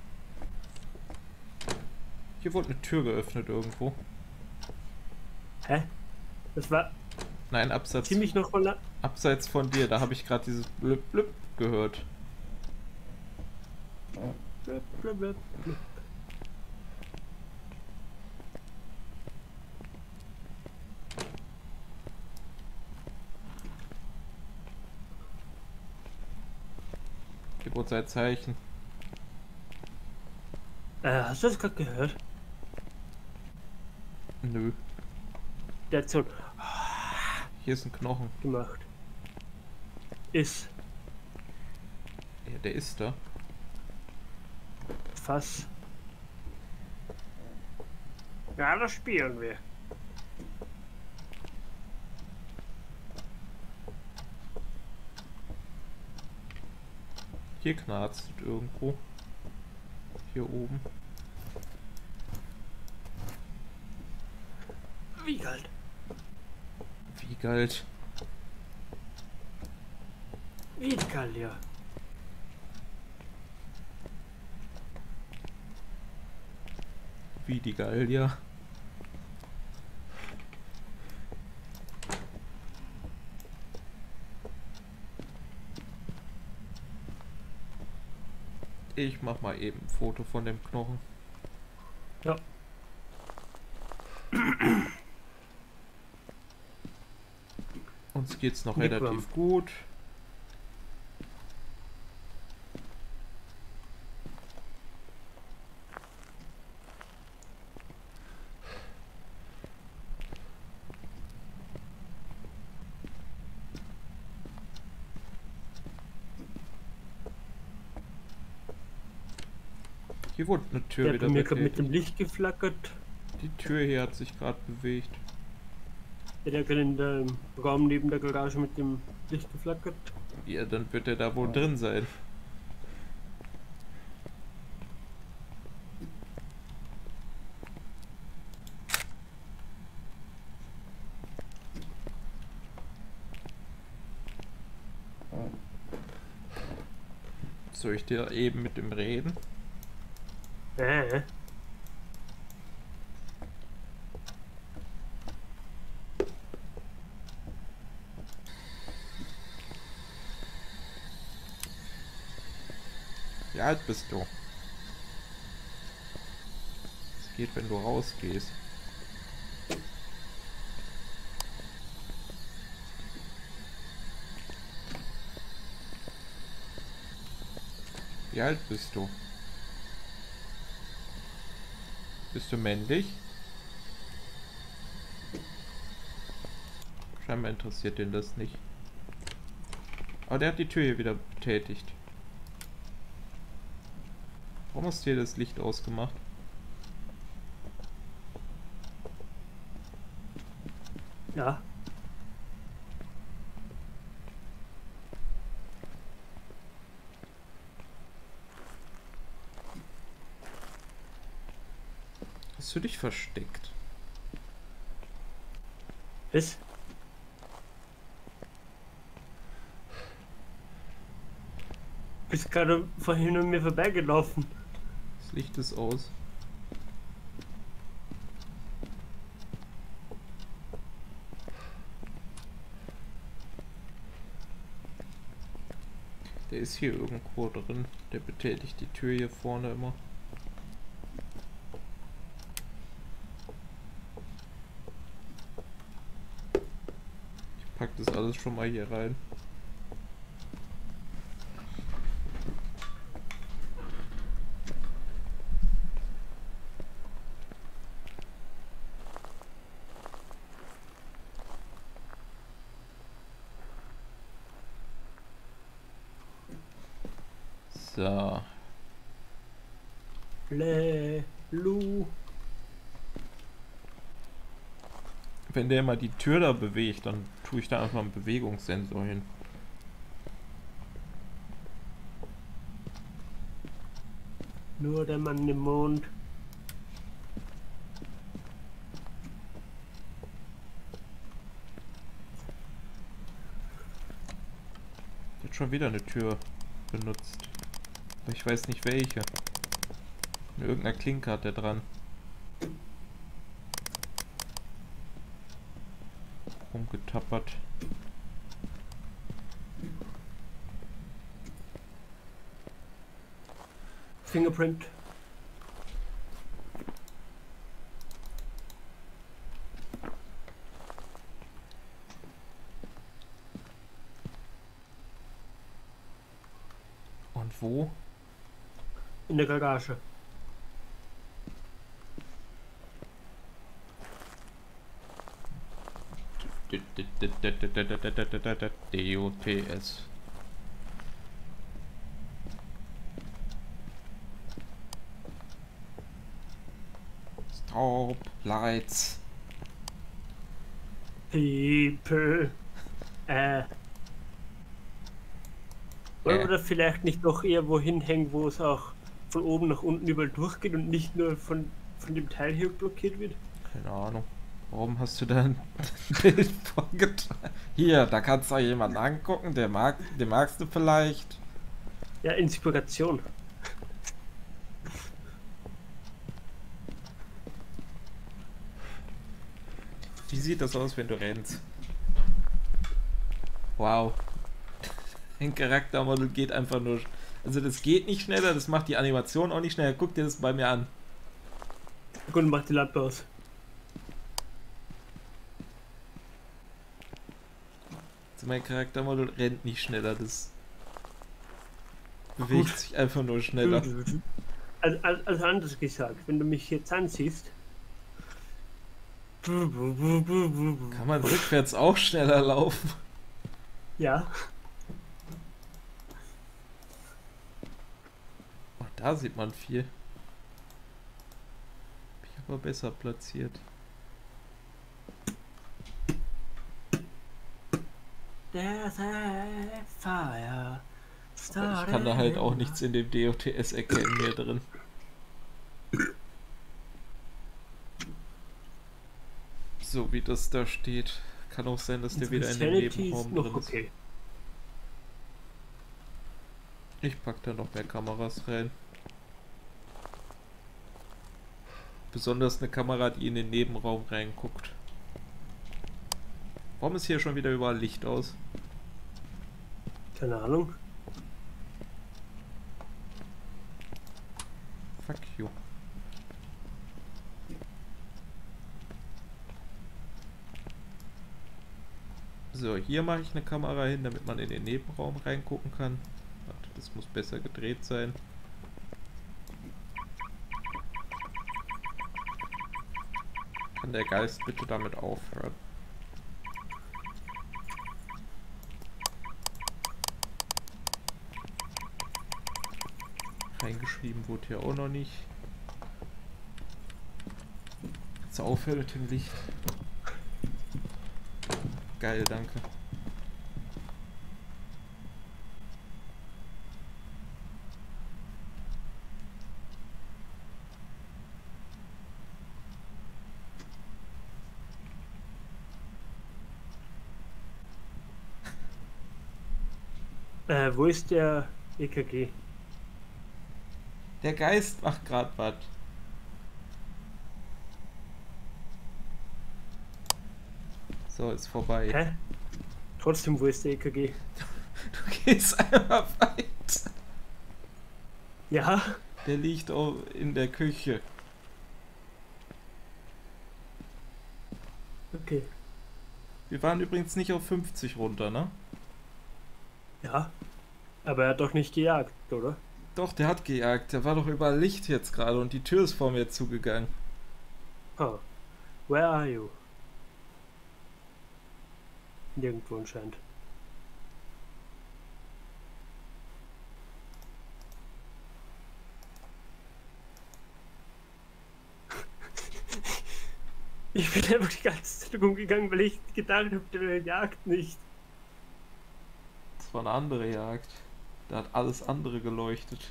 Hier wurde eine Tür geöffnet irgendwo. Hä? Das war Nein, abseits, ziemlich noch mal. abseits von dir. Da habe ich gerade dieses Blip Blip gehört. Blub, blub, blub, blub. Gib uns ein Zeichen. Äh, hast du das gerade gehört? Nö. Der hat so Hier ist ein Knochen. gemacht. Ist Ja, der ist da. Fass. Ja, das spielen wir. Hier knarzt es irgendwo. Hier oben. Wie kalt? Wie galt. Wie kalt, ja. Wie die Gallier. Ich mach mal eben ein Foto von dem Knochen. Ja. Uns geht's noch Nick relativ gut. Hier wurde eine Tür Der hat wieder bei mir gerade mit betätigt. dem Licht geflackert. Die Tür hier hat sich gerade bewegt. Der hat gerade in dem Raum neben der Garage mit dem Licht geflackert. Ja, dann wird er da wohl drin sein. Soll ich dir eben mit dem reden? Äh. alt bist du? Es geht, wenn du rausgehst. Wie alt bist du? Bist du männlich? Scheinbar interessiert den das nicht. Aber der hat die Tür hier wieder betätigt. Warum hast du hier das Licht ausgemacht? Ja. Hast du dich versteckt? Was? Bist gerade vorhin an mir vorbeigelaufen. Das Licht ist aus. Der ist hier irgendwo drin. Der betätigt die Tür hier vorne immer. Ich pack das alles schon mal hier rein. So. Lu. Wenn der mal die Tür da bewegt, dann tue ich da einfach einen Bewegungssensor hin. Nur der Mann im Mond. Der hat schon wieder eine Tür benutzt. Aber ich weiß nicht welche. Mit irgendeiner Klinke hat der dran. Rumgetappert. Fingerprint. Und wo? In der Garage. D O T S. Stop Lights. People. Äh. Wollen wir Äh. das vielleicht nicht doch eher wohin hängen, wo es auch von oben nach unten überall durchgeht und nicht nur von, von dem Teil hier blockiert wird? Keine Ahnung. Warum hast du da ein Bild vorgetragen? Hier, da kannst du jemanden angucken, der mag, den magst du vielleicht. Ja, Inspiration. Wie sieht das aus, wenn du rennst? Wow. Ein Charaktermodell geht einfach nur... Also das geht nicht schneller, das macht die Animation auch nicht schneller. Guck dir das bei mir an. Gut, mach die Lampe aus. Also mein Charaktermodell rennt nicht schneller, das bewegt Gut. sich einfach nur schneller. Also, also, also anders gesagt, wenn du mich jetzt ansiehst... Kann man rückwärts auch schneller laufen? Ja. Oh, da sieht man viel. Bin ich aber besser platziert. There's a fire. Aber ich kann da halt auch nichts in dem D O T S erkennen hier drin. So wie das da steht. Kann auch sein, dass der wieder in dem Nebenraum drin ist. Okay. Ich pack da noch mehr Kameras rein. Besonders eine Kamera, die in den Nebenraum reinguckt. Warum ist hier schon wieder überall Licht aus? Keine Ahnung. Fuck you. So, hier mache ich eine Kamera hin, damit man in den Nebenraum reingucken kann. Warte, das muss besser gedreht sein. Kann der Geist bitte damit aufhören? Reingeschrieben wurde hier auch noch nicht. Jetzt aufhören mit dem Licht. Geil, danke. Äh, wo ist der E K G? Der Geist macht gerade was. So, ist vorbei. Hä? Trotzdem, wo ist der E K G? Du gehst einmal weit. Ja? Der liegt auch in der Küche. Okay. Wir waren übrigens nicht auf fünfzig runter, ne? Ja. Aber er hat doch nicht gejagt, oder? Doch, der hat gejagt. Der war doch überall Licht jetzt gerade und die Tür ist vor mir zugegangen. Oh. Where are you? Nirgendwo anscheinend. Ich bin einfach die ganze Zeit umgegangen, weil ich gedacht habe, der jagt nicht. Das war eine andere Jagd. Da hat alles andere geleuchtet.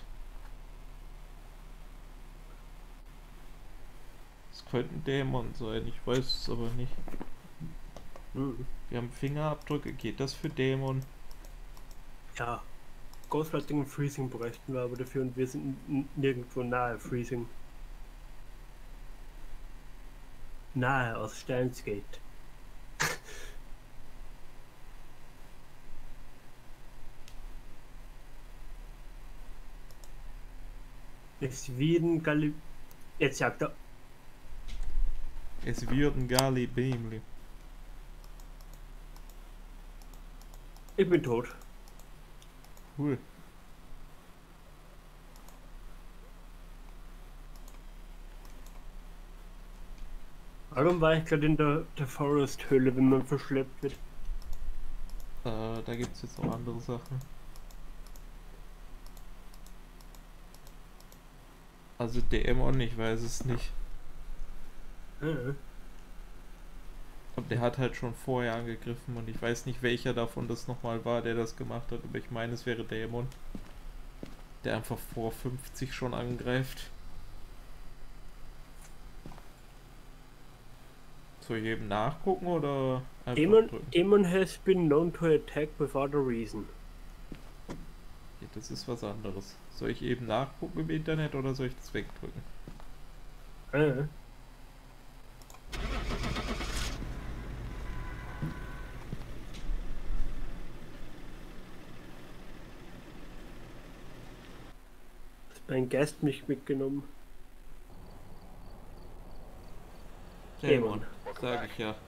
Es könnte ein Dämon sein, ich weiß es aber nicht. Hm. Wir haben Fingerabdrücke, geht das für Dämon? Ja. Ghostwriting und Freezing bräuchten wir aber dafür und wir sind n- nirgendwo nahe Freezing. Nahe aus Steinsgate. Es werden Galli... Jetzt sagt er... Es wird ein Gali Beamli. Ich bin tot. Cool. Warum war ich gerade in der, der Forest-Höhle, wenn man verschleppt wird? Äh, da gibt es jetzt noch andere Sachen. Also Dämon, ich weiß es nicht. Äh. Aber der hat halt schon vorher angegriffen und ich weiß nicht, welcher davon das nochmal war, der das gemacht hat. Aber ich meine, es wäre Dämon. Der einfach vor fünfzig schon angreift. Soll ich eben nachgucken oder einfach Demon, drücken? Demon has been known to attack without a reason. Ja, das ist was anderes. Soll ich eben nachgucken im Internet oder soll ich das wegdrücken? Äh. Hat mein Geist mich mitgenommen? Dämon, sag ich ja.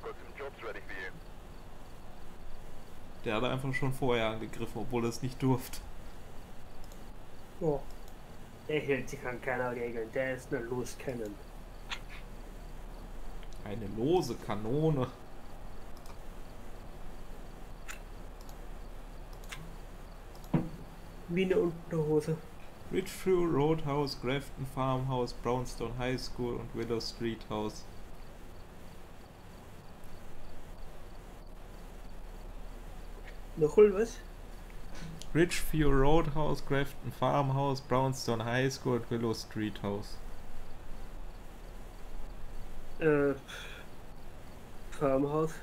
Der hat einfach schon vorher angegriffen, obwohl er es nicht durfte. Oh. Der hält sich an keiner Regel, der ist eine Loose Cannon. Eine lose Kanone. Wie eine Unterhose. Ridgeview Roadhouse, Grafton Farmhouse, Brownstone High School und Willow Street House. Nochmal was? Ridgeview Roadhouse, Grafton Farmhouse, Brownstone High School und Willow Street House. Äh. Farmhaus.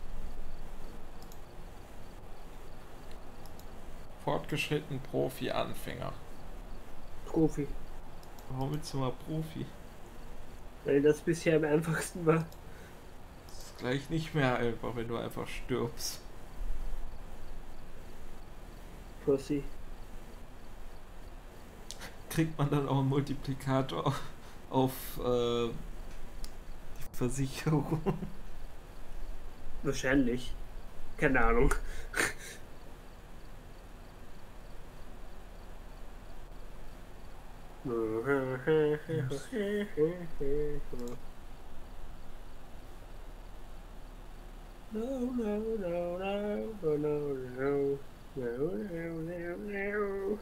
Fortgeschritten, Profi, Anfänger. Profi. Warum willst du mal Profi? Weil das bisher am einfachsten war. Das ist gleich nicht mehr einfach, wenn du einfach stirbst. Pussy. kriegt man dann auch einen Multiplikator auf, auf äh, die Versicherung. Wahrscheinlich. Keine Ahnung. No, no, no, no, no, no, no, no, no, no.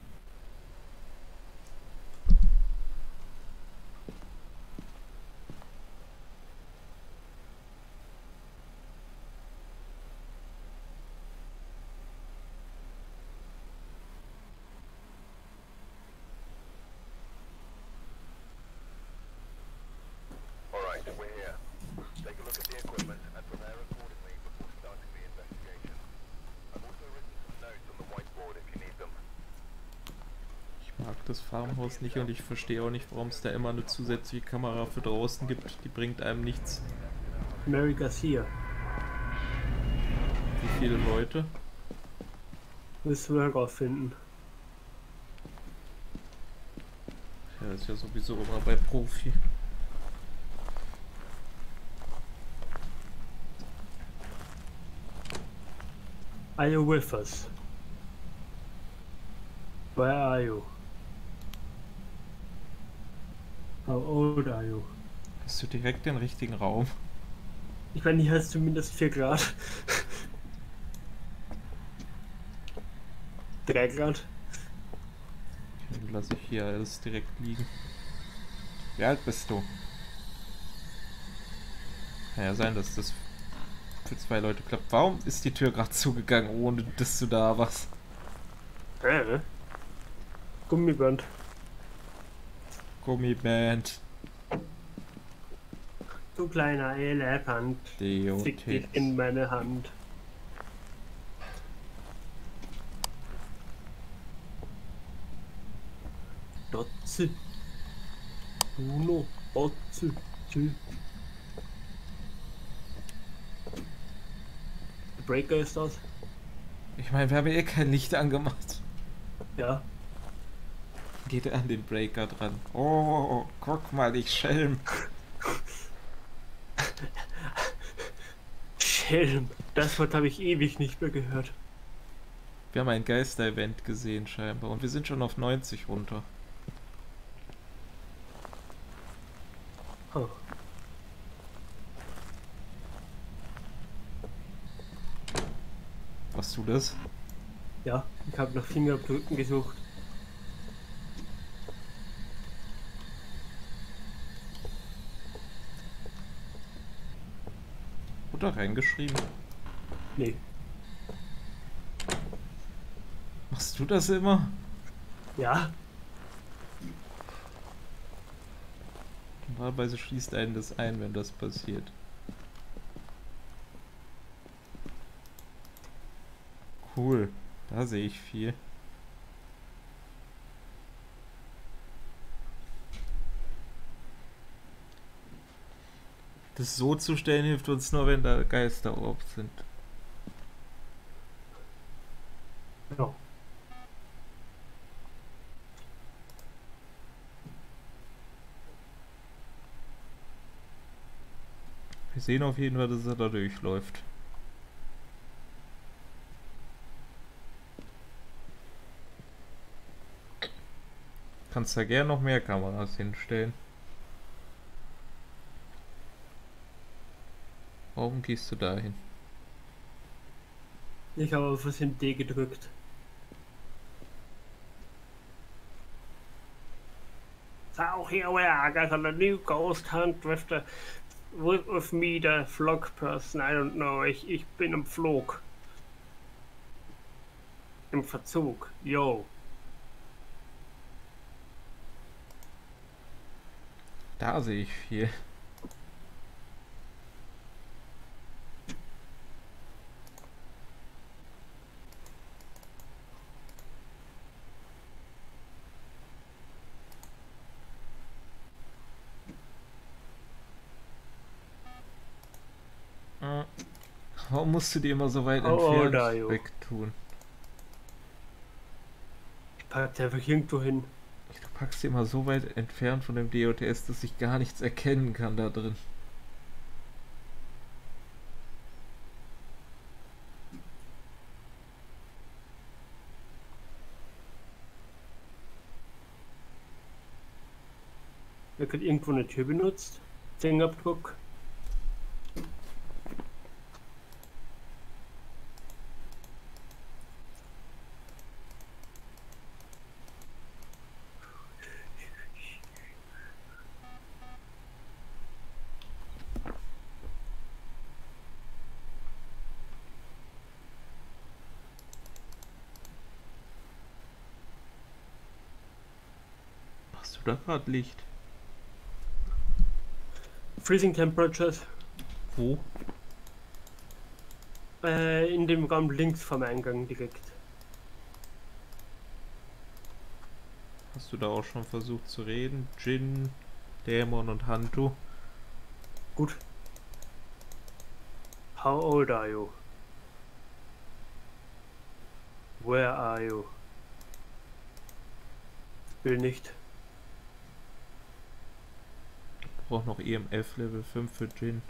Ich mag das Farmhaus nicht und ich verstehe auch nicht, warum es da immer eine zusätzliche Kamera für draußen gibt. Die bringt einem nichts. Mary Garcia. Wie viele Leute? Müssen wir herausfinden. Ja, ist ja sowieso immer bei Profi. Are you with us? Where are you? How old are you? Hast du direkt den richtigen Raum? Ich meine, hier hast du zumindest vier Grad. drei Grad. Dann lasse ich hier alles direkt liegen. Wie alt bist du? Kann ja sein, dass das für zwei Leute klappt. Warum ist die Tür gerade zugegangen, ohne dass du da warst? Äh. Gummiband. Gummiband. Du kleiner Elefant. Fick dich in meine Hand. Dotze. Uno. Otze. Tschü. Der Breaker ist das. Ich meine, wir haben eh kein Licht angemacht. Ja. Geht er an den Breaker dran. Oh, guck mal, ich Schelm. Schelm. Das Wort habe ich ewig nicht mehr gehört. Wir haben ein Geister-Event gesehen scheinbar und wir sind schon auf neunzig runter. Oh. Warst du das? Ja, ich habe nach Fingerabdrücken gesucht. Oder reingeschrieben? Nee. Machst du das immer? Ja. Normalerweise schließt einen das ein, wenn das passiert. Cool, da sehe ich viel. Das so zu stellen hilft uns nur, wenn da Geisterorb sind. Ja. Wir sehen auf jeden Fall, dass er da durchläuft. Kannst da gerne noch mehr Kameras hinstellen. Warum gehst du da hin? Ich habe auf den D gedrückt. So, here we are, I got a new ghost hunt with the with, with me, the vlog person. I don't know. Ich, ich bin im Flug. Im Verzug. Yo. Da sehe ich viel. Warum musst du die immer so weit Oh, entfernt wegtun? Ich pack die einfach irgendwo hin. Du packst sie immer so weit entfernt von dem D O T S, dass ich gar nichts erkennen kann da drin. Wer hat irgendwo eine Tür benutzt? Fingerabdruck. Hast du da gerade Licht? Freezing Temperatures. Wo? Äh, in dem Raum links vom Eingang direkt. Hast du da auch schon versucht zu reden? Jin, Dämon und Hantu? Gut. How old are you? Where are you? Will nicht. Ich brauche noch E M F Level fünf für Jin.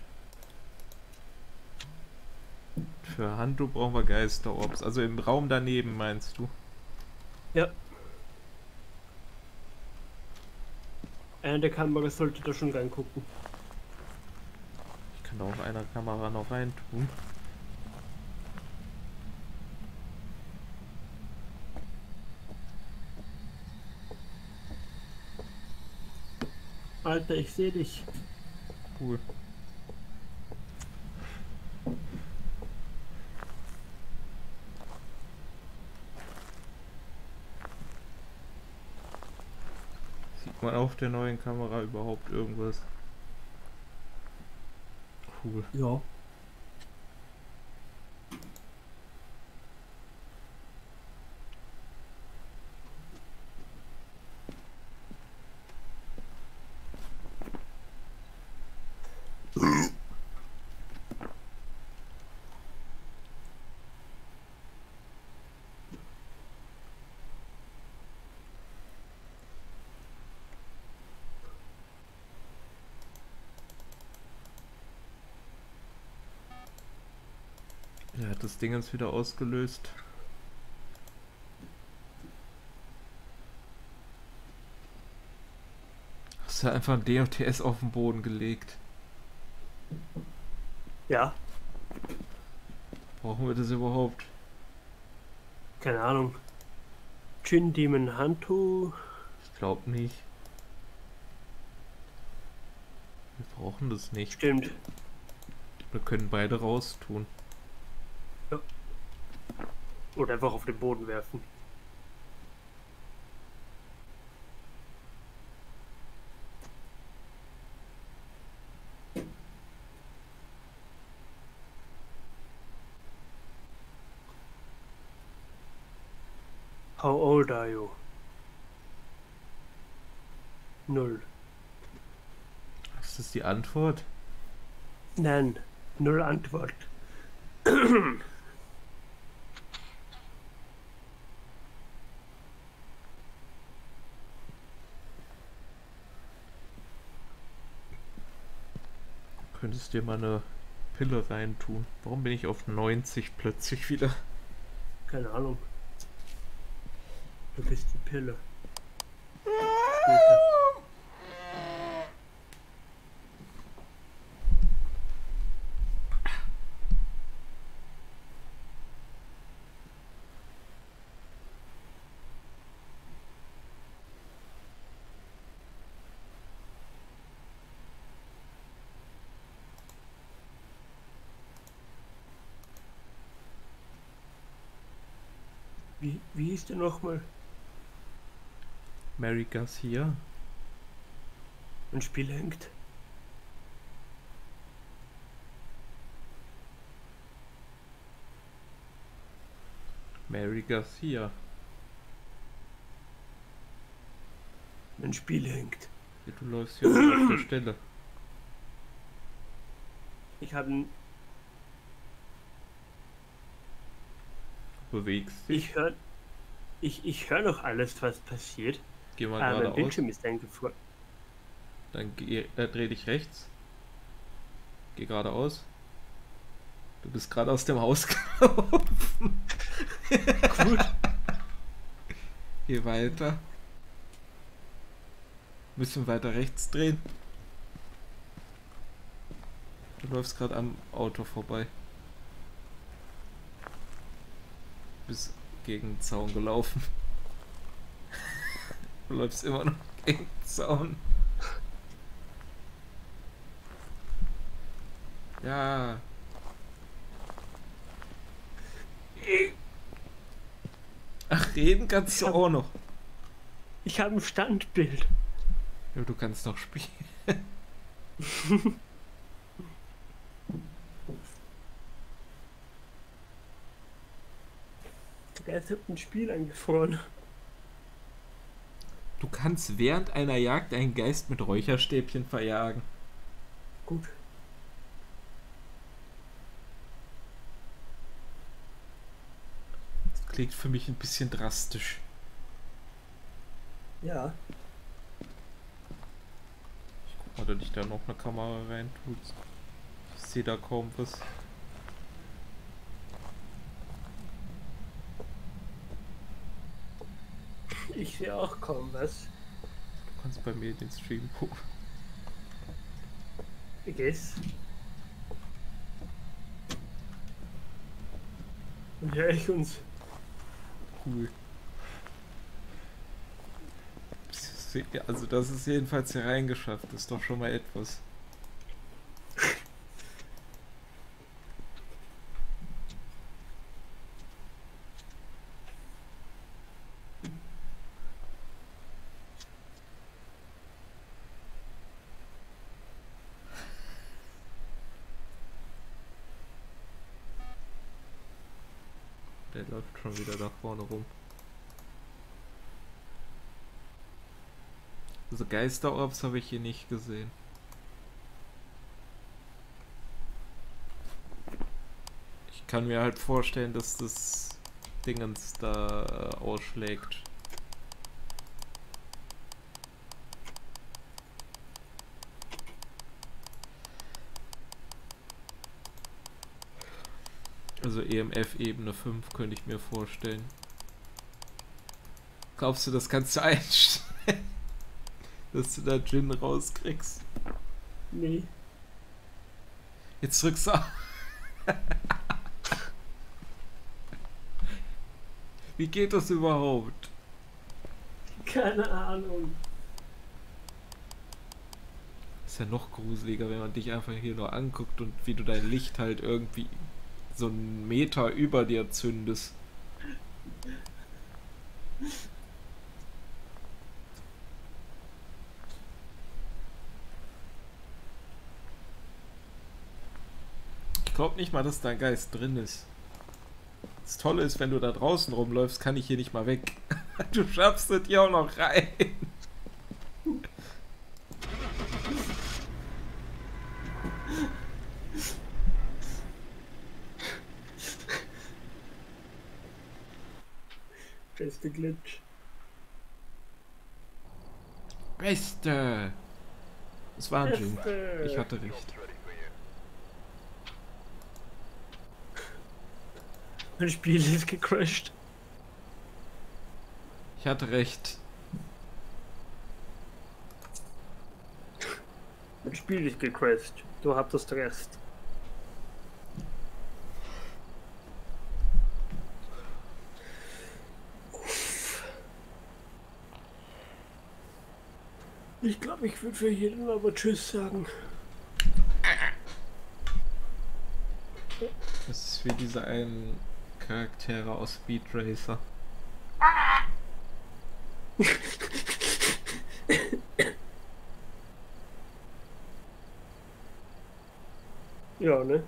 Für Hantu brauchen wir Geisterorbs. Also im Raum daneben meinst du? Ja. Einer der Kameras sollte da schon reingucken. Ich kann da auf einer Kamera noch rein tun. Alter, ich sehe dich. Cool. Sieht man auf der neuen Kamera überhaupt irgendwas? Cool. Ja. Er hat das Ding jetzt wieder ausgelöst. Hast du einfach ein D O T S auf den Boden gelegt? Ja, Brauchen wir das überhaupt? keine Ahnung. Jin Demon Hantu. Ich glaube nicht. Wir brauchen das nicht. Stimmt. Wir können beide raustun. Oder einfach auf den Boden werfen. How old are you? Null. Ist das die Antwort? Nein, null Antwort. Könntest dir mal eine Pille reintun. Warum bin ich auf neunzig plötzlich wieder? Keine Ahnung. Du bist die Pille. Später. Wie, wie hieß der nochmal? Mary Garcia? Ein Spiel hängt. Mary Garcia. Ein Spiel hängt. Ja, du läufst hier auf der Stelle. Ich habe ein. Du bewegst dich. Ich höre. Ich, ich höre noch alles, was passiert. Geh mal Ah, mein geradeaus. Bildschirm ist eingefroren. Dann geh, äh, dreh dich rechts. Geh geradeaus. Du bist gerade aus dem Haus gelaufen. Gut. Geh weiter. Müssen weiter rechts drehen. Du läufst gerade am Auto vorbei. Bist gegen den Zaun gelaufen. Du läufst immer noch gegen den Zaun. Ja. Ach, reden kannst du auch noch. Ich habe ein Standbild. Ja, du kannst noch spielen. Der Geist hat ein Spiel eingefroren. Du kannst während einer Jagd einen Geist mit Räucherstäbchen verjagen. Gut. Das klingt für mich ein bisschen drastisch. Ja. Ich guck mal, dass ich da noch eine Kamera rein tut. Ich sehe da kaum was. Ich sehe auch kaum was. Du kannst bei mir den Stream gucken. I guess. Und höre ich uns. Cool. Also das ist jedenfalls hier reingeschafft. Das ist doch schon mal etwas. Der läuft schon wieder da vorne rum. Also Geisterorbs habe ich hier nicht gesehen. Ich kann mir halt vorstellen, dass das Dingens da äh, ausschlägt. Also E M F Ebene fünf könnte ich mir vorstellen. Glaubst du, das kannst du einstellen? Dass du da Djinn rauskriegst? Nee. Jetzt drückst du. Wie geht das überhaupt? Keine Ahnung. Ist ja noch gruseliger, wenn man dich einfach hier nur anguckt und wie du dein Licht halt irgendwie so einen Meter über dir zündest. Ich glaube nicht mal, dass da ein Geist drin ist. Das Tolle ist, wenn du da draußen rumläufst, kann ich hier nicht mal weg. Du schaffst es hier auch noch rein. Beste Glitch. Beste! Es war ein Djinn. Beste. Ich hatte recht. Mein Spiel ist gecrashed. Ich hatte recht. Mein Spiel ist gecrashed. Du hattest recht. Ich glaube, ich würde für jeden aber Tschüss sagen. Das ist wie diese einen Charaktere aus Speed Racer. Ja, ne?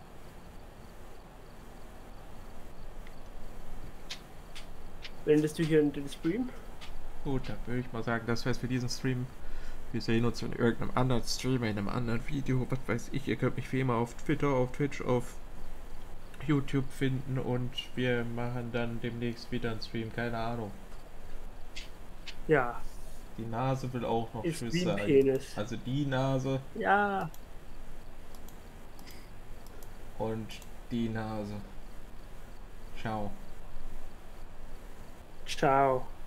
Wendest du hier in den Stream? Gut, dann würde ich mal sagen, das wär's für diesen Stream. Wir sehen uns in irgendeinem anderen Stream, in einem anderen Video, was weiß ich. Ihr könnt mich wie immer auf Twitter, auf Twitch, auf YouTube finden und wir machen dann demnächst wieder einen Stream, keine Ahnung. Ja, Die Nase will auch noch Ist Tschüss wie ein sagen. Penis. Also die Nase Ja. und die Nase. Ciao. Ciao.